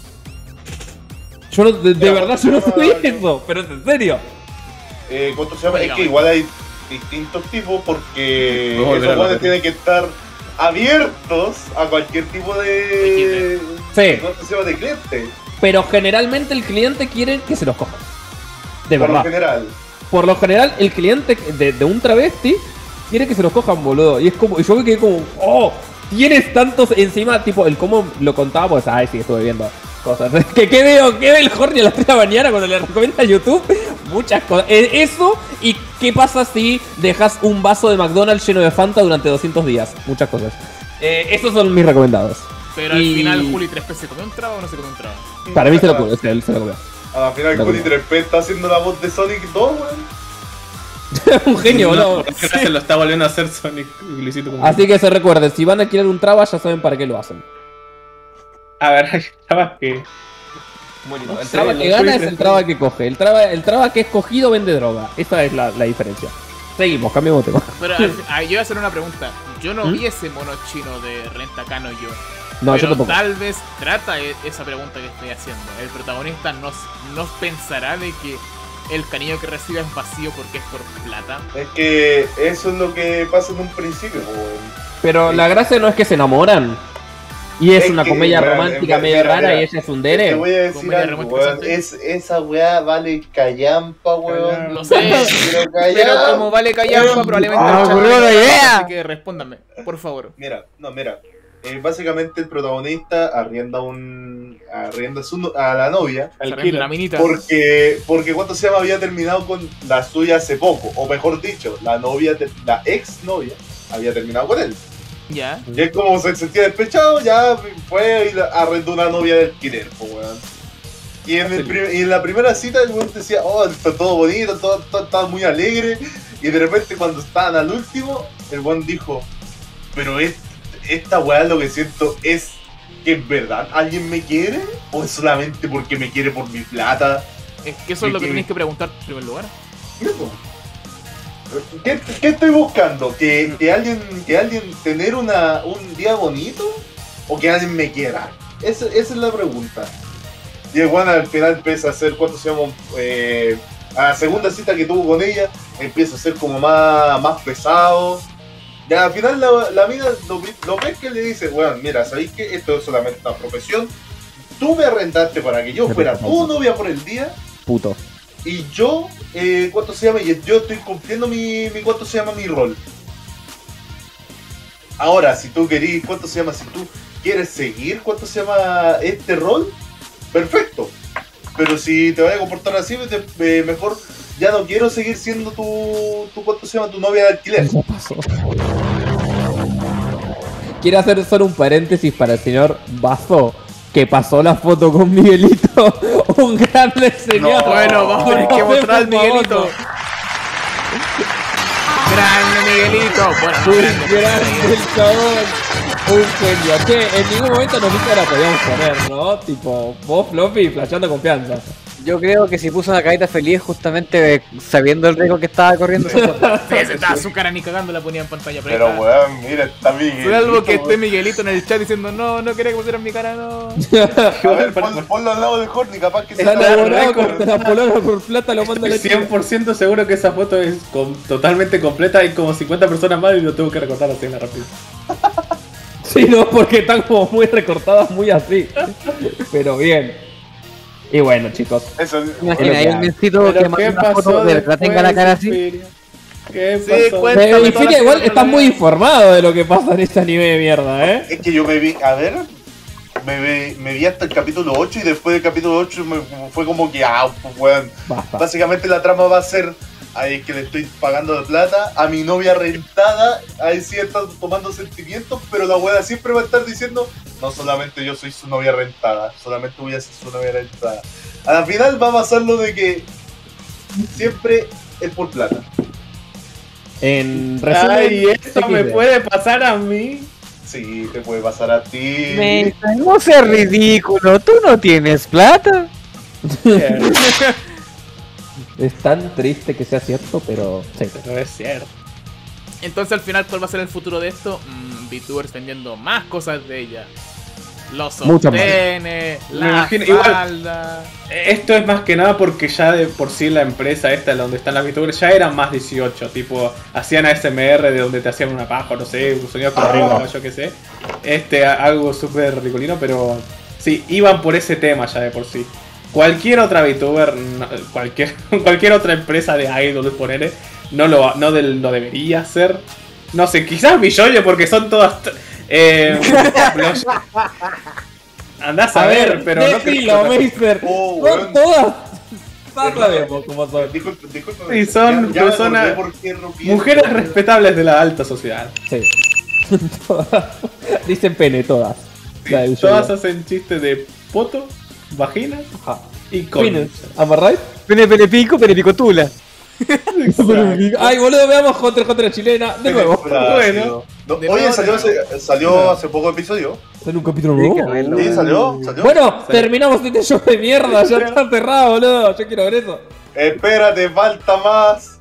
Yo no, de verdad yo no sabía eso, pero es en serio. ¿Cuánto se llama? Es que igual hay distintos tipos porque esos guantes tienen que estar abiertos a cualquier tipo de... Sí. ¿Cuánto se llama? De cliente. Pero generalmente el cliente quiere que se los cojan. De verdad. Por lo general, el cliente de un travesti quiere que se los cojan, boludo. Y es como, yo me quedé como, oh, tienes tantos encima, tipo, el cómo lo contaba, pues, ay, sí, estuve viendo cosas. ¿Qué ve el Horny a las 3 de la mañana cuando le recomienda YouTube? Muchas cosas. Eso, y qué pasa si dejas un vaso de McDonald's lleno de Fanta durante 200 días. Muchas cosas. Esos son mis recomendados. Pero al final Juli 3P se comió un traba o no se comió un traba. Para mí se lo comió, él se lo comió. Al final Juli 3P está haciendo la voz de Sonic 2, weón. Un genio, ¿no? Se lo está volviendo a hacer Sonic. Así que se recuerden, si van a alquilar un traba ya saben para qué lo hacen. A ver, hay trabas que... El traba que gana es el traba que coge. El traba que es cogido vende droga. Esa es la diferencia. Seguimos, cambiamos de tema. Pero yo voy a hacer una pregunta. Yo no vi ese mono chino de Rentacano yo. No, pero yo tampoco. Tal vez trata esa pregunta que estoy haciendo. El protagonista no pensará de que el cariño que recibe es vacío porque es por plata. Es que eso es lo que pasa en un principio. Pero la gracia no es que se enamoran. Y es una comedia romántica medio rara y ella es un dere. Te voy a decir algo, weón. Esa weá vale callampa, weón. Lo sé. Pero como vale callampa, probablemente idea. Así que respóndame, por favor. Mira. Básicamente el protagonista arrienda a la novia. La minita. Porque ¿cuánto se llama? Había terminado con la suya hace poco. O mejor dicho, la ex novia había terminado con él. Ya. Y es como se sentía despechado, ya fue y arrendó una novia de alquiler, pues, weón. Y en la primera cita el weón decía, oh, está todo bonito, todo está muy alegre. Y de repente cuando estaban al último, el weón dijo, pero esta weá lo que siento es que en verdad alguien me quiere o es solamente porque me quiere por mi plata. Es que eso es lo que tenéis que preguntar en primer lugar. ¿Qué estoy buscando? ¿Que alguien tener un día bonito? ¿O que alguien me quiera? Esa es la pregunta. Y el weón al final empieza a hacer, ¿cuánto se llama? A la segunda cita que tuvo con ella, empieza a ser como más pesado. Ya al final la mina lo ves que le dice, weón, mira, ¿sabéis que esto es solamente una profesión? Tú me arrendaste para que yo fuera tu novia por el día. Puto. Y yo, ¿cuánto se llama? Y yo estoy cumpliendo mi ¿cuánto se llama? Mi rol. Ahora, si tú querís, ¿cuánto se llama? Si tú quieres seguir, ¿cuánto se llama? Este rol, perfecto. Pero si te vas a comportar así, mejor ya no quiero seguir siendo tu ¿cuánto se llama? Tu novia de alquiler. Quiero hacer solo un paréntesis para el señor Bazo, que pasó la foto con Miguelito. Un grande señor. No, bueno, vamos a tener que mostrar al Miguelito. Grande Miguelito. Bueno, grande el chabón. Un genio. Que en ningún momento nos dijo que la podíamos poner, ¿no? Tipo, vos, Floppy, flashando confianza. Yo creo que si puso una carita feliz justamente sabiendo el riesgo que estaba corriendo. Sí, estaba su cara ni cagando la ponía en pantalla. Pero weón, mira, está Miguelito. Salvo que esté Miguelito en el chat diciendo no quería que pusieran mi cara, no. A ver, ponlo al lado de Horny, capaz que se enamorado con la polona por plata, lo manda la 100% seguro que esa foto es totalmente completa. Hay como 50 personas más y lo tengo que recortar así en la rápido. Sí, no, porque están como muy recortadas, muy así. Pero bien. Y bueno, chicos. Eso, imagina, hay un mencito que manda una foto de verdad tenga la cara así. ¿Qué pasó? Pero Infiria igual está muy informado de lo que pasa en este anime de mierda, ¿eh? Es que yo me vi, a ver, me vi hasta el capítulo 8 y después del capítulo 8 fue como que, pues weón. Básicamente la trama va a ser, ahí que le estoy pagando de plata a mi novia rentada, ahí sí está tomando sentimientos, pero la weá siempre va a estar diciendo, no solamente yo soy su novia rentada, solamente voy a ser su novia rentada. A la final va a pasar lo de que siempre es por plata. En resumen, ay, esto me puede pasar a mí. Sí, te puede pasar a ti. No seas ridículo, tú no tienes plata. Es tan triste que sea cierto, pero sí. Pero es cierto. Entonces al final, ¿cuál va a ser el futuro de esto? VTubers vendiendo más cosas de ella. Los sostenes, la falda. Esto es más que nada porque ya de por sí la empresa esta donde están las VTubers ya eran más 18, tipo hacían ASMR de donde te hacían una paja, no sé, un sonido con arriba, yo qué sé. Algo súper ridiculino, pero sí, iban por ese tema ya de por sí. Cualquier otra VTuber, cualquier otra empresa de idols, ponele, no debería hacer. No sé, quizás Billoyo porque son todas... andás a ver, pero no decilo, Meister. Son todas. Sabemos cómo son. Sí, son personas, mujeres respetables de la alta sociedad. Sí. Dicen pene todas. Sí, todas hacen chistes de poto, vagina y con. ¿Amarráis? Pene pico tula. Ay, boludo, veamos contra chilena de nuevo. Bueno. Oye, salió hace poco episodio. ¿Salió un capítulo nuevo? Sí, salió. Bueno, terminamos este show de mierda. Ya está cerrado, boludo. Yo quiero ver eso. Espérate, falta más.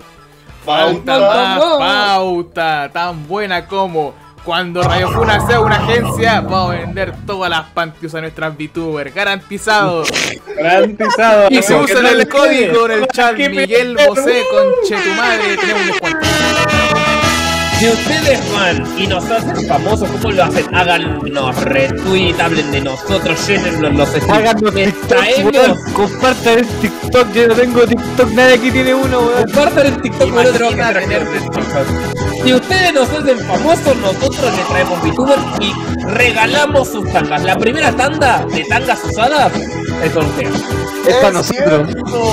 Pauta tan buena como cuando Radiofuna sea una agencia, vamos a vender todas las panties a nuestras VTubers. Garantizado. Garantizado. Y se usan el código en el chat Miguel Bosé con Chetumadre. Tenemos un descuento. Si ustedes van y nos hacen famosos, ¿cómo lo hacen? Háganos retweet, hablen de nosotros, llénennos los stickers. Háganos TikTok, compartan el TikTok, yo no tengo TikTok, nadie aquí tiene uno, weón. Compartan el TikTok, boludo, tenemos que tener Si ustedes nos hacen famosos, nosotros les traemos VTubers y regalamos sus tangas. La primera tanda de tangas usadas es sorteo. Es para nosotros.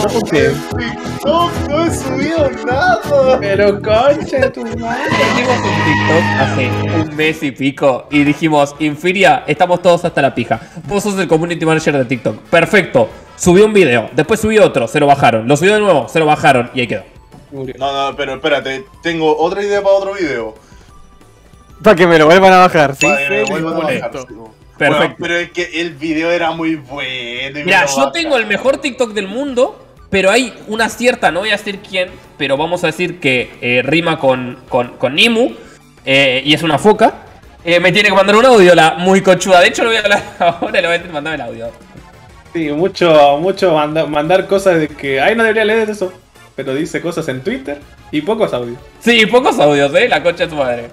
No he subido nada. Pero concha tu madre. Hicimos un TikTok hace un mes y pico y dijimos, Infiria, estamos todos hasta la pija. Vos sos el community manager de TikTok. Perfecto. Subió un video, después subió otro, se lo bajaron. Lo subió de nuevo, se lo bajaron y ahí quedó. No, pero espérate, tengo otra idea para otro video. Para que me lo vuelvan a bajar, ¿sí? Para que me vuelvan a bajar. Perfecto. Bueno, pero es que el video era muy bueno. Mira, yo tengo el mejor TikTok del mundo, pero hay una cierta, no voy a decir quién, pero vamos a decir que rima con Nimu, y es una foca. Me tiene que mandar un audio, la muy conchuda. De hecho, lo voy a hablar ahora y le voy a mandar el audio. Sí, mucho mandar cosas de que, ay, no debería leer eso. Pero dice cosas en Twitter y pocos audios. Sí, pocos audios, la concha de tu madre.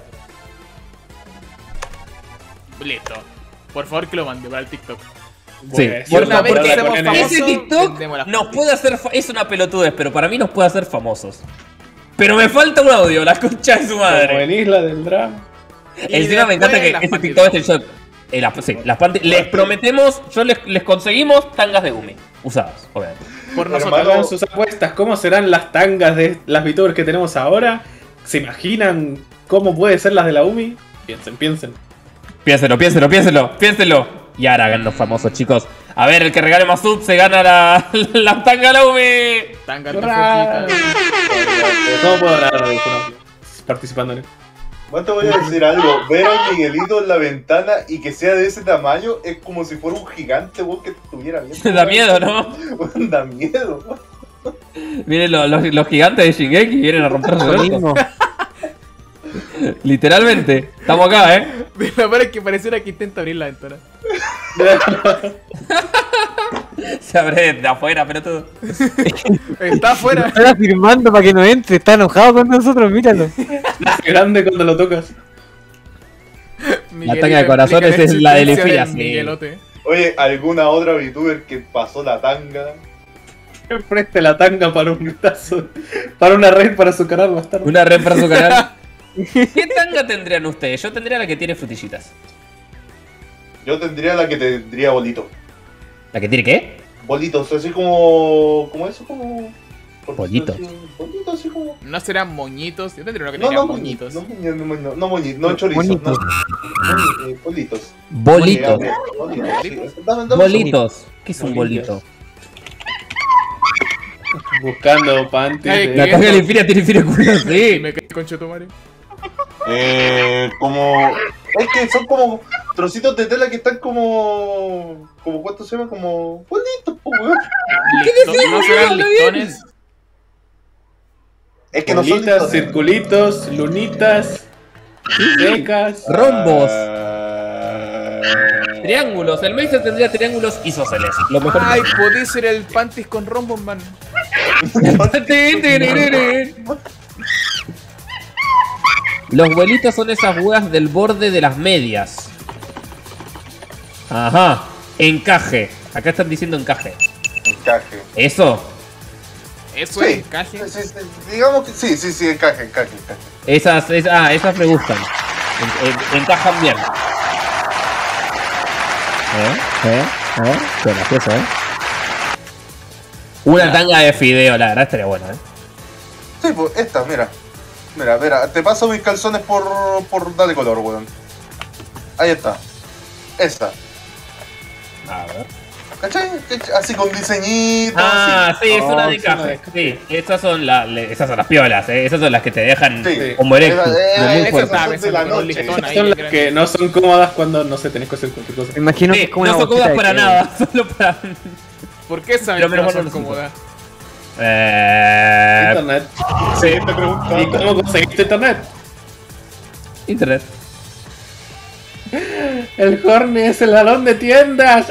Listo. Por favor que lo mande para el TikTok. Sí, una vez que seamos famosos, ese TikTok nos puede hacer... Es una pelotudez, pero para mí nos puede hacer famosos. Pero me falta un audio, la concha de su madre. Como en Isla del Drama. Encima me encanta que ese TikTok es el show. Las panties. Les prometemos, les conseguimos tangas de Gumi. Usadas, obviamente. Por nosotros. Hagan sus apuestas. ¿Cómo serán las tangas de las VTubers que tenemos ahora? ¿Se imaginan cómo puede ser las de la Umi? Piensen. Piénsenlo. Y ahora háganos famosos, chicos. A ver, el que regale más sub se gana la tanga de la Umi. Tanga de la ¿Cómo puedo ganar participando en esto? Bueno, te voy a decir algo. Ver a Miguelito en la ventana y que sea de ese tamaño es como si fuera un gigante, weón, que estuviera viendo. Da miedo, ¿no? Da miedo, weón. Miren los gigantes de Shingeki vienen a romper su mismo. Literalmente. Estamos acá, De la manera que pareciera que intenta abrir la ventana. Se abre de afuera, pero todo. Está afuera. Está firmando para que no entre. Está enojado con nosotros, míralo. Es grande cuando lo tocas. La tanga de corazones es la de Lefira, sí. Oye, ¿alguna otra VTuber que pasó la tanga? Que preste la tanga para un tazo. Para una red para su canal bastardo. Una red para su canal. ¿Qué tanga tendrían ustedes? Yo tendría la que tiene frutillitas. Yo tendría la que tendría bolito. ¿La que tiene qué? Bolitos, así como... ¿Cómo eso? Como... Bollitos. Bolitos, así como... No serán moñitos. Yo tendría una que No, tenga no, moñitos. No moñitos, no chorizos. Bonitos. No, bolitos. Bolitos. Dame Bolitos. ¿Qué es un bolito? Buscando panties. La tanga de Lefira tiene culo, sí. Me caí con Chetumare. Como... Es que son como trocitos de tela que están como... ¿Cuánto se llama? Como... Bolitos, po, weón. ¿Qué decís? ¿No serán listones? Es que no son Bolitas, listones. circulitos, lunitas, secas. Rombos. Triángulos. El Meister tendría triángulos isósceles. Lo mejor. Ay, podés ser el panties con rombos, man. Los vuelitos son esas huevas del borde de las medias. Ajá. Encaje. Acá están diciendo encaje. Encaje. ¿Eso? ¿Eso Sí, es encaje? sí, digamos que sí, encaje. Esas me gustan. Encajan bien. Qué gracioso, Una tanga de fideo, la verdad estaría buena, Sí, pues esta, mira, te paso mis calzones por darle color, weón. Ahí está. Esa. A ver. ¿Cachai? Así con diseñitos. Ah, así. sí, es una de encaje. Sí, esas son las piolas, esas son las que te dejan Sí. como erectus. Esas son de la noche. Son las que no son cómodas cuando no sé, tenés que hacer cualquier cosa. Me imagino que Sí, es como no una son bolsita cómodas de para té, nada, solo para... ¿Por qué sabes Pero que no mejor son no lo cómodas? Internet. Sí, te pregunto. ¿Y cómo conseguiste internet? Internet. El Horny es el lalón de tiendas.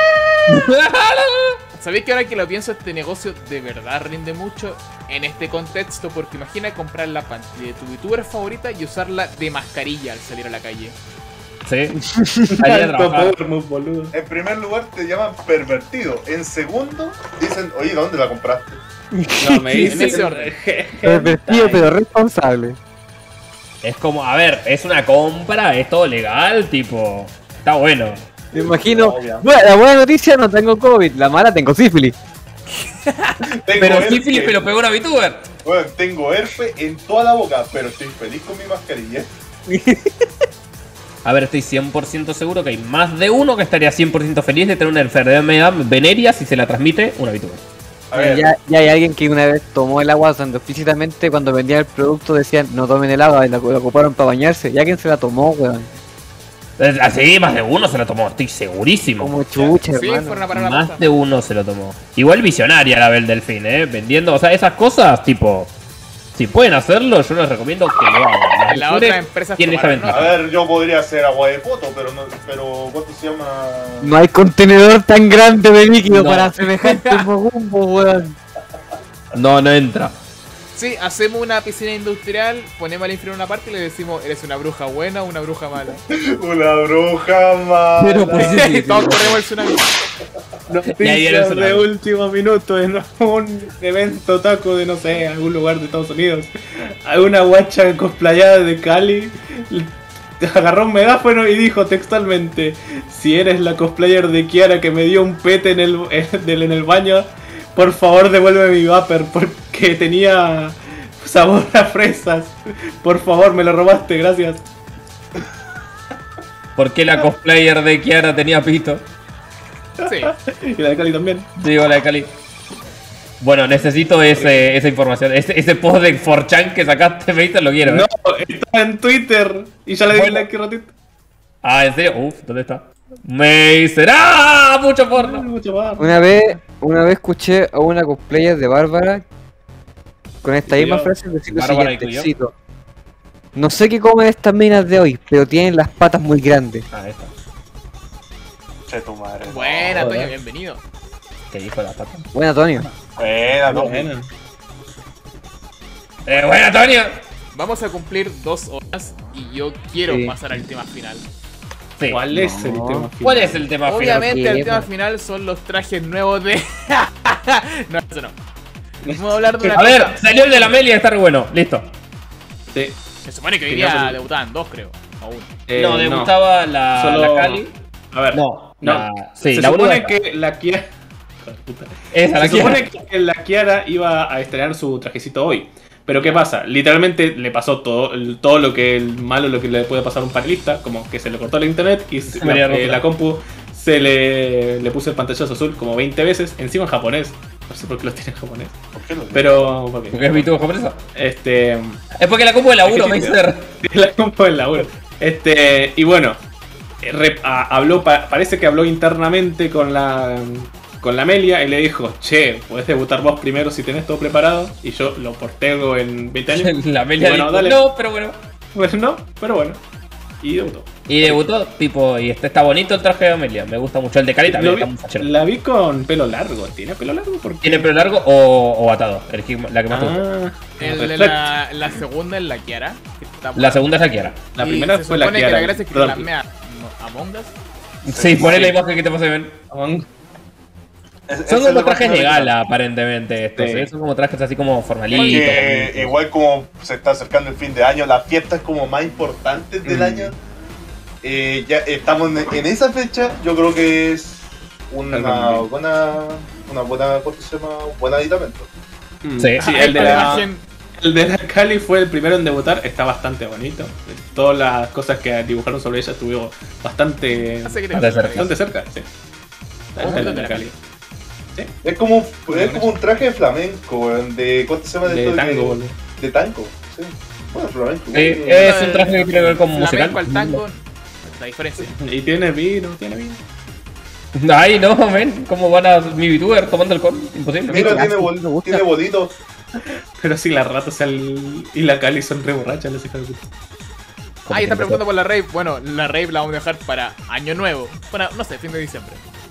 ¿Sabéis que ahora que lo pienso, este negocio de verdad rinde mucho en este contexto? Porque imagina comprar la panty de tu VTuber favorita y usarla de mascarilla al salir a la calle. Sí. Salí a trabajar. Boludo. En primer lugar te llaman pervertido. En segundo dicen, oye, ¿dónde la compraste? No, me En dicen. ese orden. Pervertido, pero responsable. Es como, a ver, es una compra, es todo legal, tipo... Está bueno. Me imagino. Obvio. Bueno, la buena noticia, no tengo COVID. La mala, tengo sífilis. Pero sífilis me lo pegó una VTuber. Bueno, tengo herpes en toda la boca, pero estoy feliz con mi mascarilla. A ver, estoy 100% seguro que hay más de uno que estaría 100% feliz de tener una enfermedad venérea si se la transmite una VTuber. A ver, Ya hay alguien que una vez tomó el agua usando explícitamente cuando vendían el producto decían no tomen el agua y la ocuparon para bañarse. Ya quien se la tomó, weón. Así, más de uno se lo tomó, estoy segurísimo. Como chucha, Sí, hermano. fueron a parar la Más posta. de uno se lo tomó. Igual visionaria la Bel Delfín, vendiendo, o sea, esas cosas, tipo, si pueden hacerlo, yo les recomiendo que lo hagan. Las La VTubers otra empresa tienen esa tomaron ventaja. a ver, yo podría hacer agua de foto, pero ¿cuánto se llama? No hay contenedor tan grande de líquido No. para semejante mogumbo, weón. No, no entra. Sí, hacemos una piscina industrial, ponemos al infierno una parte y le decimos, ¿eres una bruja buena o una bruja mala? Una bruja mala. Pero por sí, Y todos corremos el tsunami. Y ahí viene el Noticias de tsunami. último minuto en un evento taco de no sé, algún lugar de Estados Unidos. Una guacha cosplayada de Cali agarró un megáfono y dijo textualmente: si eres la cosplayer de Kiara que me dio un pete en el baño, por favor devuelve mi vapor porque tenía sabor a fresas. Por favor, me lo robaste, gracias. ¿Por qué la cosplayer de Kiara tenía pito? Sí. Y la de Cali también. Digo, la de Cali. Bueno, necesito esa información. Ese post de 4chan que sacaste, Meister, lo quiero. No, está en Twitter. Y ya le di like y ratito. Ah, ¿en serio? Uf, ¿dónde está? Meister. ¡Ah! Mucho porno. Una vez escuché a una cosplayer de Bárbara con esta misma frase decir lo Bárbara siguiente, cito: no sé qué comen estas minas de hoy, pero tienen las patas muy grandes. Ah, esta. Che, tu madre. Buena, Toño, bienvenido. ¿Qué dijo la pata? Buena, Antonio. Buena, buena, Antonio. Vamos a cumplir 2 horas y yo quiero pasar al tema final. Sí. ¿Cuál es el tema final? ¿Cuál es el tema final? Obviamente el tema final son los trajes nuevos de... No, eso no. Vamos a hablar de una A ver, cosa. salió el de la Amelia, está re bueno. Listo. Sí. Se supone que hoy día debutaban 2, creo. O 1. No, debutaba la Cali. A ver. No. Sí, se supone que la Kiara... Se supone que la Kiara iba a estrenar su trajecito hoy. Pero ¿qué pasa? Literalmente le pasó todo lo que lo que le puede pasar a un panelista, como que se le cortó el internet y la compu se le puso el pantallazo azul como 20 veces, encima en japonés. No sé por qué lo tiene en japonés. ¿Por qué lo tiene? Pero porque es VTuber japonesa. Es porque la compu de laburo, Meister. La compu de laburo. Y bueno, parece que habló internamente con la Amelia y le dijo: che, podés debutar vos primero si tenés todo preparado y yo lo porteo en 20 años. La Amelia bueno, dijo, dale. no, pero bueno. Bueno, no, pero bueno. Y debutó. Y debutó, tipo, y está bonito el traje de Amelia. Me gusta mucho el de Cali también. Está muy fachero. La vi con pelo largo. ¿Tiene pelo largo? ¿Por qué? ¿Tiene pelo largo o atado? La que más te gusta. La segunda es la Kiara. La segunda es la Kiara. La primera fue la Kiara. Que la gracia es que la mea Among Us. Sí, poné la imagen que te pase bien. Son como trajes de gala, aparentemente, estos. Sí. Son como trajes así como formalitos. Igual como se está acercando el fin de año, las fiestas como más importantes del año. Ya estamos en esa fecha. Yo creo que es una buena, ¿cómo se llama? Buen aditamento. Sí, el de la Cali fue el primero en debutar. Está bastante bonito. Todas las cosas que dibujaron sobre ella estuvieron bastante cerca. Sí. El de la Cali. ¿Sí? Es como un traje de flamenco, ¿cuánto se llama? De tango, de tango, sí. Bueno, flamenco. Sí, es un traje que tiene que ver con musical. Flamenco al tango, la diferencia. Y tiene vino. Ay, no, men, ¿cómo van a mi VTuber tomando alcohol? Imposible. Mira, tiene bonito. Pero si la rata y la Cali son re borrachas, les hijas de puta. Ahí está preguntando por la rave. Bueno, la rave la vamos a dejar para año nuevo. Para, no sé, fin de diciembre.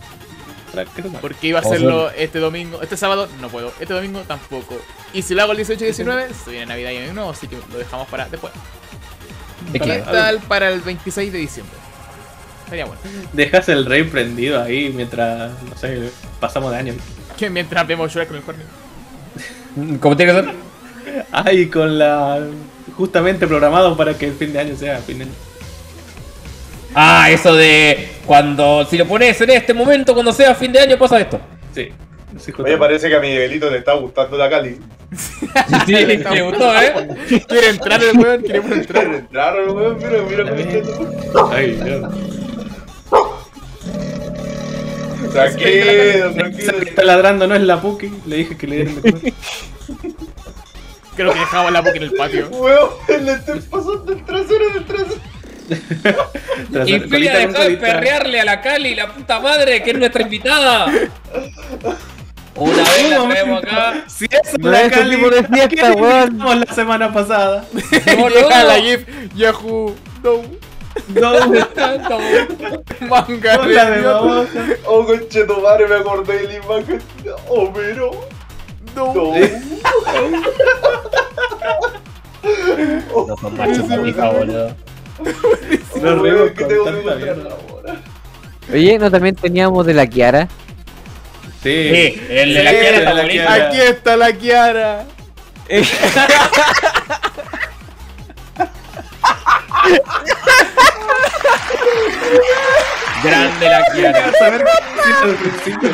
Porque iba a hacerlo este domingo. Este sábado no puedo. Este domingo tampoco. Y si lo hago el 18 y 19, se viene Navidad y Año Nuevo, así que lo dejamos para después. ¿Qué tal para el 26 de diciembre? Sería bueno. Dejas el rey prendido ahí mientras, no sé, pasamos de año. Que mientras vemos Shrek con el Horny. ¿Cómo tiene que ser? Ay, con justamente programado para que el fin de año sea fin de año. Ah, eso de si lo pones en este momento, cuando sea fin de año, pasa esto. Sí. Oye, parece que a Miguelito le está gustando la Cali. Sí, le gustó, Quiere entrar el weón, queremos entrar. Quiere entrar el weón, mira cómo está. Ay, Dios. Tranquilo. Está ladrando, no es la Puki. Le dije que le dieran de comer. Creo que dejaba la Puki en el patio. Weón, le estoy pasando el trasero del trasero. Y Pilla dejó de perrearle a la Cali, la puta madre, que es nuestra invitada. Una vez la traemos acá. Si eso es la Cali, tipo de fiesta, weón. La semana pasada. Llega la GIF Yahoo. No. Manga de babosa. Oh, conchetumare, me acordé de la imagen. Oh, pero. No. No son machos de hija, boludo. Nos reímos con tanta mierda. Oye, ¿no también teníamos de la Kiara? Sí, el de la Kiara está bonito. Aquí está la Kiara. Grande la Kiara. A saber qué al principio.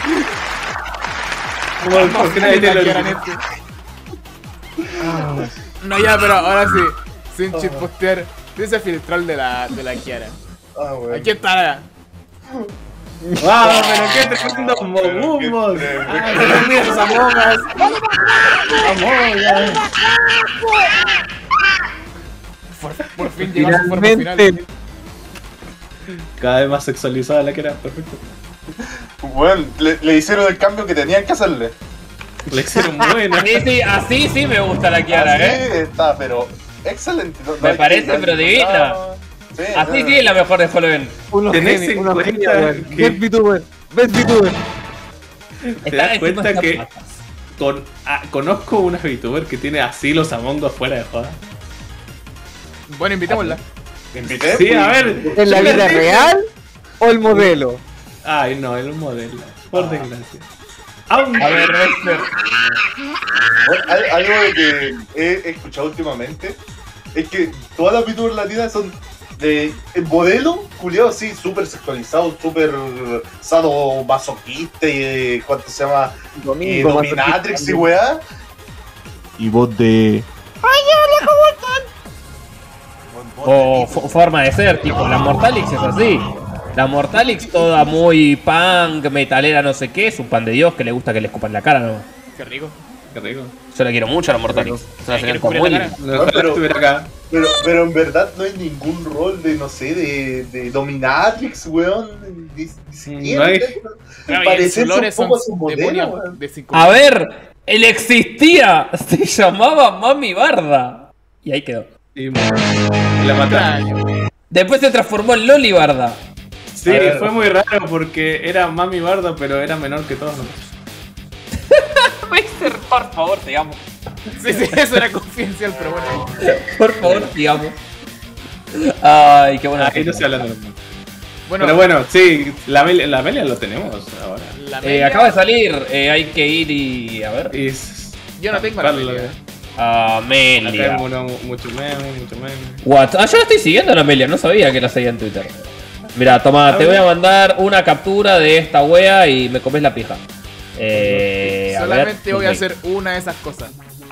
¿Por qué nadie te lo dice? No, ya, pero ahora sí. Sin chitpostear. Dice filtral de la Kiara. Bueno. Aquí está. ¡Wow! ¡Pero qué tremendo momos! Mira esas amogas. Por fin llegamos a su forma final. Cada vez más sexualizada la que era, perfecto. Bueno, le hicieron el cambio que tenían que hacerle. Le hicieron buena. Sí, así sí me gusta la Kiara, Está, pero excelente. Me parece, pero divina. Sí, así sí es la mejor de Halloween. Tenés en cuenta que... Ves VTuber. ¿Te das cuenta que conozco una VTuber que tiene así los Among Us fuera de joda? Bueno, invitémosla. ¿Invité? Sí, a ver. ¿En la vida real o el modelo? Ay, no, es un modelo. Por desgracia. A ver, Rexter. Algo de que he escuchado últimamente es que todas las VTubers latinas son de modelo, culiado así, súper sexualizado, súper sadomasoquista y ¿cuánto se llama? Dominatrix y weá. Y vos de... O forma de ser, tipo, la Mortalix es así. La Mortalix toda muy punk, metalera, no sé qué, es un pan de Dios que le gusta que le escupan la cara, ¿no? Qué rico. Qué rico. Yo la quiero mucho a la Mortalix. Es una señal muy linda. Pero en verdad no hay ningún rol de, no sé, de dominatrix, weón. No hay. Parece un poco a su modelo, weón. A ver, él existía. Se llamaba Mami Barda. Y ahí quedó. Y la mataron. Después se transformó en Loli Barda. Sí, fue muy raro porque era Mami Barda, pero era menor que todos nosotros. Meister, por favor, te amo. Sí, eso era confidencial, pero bueno. Por favor, te amo. Ay, qué buena. Ahí no estoy hablando de los pero bueno, sí, la Amelia lo tenemos ahora. Acaba de salir, hay que ir y... a ver. Yo no tengo la Amelia. Amelia. Acá hay mucho meme. What? Yo la estoy siguiendo a la Amelia, no sabía que la seguía en Twitter. Mira, toma, te voy a mandar una captura de esta wea y me comes la pija. Solamente voy a hacer una de esas cosas.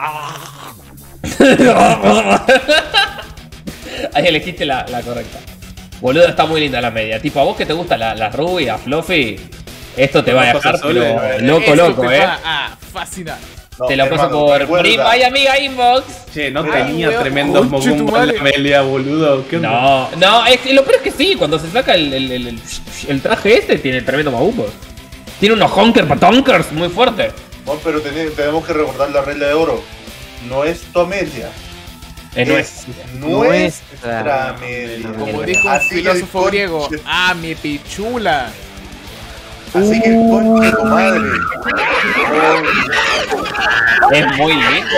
Ahí elegiste la correcta. Boludo, está muy linda la media. Tipo, a vos que te gusta la rubia, Fluffy, esto te va a dejar loco, fascinar. Te lo paso por prima y amiga inbox. Che, no tenía tremendos mogumbos la Amelia, boludo. ¿Qué onda? No, lo peor es que sí, cuando se saca el traje este tiene tremendo mogumbos. Tiene unos honker patonkers muy fuertes. No, pero tenemos que recordar la regla de oro. No es tu Amelia. Es nuestra Amelia. Como dijo un filósofo griego, mi pichula. Así que el conche de tu madre. Es muy lindo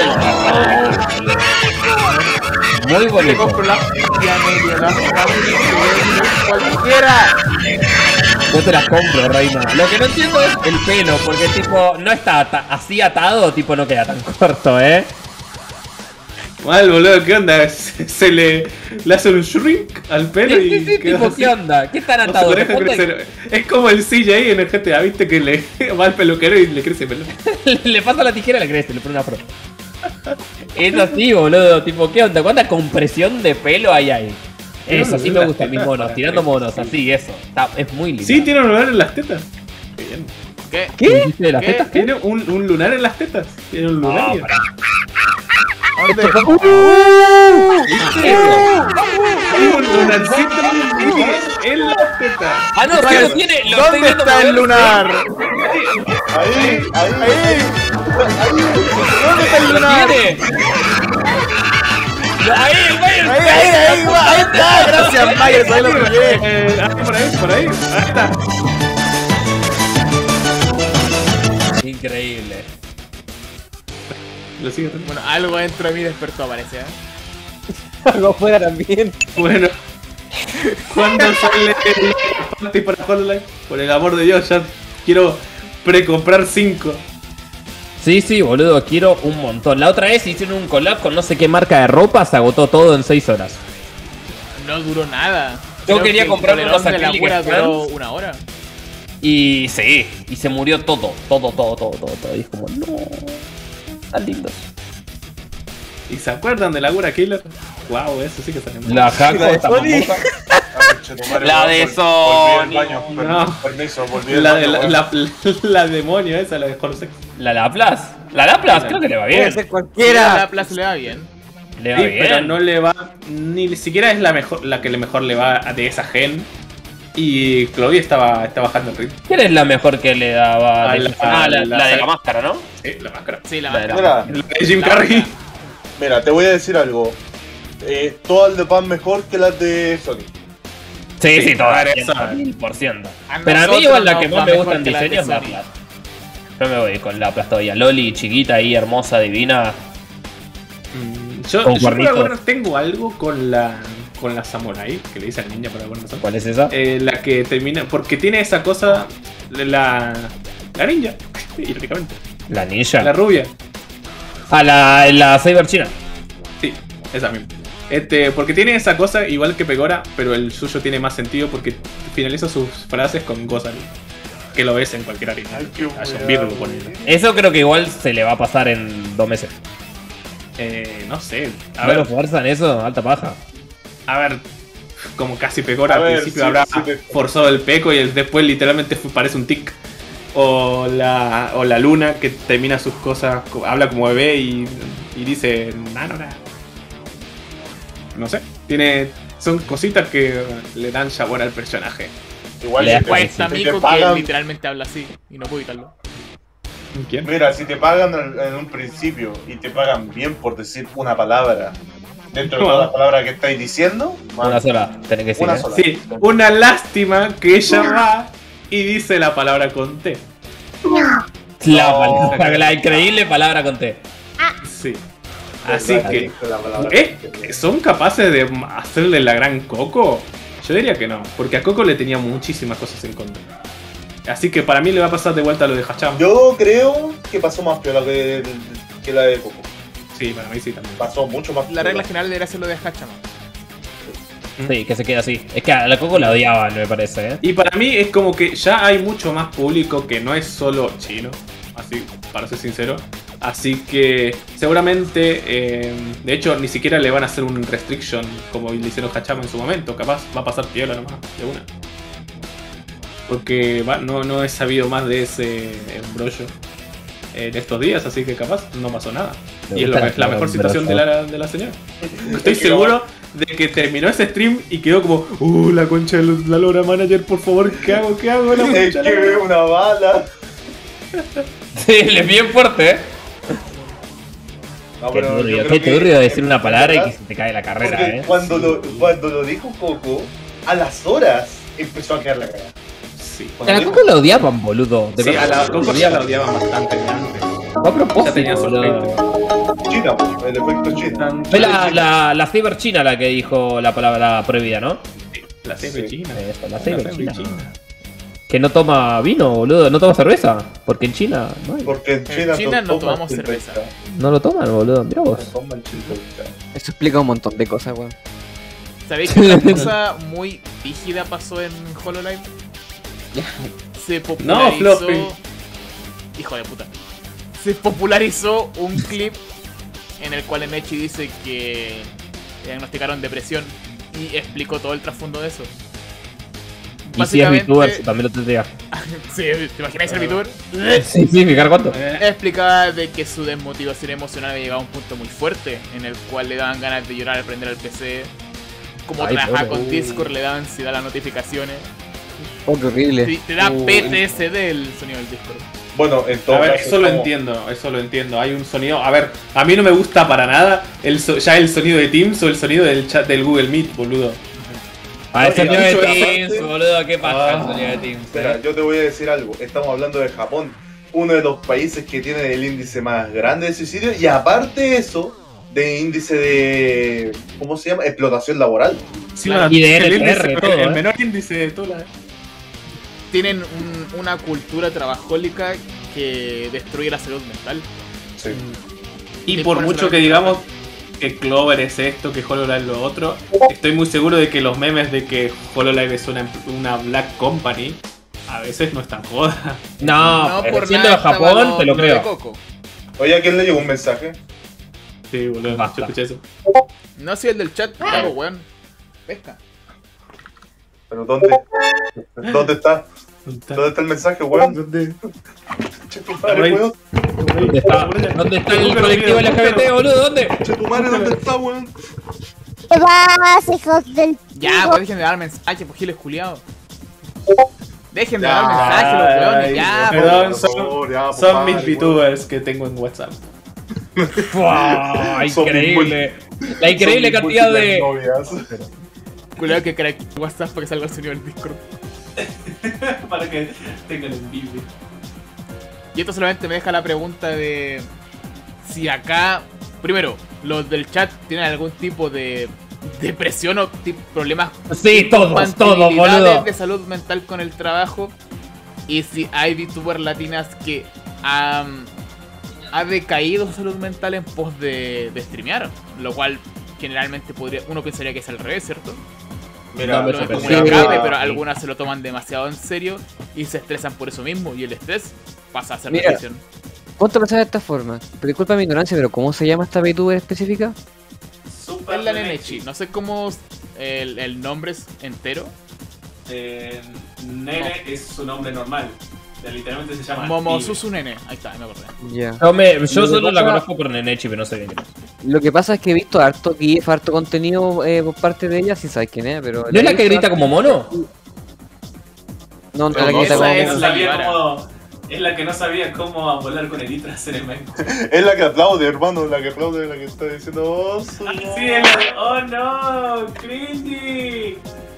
el muy bonito. Te compro la Amelia, cualquiera. Yo te las compro, reina. Lo que no entiendo es el pelo, porque tipo, no está así atado, tipo no queda tan corto, Mal, boludo, ¿qué onda? Se le hace un shrink al pelo y tipo, ¿qué onda? ¿Qué tan atado? Es como el CJ en el GTA, ¿viste? Que le va al peluquero y le crece el pelo. Le pasa la tijera y le crece, le pone una afro. Es así, boludo, tipo, ¿qué onda? ¿Cuánta compresión de pelo hay ahí? Eso, sí me gustan mis monos, tirando monos, así, eso. Es muy lindo. Sí, tiene un lunar en las tetas. Bien. ¿Qué? ¿De las tetas? Tiene un lunar en las tetas. Tiene un lunar. ¿Dónde? Un lunarcito en las tetas. No, sí lo tiene. ¿Dónde está el lunar? Ahí. ¿Dónde está el lunar? Ahí está, gracias Myers, ahí lo pillé. Por ahí. Ahí está. Increíble. Lo sigue. Bueno, algo dentro de mí despertó, parece, Algo fuera también. Bueno. ¿Cuándo sale el party para Hotline? Por el amor de Dios, ya quiero precomprar 5. Sí, boludo, quiero un montón. La otra vez hicieron un collab con no sé qué marca de ropa, se agotó todo en 6 horas. No duró nada. Yo quería comprarme unos acrílicos. Duró una hora. Y sí, y se murió todo. Y es como, no, tan lindos. ¿Y se acuerdan de la Gura Killer? Wow, eso sí que sale mal. La Jaco, esta famosa. La de Sony. No. Permiso, volví la demonio esa, la de Jorge. La Laplace. La Laplace creo que le va bien. Puede ser cualquiera. La Laplace le va bien. Le va Sí, bien. pero no le va. Ni siquiera es la que mejor le va de esa gen. Y Chloe está bajando el ritmo. ¿Quién es la mejor que le daba? La de la máscara, ¿no? Sí, la máscara. Sí, la máscara. La de Jim Carrey. Mira, te voy a decir algo. Todas las de Pan mejor que las de Sony. Sí, todas. esa. 1000%. Pero a mí igual la que más me gusta en diseño es Laplace. Yo me voy con Laplace todavía. Loli, chiquita ahí, hermosa, divina. Yo Con por cuernitos. ahora tengo algo con la Samurai, que le dice al ninja por alguna razón. ¿Cuál es esa? La que termina. Porque tiene esa cosa. La ninja, irónicamente. La ninja. La rubia. Ah, la Cyber China. Sí, esa misma. Porque tiene esa cosa igual que Pegora, pero el suyo tiene más sentido porque finaliza sus frases con cosas que lo ves en cualquier área. Eso creo que igual se le va a pasar en 2 meses. No sé. A ver, fuerzan eso, alta paja. A ver, como casi Pegora A al ver, principio sí, habrá sí, forzado el peco y después literalmente parece un tic. O la Luna que termina sus cosas, habla como bebé y dice nada. No sé, son cositas que le dan sabor al personaje. Igual Le si cuesta a te Mico que pagan- literalmente habla así y no puedo evitarlo. ¿Quién? Mira, si te pagan en un principio y te pagan bien por decir una palabra dentro de todas las palabras que estáis diciendo, Una sola, tenés que decir. Una ¿eh? sola. Sí, una lástima que ella va y dice la palabra con T. La increíble palabra con T. Sí. Así que, ¿son capaces de hacerle la gran Coco? Yo diría que no, porque a Coco le tenía muchísimas cosas en contra. Así que para mí le va a pasar de vuelta lo de Hacham. yo creo que pasó más piola que la de Coco. Sí, para mí sí también. Pasó mucho más La piola. regla general debería ser lo de Hachama. Sí, que se queda así. Es que a la Coco la odiaban, me parece, ¿eh? Y para mí es como que ya hay mucho más público que no es solo chino, así, para ser sincero. Así que seguramente, de hecho, ni siquiera le van a hacer un restriction como le hicieron Hachama en su momento. Capaz va a pasar piola nomás, de una. Porque no he sabido más de ese embrollo en estos días, así que capaz no pasó nada. Me Y es gusta la mejor situación de la señora. Estoy seguro de que terminó ese stream y quedó como, la concha de la Lora Manager, por favor, ¿qué hago? La Es concha que de la veo una bala. Sí, le es bien fuerte, ¿eh? No, Qué pero yo turbio, creo qué que turbio decir una en palabra y verdad, que se te cae la carrera, porque ¿eh? cuando lo dijo Coco, a las horas empezó a quedar la cara. Sí. A la Coco la odiaban, boludo. De Sí, verdad, a la Coco ya la odiaban bastante de antes. Fue a propósito, Ya tenía su boludo. China, el efecto China. Fue la Cyber China la que dijo la palabra prohibida, ¿no? La Cyber China. Eso, la Cyber China. Que no toma vino, boludo, no toma cerveza. Porque en China no hay. Porque en China, No tomamos cerveza. No lo toman, boludo, mirá vos. Eso explica un montón de cosas, weón. ¿Sabéis que una cosa muy rígida pasó en HoloLive? Se popularizó. No, Floppy. Hijo de puta. Se popularizó un clip en el cual Enechi dice que le diagnosticaron depresión y explicó todo el trasfondo de eso. Y si es VTuber, también lo tendría. Sí, ¿te imagináis ser VTuber? Sí, ¿fijar cuánto? Explicaba de que su desmotivación emocional había llegado a un punto muy fuerte en el cual le daban ganas de llorar al prender el PC. Como Ay, trabajaba pobre. con Discord, le daba ansiedad las notificaciones. Oh, qué horrible. Sí, te da PTSD el sonido del Discord. Bueno, en todo A ver, caso, eso lo como- entiendo, eso lo entiendo. Hay un sonido. A ver, a mí no me gusta para nada ya el sonido de Teams o el sonido del chat del Google Meet, boludo. Ah, el sonido de dicho Teams, aparte- boludo, qué pasa el sonido de Teams. Espera, yo te voy a decir algo. Estamos hablando de Japón, uno de los países que tiene el índice más grande de suicidio y aparte de eso, de índice de... ¿cómo se llama? Explotación laboral. Sí, Y de el NTR, índice- todo, el ¿eh? menor índice de toda la. Tienen una cultura trabajólica que destruye la salud mental. Sí. Y Le por pones mucho una que vez- digamos que Clover es esto, que HoloLive es lo otro, estoy muy seguro de que los memes de que HoloLive es una Black Company a veces no están joda. No, pero por siendo nada de Japón, estaba te lo de creo. Coco. Oye, ¿a quién le llegó un mensaje? Sí, boludo, yo escuché eso. No soy el del chat, claro, weón. Pesca. ¿Pero dónde? ¿Dónde está? ¿Dónde está el mensaje, weón? ¿Dónde? Che, tu madre, weón. ¿Dónde está? ¿Dónde está el colectivo LGBT, boludo? ¿Dónde? Che, tu madre, ¿dónde está, weón? ¿Qué vas, hijos del... Ya, pues dejen de dar mensaje, pues giles culiados. Dejen de dar mensaje, los weones, ya. Perdón, por son favor, mis VTubers que tengo en WhatsApp. ¡Wow! Increíble. La increíble cantidad de... Culeado que crack WhatsApp para que salga el sonido del Discord. Para que tengan el vivo. Y esto solamente me deja la pregunta de si acá, primero, los del chat tienen algún tipo de depresión o problemas. Sí, todos, boludo. De salud mental con el trabajo. Y si hay VTubers latinas que ha decaído su salud mental en pos de streamear. Lo cual generalmente uno pensaría que es al revés, ¿cierto? Mira, no es como una escape, pero algunas se lo toman demasiado en serio y se estresan por eso mismo. Y el estrés pasa a ser depresión. ¿Cuánto lo sabes de esta forma? Pero disculpa mi ignorancia, pero ¿cómo se llama esta VTuber específica? Es la Nenechi. No sé cómo el nombre es entero. Nene es su nombre normal. Literalmente se llama Momosusu Nene. Ahí está, me acordé. Yeah. Yo solo la conozco por Nenechi, pero no sé quién es. Lo que pasa es que he visto harto GIF, harto contenido por parte de ella, sin saber quién es, pero... ¿No es la que grita como mono? No, no es la que grita como mono. Es la que no sabía cómo volar con elitras en el main. Es la que aplaude, hermano, la que aplaude, la que está diciendo oh, sí, es la de oh no, cringy.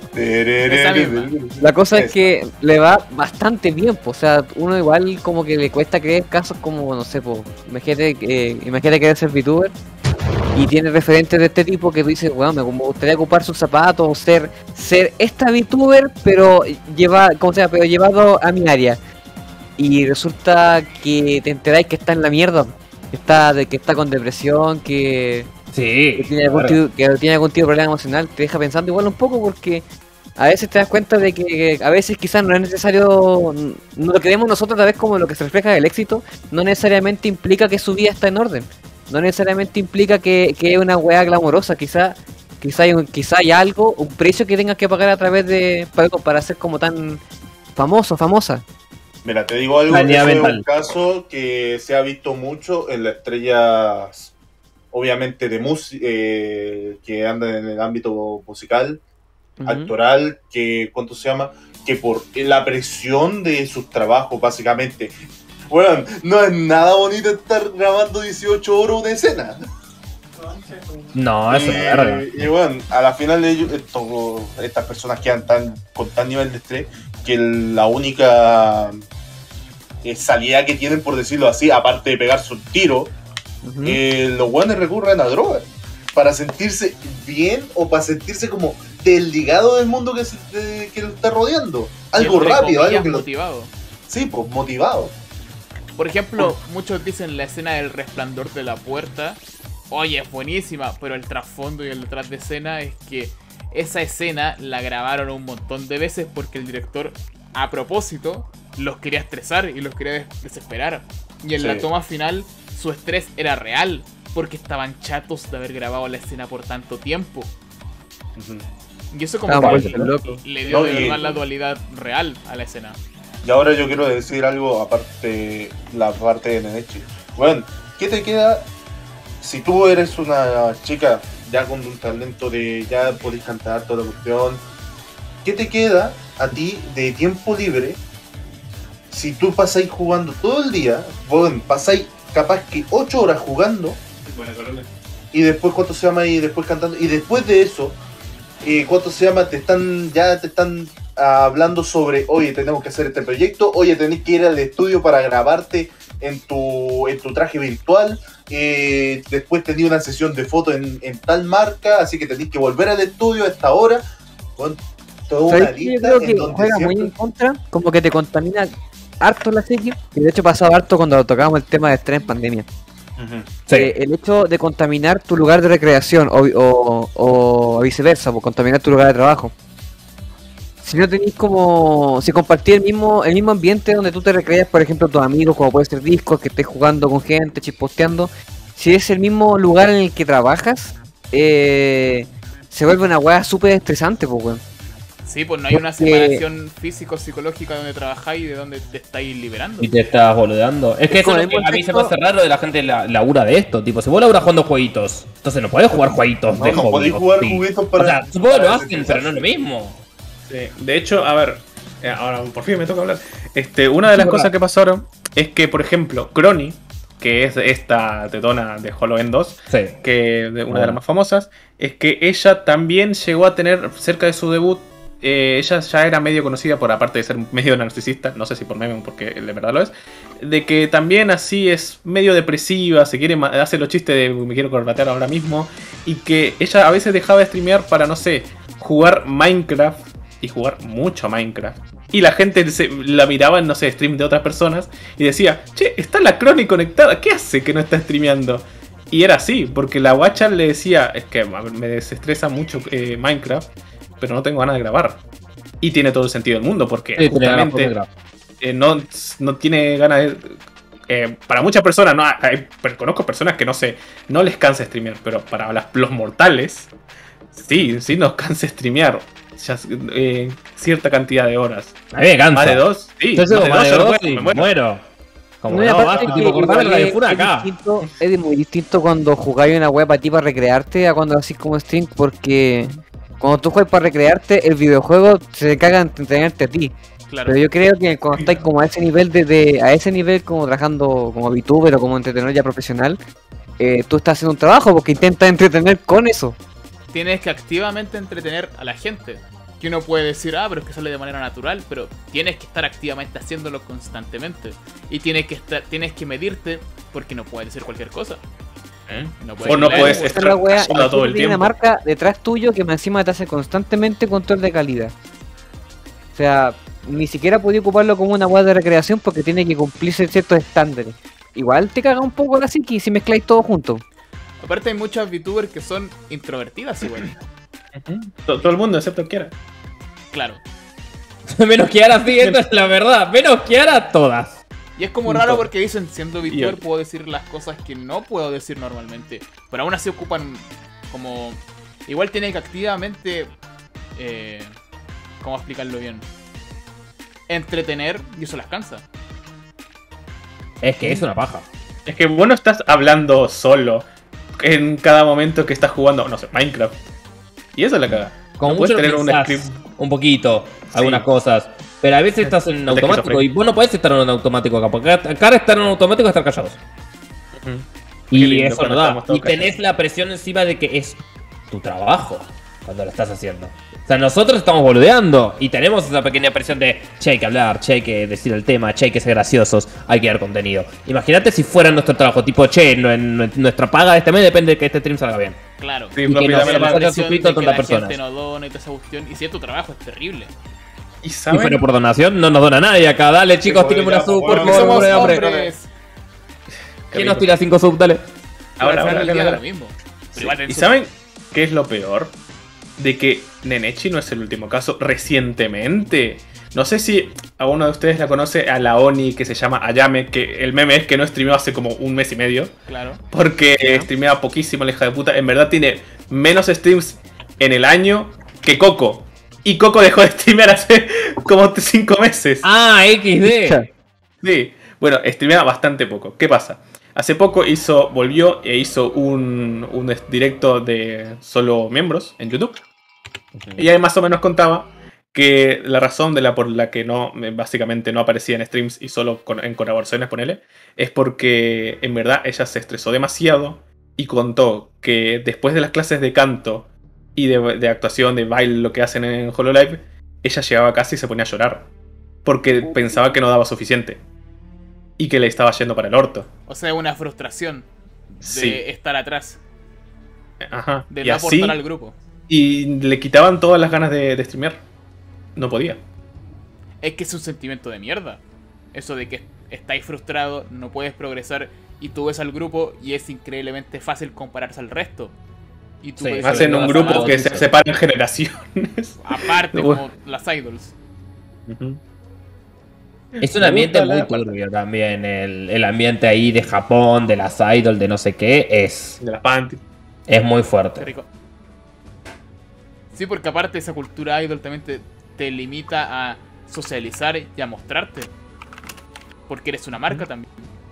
La cosa es que le va bastante bien, o sea, uno igual como que le cuesta creer casos como, no sé, imagínate que eres ser VTuber y tiene referentes de este tipo que tú dices, bueno, me gustaría ocupar sus zapatos, ser esta VTuber, pero pero llevado a mi área. Y resulta que te enteráis que está en la mierda, que está con depresión, que tiene algún tipo de problema emocional, te deja pensando igual un poco porque a veces te das cuenta de que a veces quizás no es necesario, no lo creemos nosotros a veces como lo que se refleja del éxito, no necesariamente implica que su vida está en orden, no necesariamente implica que es una weá glamorosa, quizá hay algo, un precio que tengas que pagar a través de para ser como tan famosa. Mira, te digo algo, es un caso que se ha visto mucho en las estrellas, obviamente de música, que andan en el ámbito musical, actoral, que ¿cuánto se llama? Que por la presión de sus trabajos, básicamente. Bueno, no es nada bonito estar grabando 18 horas una escena. No, eso es verdad. Y bueno, a la final ellos, estas personas quedan con tan nivel de estrés que la única salida que tienen, por decirlo así, aparte de pegarse un tiro, los buenos recurren a drogas para sentirse bien o para sentirse como desligado del mundo que lo está rodeando. Algo rápido, algo que motivado. Sí, pues motivado. Por ejemplo, muchos dicen la escena del resplandor de la puerta. Oye, es buenísima, pero el trasfondo y el detrás de escena es que esa escena la grabaron un montón de veces porque el director, a propósito, los quería estresar y los quería desesperar. Y en la toma final, su estrés era real, porque estaban chatos de haber grabado la escena por tanto tiempo. Y eso como que le dio de verdad la dualidad real a la escena. Y ahora yo quiero decir algo aparte, la parte de Nenechi. Bueno, ¿qué te queda si tú eres una chica ya con un talento de ya podés cantar toda la cuestión? ¿Qué te queda a ti de tiempo libre si tú pasáis jugando todo el día? Bueno, pasáis capaz que 8 horas jugando y después ¿cuánto se llama? Y después cantando y después de eso ¿cuánto se llama? Te están hablando sobre oye, tenemos que hacer este proyecto, oye, tenés que ir al estudio para grabarte en tu traje virtual, después tenés una sesión de fotos en tal marca, así que tenés que volver al estudio a esta hora con toda una lista. Yo creo que juega muy en contra, como que te contamina harto la psique, y de hecho pasaba harto cuando tocábamos el tema de estrés en pandemia. El hecho de contaminar tu lugar de recreación o viceversa, por contaminar tu lugar de trabajo. Si no tenéis como... Si compartís el mismo ambiente donde tú te recreas, por ejemplo, tus amigos, como puede ser discos, que estés jugando con gente, chisposteando, si es el mismo lugar en el que trabajas, se vuelve una weá súper estresante, pues weón. Sí, pues no hay una separación físico-psicológica donde trabajáis y de donde te estáis liberando. Y te estás boludeando. Es que eso es lo que a mí se me hace raro de la gente labura de esto. Tipo, si vos laburas jugando jueguitos, entonces no podés jugar jueguitos de hobby. No podés jugar juguetos para... O sea, supongo que lo hacen, pero no es lo mismo. Sí. De hecho, a ver, ahora por fin me toca hablar. Una de las cosas que pasaron es que, por ejemplo, Crony, que es esta tetona de HoloLens 2, sí, que una de las más famosas, es que ella también llegó a tener, cerca de su debut, ella ya era medio conocida por, aparte de ser medio narcisista, no sé si por meme o porque de verdad lo es, de que también así es medio depresiva, se quiere hace los chistes de me quiero corbatear ahora mismo, y que ella a veces dejaba de streamear para, no sé, jugar Minecraft, y jugar mucho Minecraft. Y la gente la miraba en, no sé, stream de otras personas y decía, che, está la Crony conectada, ¿qué hace que no está streameando? Y era así, porque la guacha le decía, es que me desestresa mucho Minecraft, pero no tengo ganas de grabar. Y tiene todo el sentido del mundo, porque sí, justamente no tiene ganas de... para muchas personas, conozco personas que no les cansa streamear, pero para los mortales, sí nos cansa streamear. Ya, cierta cantidad de horas. A mí me cansa. ¿Más de 2? Sí, yo más de 2 y me muero. Como no, basta, tipo, cortame el radio fuera acá. Es muy distinto cuando jugáis una web para ti para recrearte a cuando haces como stream, porque cuando tú juegas para recrearte, el videojuego se encarga de entretenerte a ti. Claro. Pero yo creo que cuando estáis como a ese nivel como trabajando como VTuber o como entretenedor ya profesional, tú estás haciendo un trabajo porque intentas entretener con eso. Tienes que activamente entretener a la gente. Que uno puede decir, pero es que sale de manera natural, pero tienes que estar activamente haciéndolo constantemente. Y tienes que medirte, porque no puedes decir cualquier cosa. No puedes estar todo el tiempo. Hay una marca detrás tuyo que encima te hace constantemente control de calidad. O sea, ni siquiera podía ocuparlo como una web de recreación porque tiene que cumplirse ciertos estándares. Igual te caga un poco la psiqui si mezcláis todo junto. Aparte hay muchas VTubers que son introvertidas igual. Todo el mundo, excepto Kiara. Claro. Menos Kiara, sí, esta es la verdad. Menos Kiara, todas. Y es como raro porque dicen, siendo VTuber puedo decir las cosas que no puedo decir normalmente. Pero aún así ocupan como... Igual tienen que activamente... ¿Cómo explicarlo bien? Entretener y eso las cansa. Es que es una paja. Es que vos no estás hablando solo en cada momento que estás jugando, no sé, Minecraft. Y eso es la caga. Como no puedes tener un script un poquito, algunas cosas. Pero a veces estás en automático y vos no podés estar en automático acá. Porque acá estar en automático es estar callados. Y eso no da. Y tenés la presión encima de que es tu trabajo cuando lo estás haciendo. O sea, nosotros estamos boludeando y tenemos esa pequeña presión de che, hay que hablar, che, hay que decir el tema, che, hay que ser graciosos, hay que dar contenido. Imagínate si fuera nuestro trabajo, tipo, che, nuestra paga de este mes depende de que este stream salga bien. Claro. Sí, y que nos haya suscrito a tantas personas. Gente no dona y toda esa cuestión. Y si es tu trabajo, es terrible. ¿Y saben? Pero por donación no nos dona nadie acá. Dale, chicos, tírenme una sub, por favor, hombre. ¿Quién nos tira 5 subs? Dale. Ahora lo mismo. ¿Y saben qué es lo peor? De que Nenechi no es el último caso. Recientemente, no sé si alguno de ustedes la conoce, a la Oni que se llama Ayame, que el meme es que no streameó hace como un mes y medio. Claro. Porque streameaba poquísimo la hija de puta. En verdad tiene menos streams en el año que Coco. Y Coco dejó de streamear hace como 5 meses. Ah, XD. Sí. Bueno, streameaba bastante poco. ¿Qué pasa? Hace poco volvió e hizo un directo de solo miembros en YouTube. Y ahí más o menos contaba que la razón por la que básicamente no aparecía en streams y solo en colaboraciones, ponele, es porque en verdad ella se estresó demasiado y contó que después de las clases de canto y de actuación, de baile, lo que hacen en HoloLive, ella llegaba a casa y se ponía a llorar. Porque pensaba que no daba suficiente. Y que le estaba yendo para el orto. O sea, una frustración de estar atrás. Ajá. De no aportar al grupo. Y le quitaban todas las ganas de streamear. No podía. Es que es un sentimiento de mierda. Eso de que estáis frustrado, no puedes progresar y tú ves al grupo y es increíblemente fácil compararse al resto. Y tú ves más en un grupo que se separan generaciones. Aparte, como las idols. Es un ambiente muy turbio también. El ambiente ahí de Japón, de las idol, de no sé qué, es. De las panty. Es muy fuerte. Qué rico. Sí, porque aparte esa cultura idol también te limita a socializar y a mostrarte. Porque eres una marca también.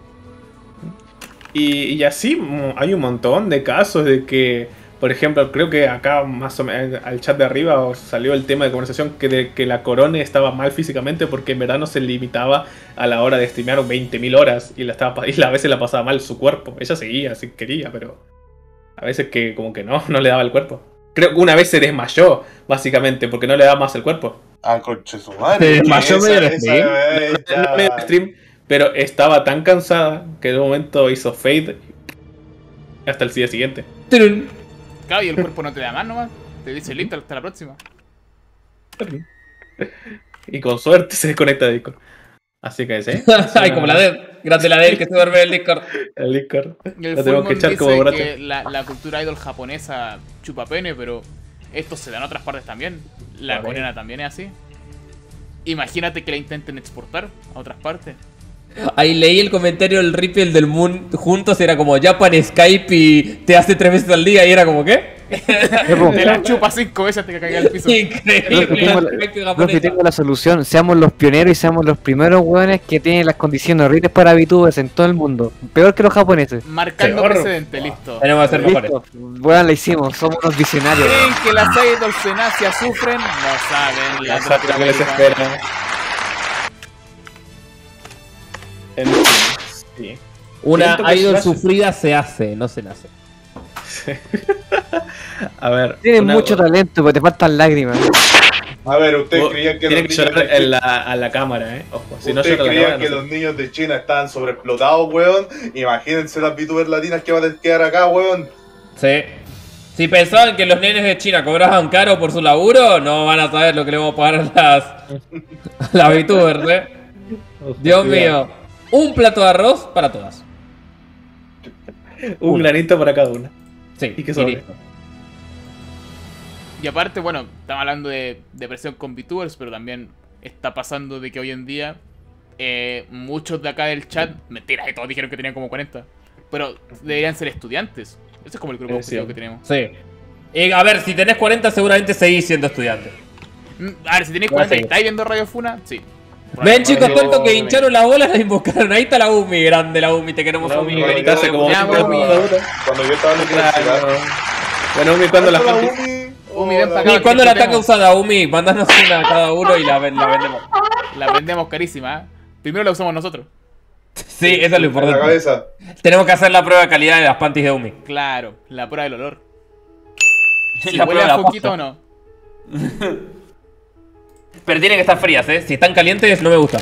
Y así hay un montón de casos de que, por ejemplo, creo que acá más o menos al chat de arriba os salió el tema de conversación que la Corone estaba mal físicamente porque en verdad no se limitaba a la hora de streamear 20.000 horas y a veces la pasaba mal su cuerpo. Ella seguía si quería, pero a veces que como que no le daba el cuerpo. Creo que una vez se desmayó, básicamente, porque no le daba más el cuerpo. Ah, conche su madre. Se desmayó medio stream, pero estaba tan cansada que en un momento hizo fade hasta el día siguiente. Claro, y el cuerpo no te da más nomás. Te dice listo, hasta la próxima. Y con suerte se desconecta de Discord. Así que sí. Ay, como la Dead. Grande la Dead que se duerme en el Discord. El Discord. Y el Lo tengo que echar dice como brote. que la cultura idol japonesa chupa pene, pero esto se da en otras partes también. La coreana también es así. Imagínate que la intenten exportar a otras partes. Ahí leí el comentario del Ripple del Moon juntos, era como Japan Skype y te hace 3 veces al día y era como ¿qué? Te la chupa 5 veces hasta que caiga al piso. Increíble. Tengo la solución. Seamos los pioneros y seamos los primeros hueones que tienen las condiciones horribles para VTubers en todo el mundo. Peor que los japoneses. Marcando precedente, listo. Tenemos que ser mejores. Bueno, la hicimos, somos unos visionarios. ¿Creen que las idols en Asia sufren? No saben. No saben lo que les espera. Sí. Una idol sufrida se hace, no se nace. A ver. Tienen mucho talento, pero te faltan lágrimas. A ver, ¿ustedes creían que tiene que llorar a la cámara, Ojo, si no ¿ustedes llora creían la cámara, que no los niños de China estaban sobreexplotados, weón? Imagínense las VTubers latinas que van a quedar acá, weón. Sí. Si pensaban que los nenes de China cobraban caro por su laburo, no van a saber lo que le vamos a pagar a las VTubers, Dios mío. Un plato de arroz para todas. Un granito para cada una. Sí, y que sobre. Y aparte, bueno, estamos hablando de depresión con VTubers, pero también está pasando de que hoy en día muchos de acá del chat, mentira, todos dijeron que tenían como 40, pero deberían ser estudiantes. Ese es como el grupo objetivo que tenemos. Sí. A ver, si tenés 40 seguramente seguís siendo estudiante. A ver, si tenés 40 y estáis viendo Radio Funa, sí. Ven chicos, tanto que hincharon las bolas, las invocaron. Ahí está la Umi, grande la Umi, te queremos Umi. Cuando yo estaba en la universidad. Bueno, Umi, ¿cuándo la Umi, ven para acá. ¿Y cuándo la ataca usada, Umi? Mándanos una a cada uno y la vendemos. La vendemos carísima, Primero la usamos nosotros. Sí, eso es lo importante. Tenemos que hacer la prueba de calidad de las panties de Umi. Claro, la prueba del olor. Si La huele prueba a de la poquito o no. Pero tienen que estar frías, Si están calientes, no me gusta.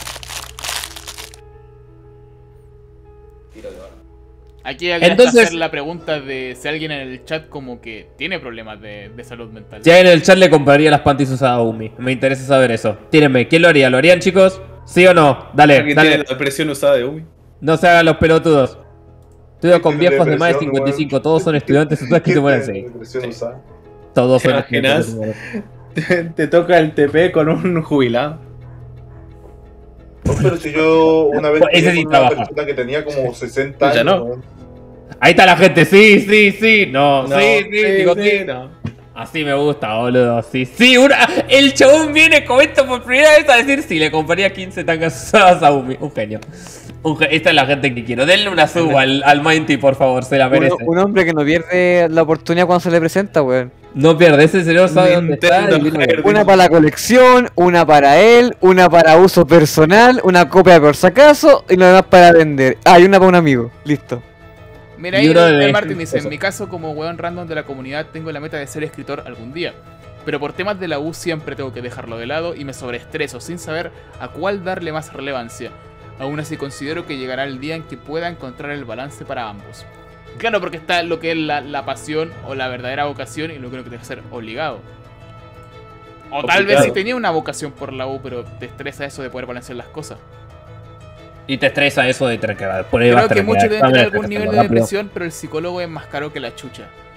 Aquí alguien está hacer la pregunta de si alguien en el chat como que tiene problemas de salud mental. Ya en el chat le compraría las panties usadas a Umi. Me interesa saber eso. Tírenme, ¿quién lo haría? ¿Lo harían, chicos? ¿Sí o no? Dale, ¿Alguien dale. tiene la presión usada de Umi? No se hagan los pelotudos. Estudio con viejos de más de 55. Todos son estudiantes ustedes que se mueren así. Todos son estudiantes. Te toca el TP con un jubilado. No, pero si yo una vez ese sí una trabaja. persona que tenía como 60 años. Ya no. weón. Ahí está la gente, sí. No, No, sí, digo sí. no. Así me gusta, boludo. Sí. El chabón viene con esto por primera vez a decir si le compraría 15 tangas usadas a Umi. Un genio. Esta es la gente que quiero. Denle una sub al Mighty, por favor, se la merece. Un hombre que no pierde la oportunidad cuando se le presenta, weón. No pierde, ese señor sabe dónde está. Una para la colección, una para él, una para uso personal, una copia por si acaso y lo demás para vender. Y una para un amigo. Listo. Mira ahí el Martín dice, en mi caso como weón random de la comunidad tengo la meta de ser escritor algún día. Pero por temas de la U siempre tengo que dejarlo de lado y me sobreestreso sin saber a cuál darle más relevancia. Aún así considero que llegará el día en que pueda encontrar el balance para ambos. Claro, porque está lo que es la pasión o la verdadera vocación y lo que tienes que hacer obligado. O tal vez si tenía una vocación por la U, pero te estresa eso de poder balancear las cosas. Y te estresa eso de tener que Creo que muchos deben tener algún nivel de depresión, pero el psicólogo es más caro que la chucha.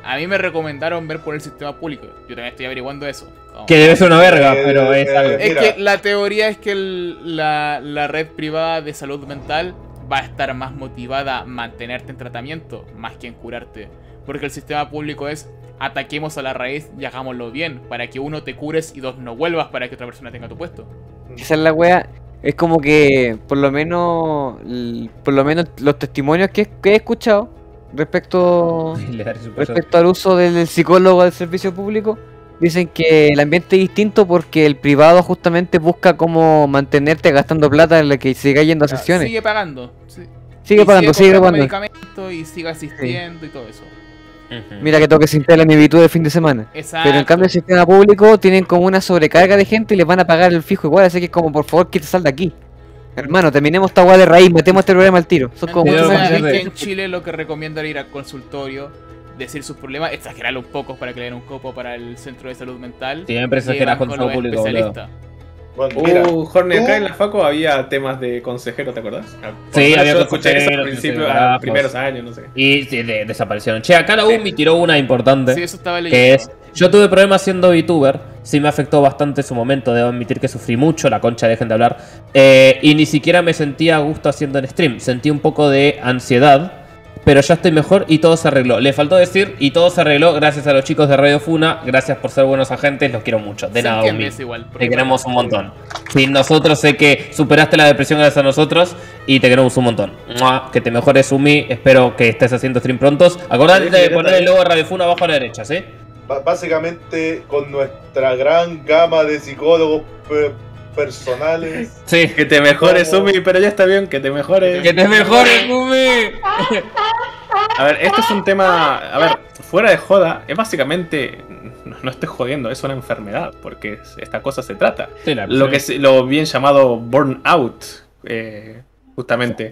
A mí me recomendaron ver por el sistema público. Yo también estoy averiguando eso. Que debe ser una verga, pero es algo. Es que la teoría es que la red privada de salud mental va a estar más motivada a mantenerte en tratamiento más que en curarte. Porque el sistema público es ataquemos a la raíz y hagámoslo bien. Para que uno te cures y dos no vuelvas para que otra persona tenga tu puesto. Esa es la wea. Es como que por lo menos los testimonios que he escuchado respecto al uso del psicólogo del servicio público dicen que el ambiente es distinto porque el privado justamente busca como mantenerte gastando plata en la que siga yendo a sesiones. Sigue pagando. Sigue pagando. Medicamentos y sigue asistiendo y todo eso. Mira que tengo que sentir la mivitud de fin de semana. Exacto. Pero en cambio el sistema público tienen como una sobrecarga de gente y les van a pagar el fijo igual, así que es como por favor que te sal de aquí. Hermano, terminemos esta guay de raíz, metemos este problema al tiro. Son como que en Chile lo que recomiendo es ir al consultorio, decir sus problemas, exagerarlo un poco para que le den un copo para el centro de salud mental. Siempre exageras con salud público, Jorge, acá en la Faco había temas de consejero, ¿te acordás? Sí, había yo escuché eso al principio, a los primeros años, no sé. Y sí, desaparecieron. Che, acá la UMI tiró una importante. Sí, eso estaba leyendo. Que es, yo tuve problemas siendo VTuber, sí me afectó bastante su momento, debo admitir que sufrí mucho, la concha, dejen de hablar. Y ni siquiera me sentía a gusto haciendo en stream, sentí un poco de ansiedad. Pero ya estoy mejor y todo se arregló. Le faltó decir y todo se arregló gracias a los chicos de Radio Funa. Gracias por ser buenos agentes, los quiero mucho. De nada, Umi. Te queremos un montón. Sin nosotros sé que superaste la depresión gracias a nosotros y te queremos un montón. Que te mejores, Umi. Espero que estés haciendo stream prontos. Acordate de poner el logo de Radio Funa abajo a la derecha, ¿sí? Básicamente con nuestra gran gama de psicólogos personales. Sí, que te mejores, Umi, pero ya está bien, que te mejores. Que te mejores, Umi. A ver, esto es un tema, a ver, fuera de joda, es básicamente, no estoy jodiendo, es una enfermedad, porque esta cosa se trata. Sí, lo que es lo bien llamado burnout, justamente.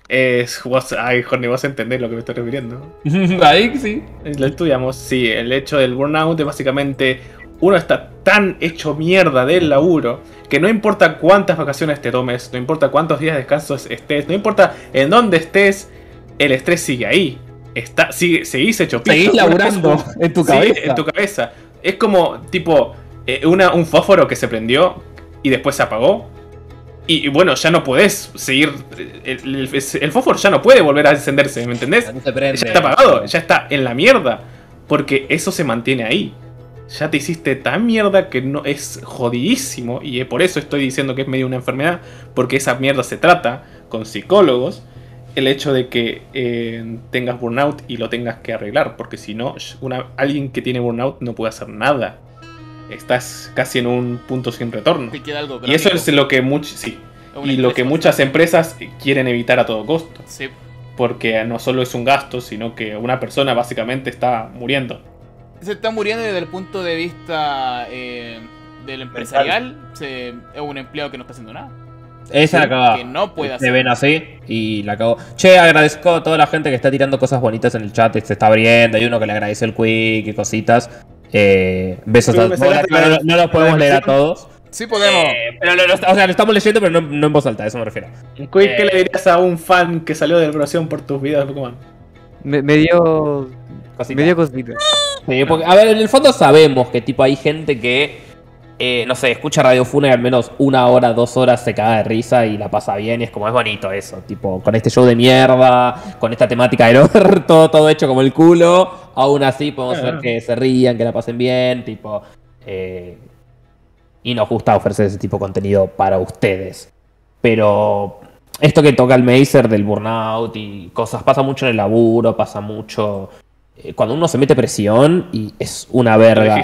Ay, Jorge, vos entendés lo que me estoy refiriendo. Ahí sí. Lo estudiamos, sí, el hecho del burnout es básicamente uno está tan hecho mierda del laburo que no importa cuántas vacaciones te tomes, no importa cuántos días de descanso estés, no importa en dónde estés, el estrés sigue ahí. Seguís hecho pija. Seguís laburando en tu cabeza. Sí, en tu cabeza. Es como, tipo, un fósforo que se prendió y después se apagó. Y bueno, ya no podés seguir. El fósforo ya no puede volver a encenderse, ¿me entendés? No se prende, ya está apagado, ya está en la mierda. Porque eso se mantiene ahí. Ya te hiciste tan mierda que no es jodidísimo. Y por eso estoy diciendo que es medio una enfermedad. Porque esa mierda se trata con psicólogos. El hecho de que tengas burnout y lo tengas que arreglar. Porque si no, alguien que tiene burnout no puede hacer nada. Estás casi en un punto sin retorno. Y eso es lo que muchas empresas quieren evitar a todo costo. Sí. Porque no solo es un gasto, sino que una persona básicamente está muriendo. Se está muriendo desde el punto de vista del empresarial. Es un empleado que no está haciendo nada. Esa la cagada. Que no puede hacer. Se ven así y la cagó. Che, agradezco a toda la gente que está tirando cosas bonitas en el chat. Se está abriendo. Hay uno que le agradece el quick y cositas. Besos a todos. No los podemos leer a todos. Sí podemos. Pero lo estamos leyendo, pero no en voz alta, a eso me refiero. Quick, ¿qué le dirías a un fan que salió de depresión por tus videos de Pokémon? Me dio cosita. Sí, porque, a ver, en el fondo sabemos que tipo hay gente que no sé, escucha Radio Funa y al menos 1 hora, 2 horas se caga de risa y la pasa bien y es como, es bonito eso, tipo, con este show de mierda, con esta temática del orto, todo hecho como el culo, aún así podemos ver que se rían, que la pasen bien, tipo, y nos gusta ofrecer ese tipo de contenido para ustedes. Pero esto que toca el Mazer del burnout y cosas, pasa mucho en el laburo, pasa mucho cuando uno se mete presión y es una verga.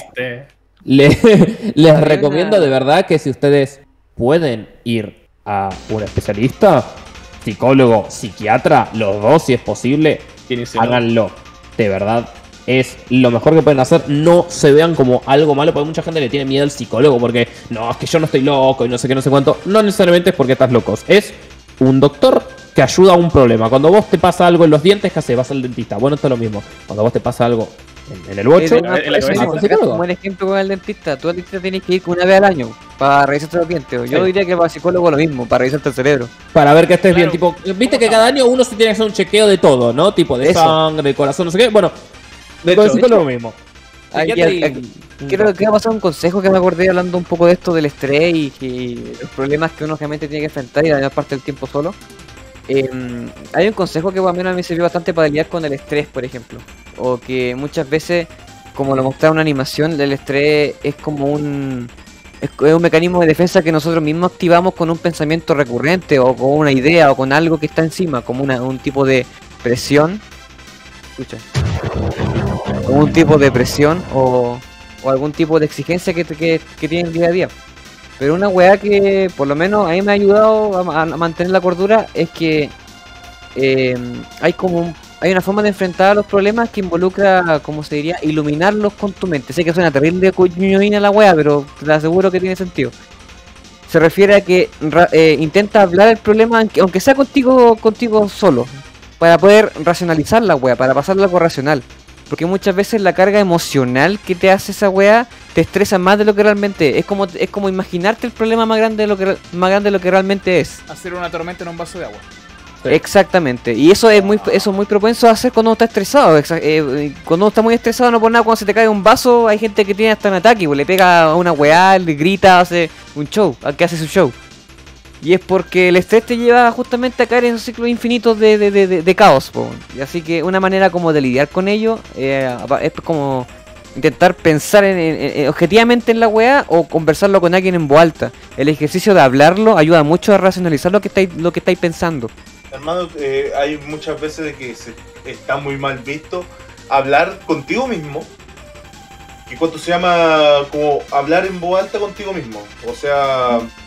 Les recomiendo de verdad que si ustedes pueden ir a un especialista, psicólogo, psiquiatra, los dos si es posible, háganlo. De verdad, es lo mejor que pueden hacer. No se vean como algo malo, porque mucha gente le tiene miedo al psicólogo porque no, es que yo no estoy loco y no sé qué, no sé cuánto. No necesariamente es porque estás loco, es un doctor que ayuda a un problema. Cuando vos te pasa algo en los dientes, ¿qué haces? Vas al dentista. Bueno, esto es lo mismo. Cuando vos te pasa algo en el bocho, como el ejemplo con el dentista, tú al dentista tienes que ir una vez al año para revisarte los dientes. Yo diría que para psicólogo lo mismo, para revisarte el cerebro. Para ver que estés bien, tipo, viste que cada año uno se tiene que hacer un chequeo de todo, ¿no? Tipo de sangre, de corazón, no sé qué. Bueno, De Con hecho, el psicólogo mismo. Creo que va a pasar un consejo que me acordé hablando un poco de esto del estrés y los problemas que uno realmente tiene que enfrentar y la mayor parte del tiempo solo. Hay un consejo que al menos a mí me sirvió bastante para lidiar con el estrés, por ejemplo. O que muchas veces, como lo mostraba una animación, el estrés es como un mecanismo de defensa que nosotros mismos activamos con un pensamiento recurrente o con una idea o con algo que está encima, como un tipo de presión. Escucha. Como un tipo de presión o algún tipo de exigencia que tiene el día a día. Pero una weá que por lo menos a mí me ha ayudado a mantener la cordura es que hay una forma de enfrentar a los problemas que involucra, como se diría, iluminarlos con tu mente. Sé que suena terrible coñoína la weá, pero te aseguro que tiene sentido. Se refiere a que intenta hablar el problema, aunque sea contigo solo, para poder racionalizar la weá, para pasarlo a algo racional. Porque muchas veces la carga emocional que te hace esa weá te estresa más de lo que realmente es. Es como imaginarte el problema más grande de lo que realmente es. Hacer una tormenta en un vaso de agua. Sí. Exactamente. Y eso es muy propenso a hacer cuando uno está estresado. Cuando uno está muy estresado, no por nada, cuando se te cae un vaso, hay gente que tiene hasta un ataque, le pega a una weá, le grita, hace un show, que hace su show. Y es porque el estrés te lleva justamente a caer en esos ciclos infinitos de caos, po. Y así que una manera como de lidiar con ello es como intentar pensar objetivamente en la weá o conversarlo con alguien en voz alta. El ejercicio de hablarlo ayuda mucho a racionalizar lo que estáis pensando. Hermano, hay muchas veces de que está muy mal visto hablar contigo mismo. ¿Y cuánto se llama como hablar en voz alta contigo mismo? O sea,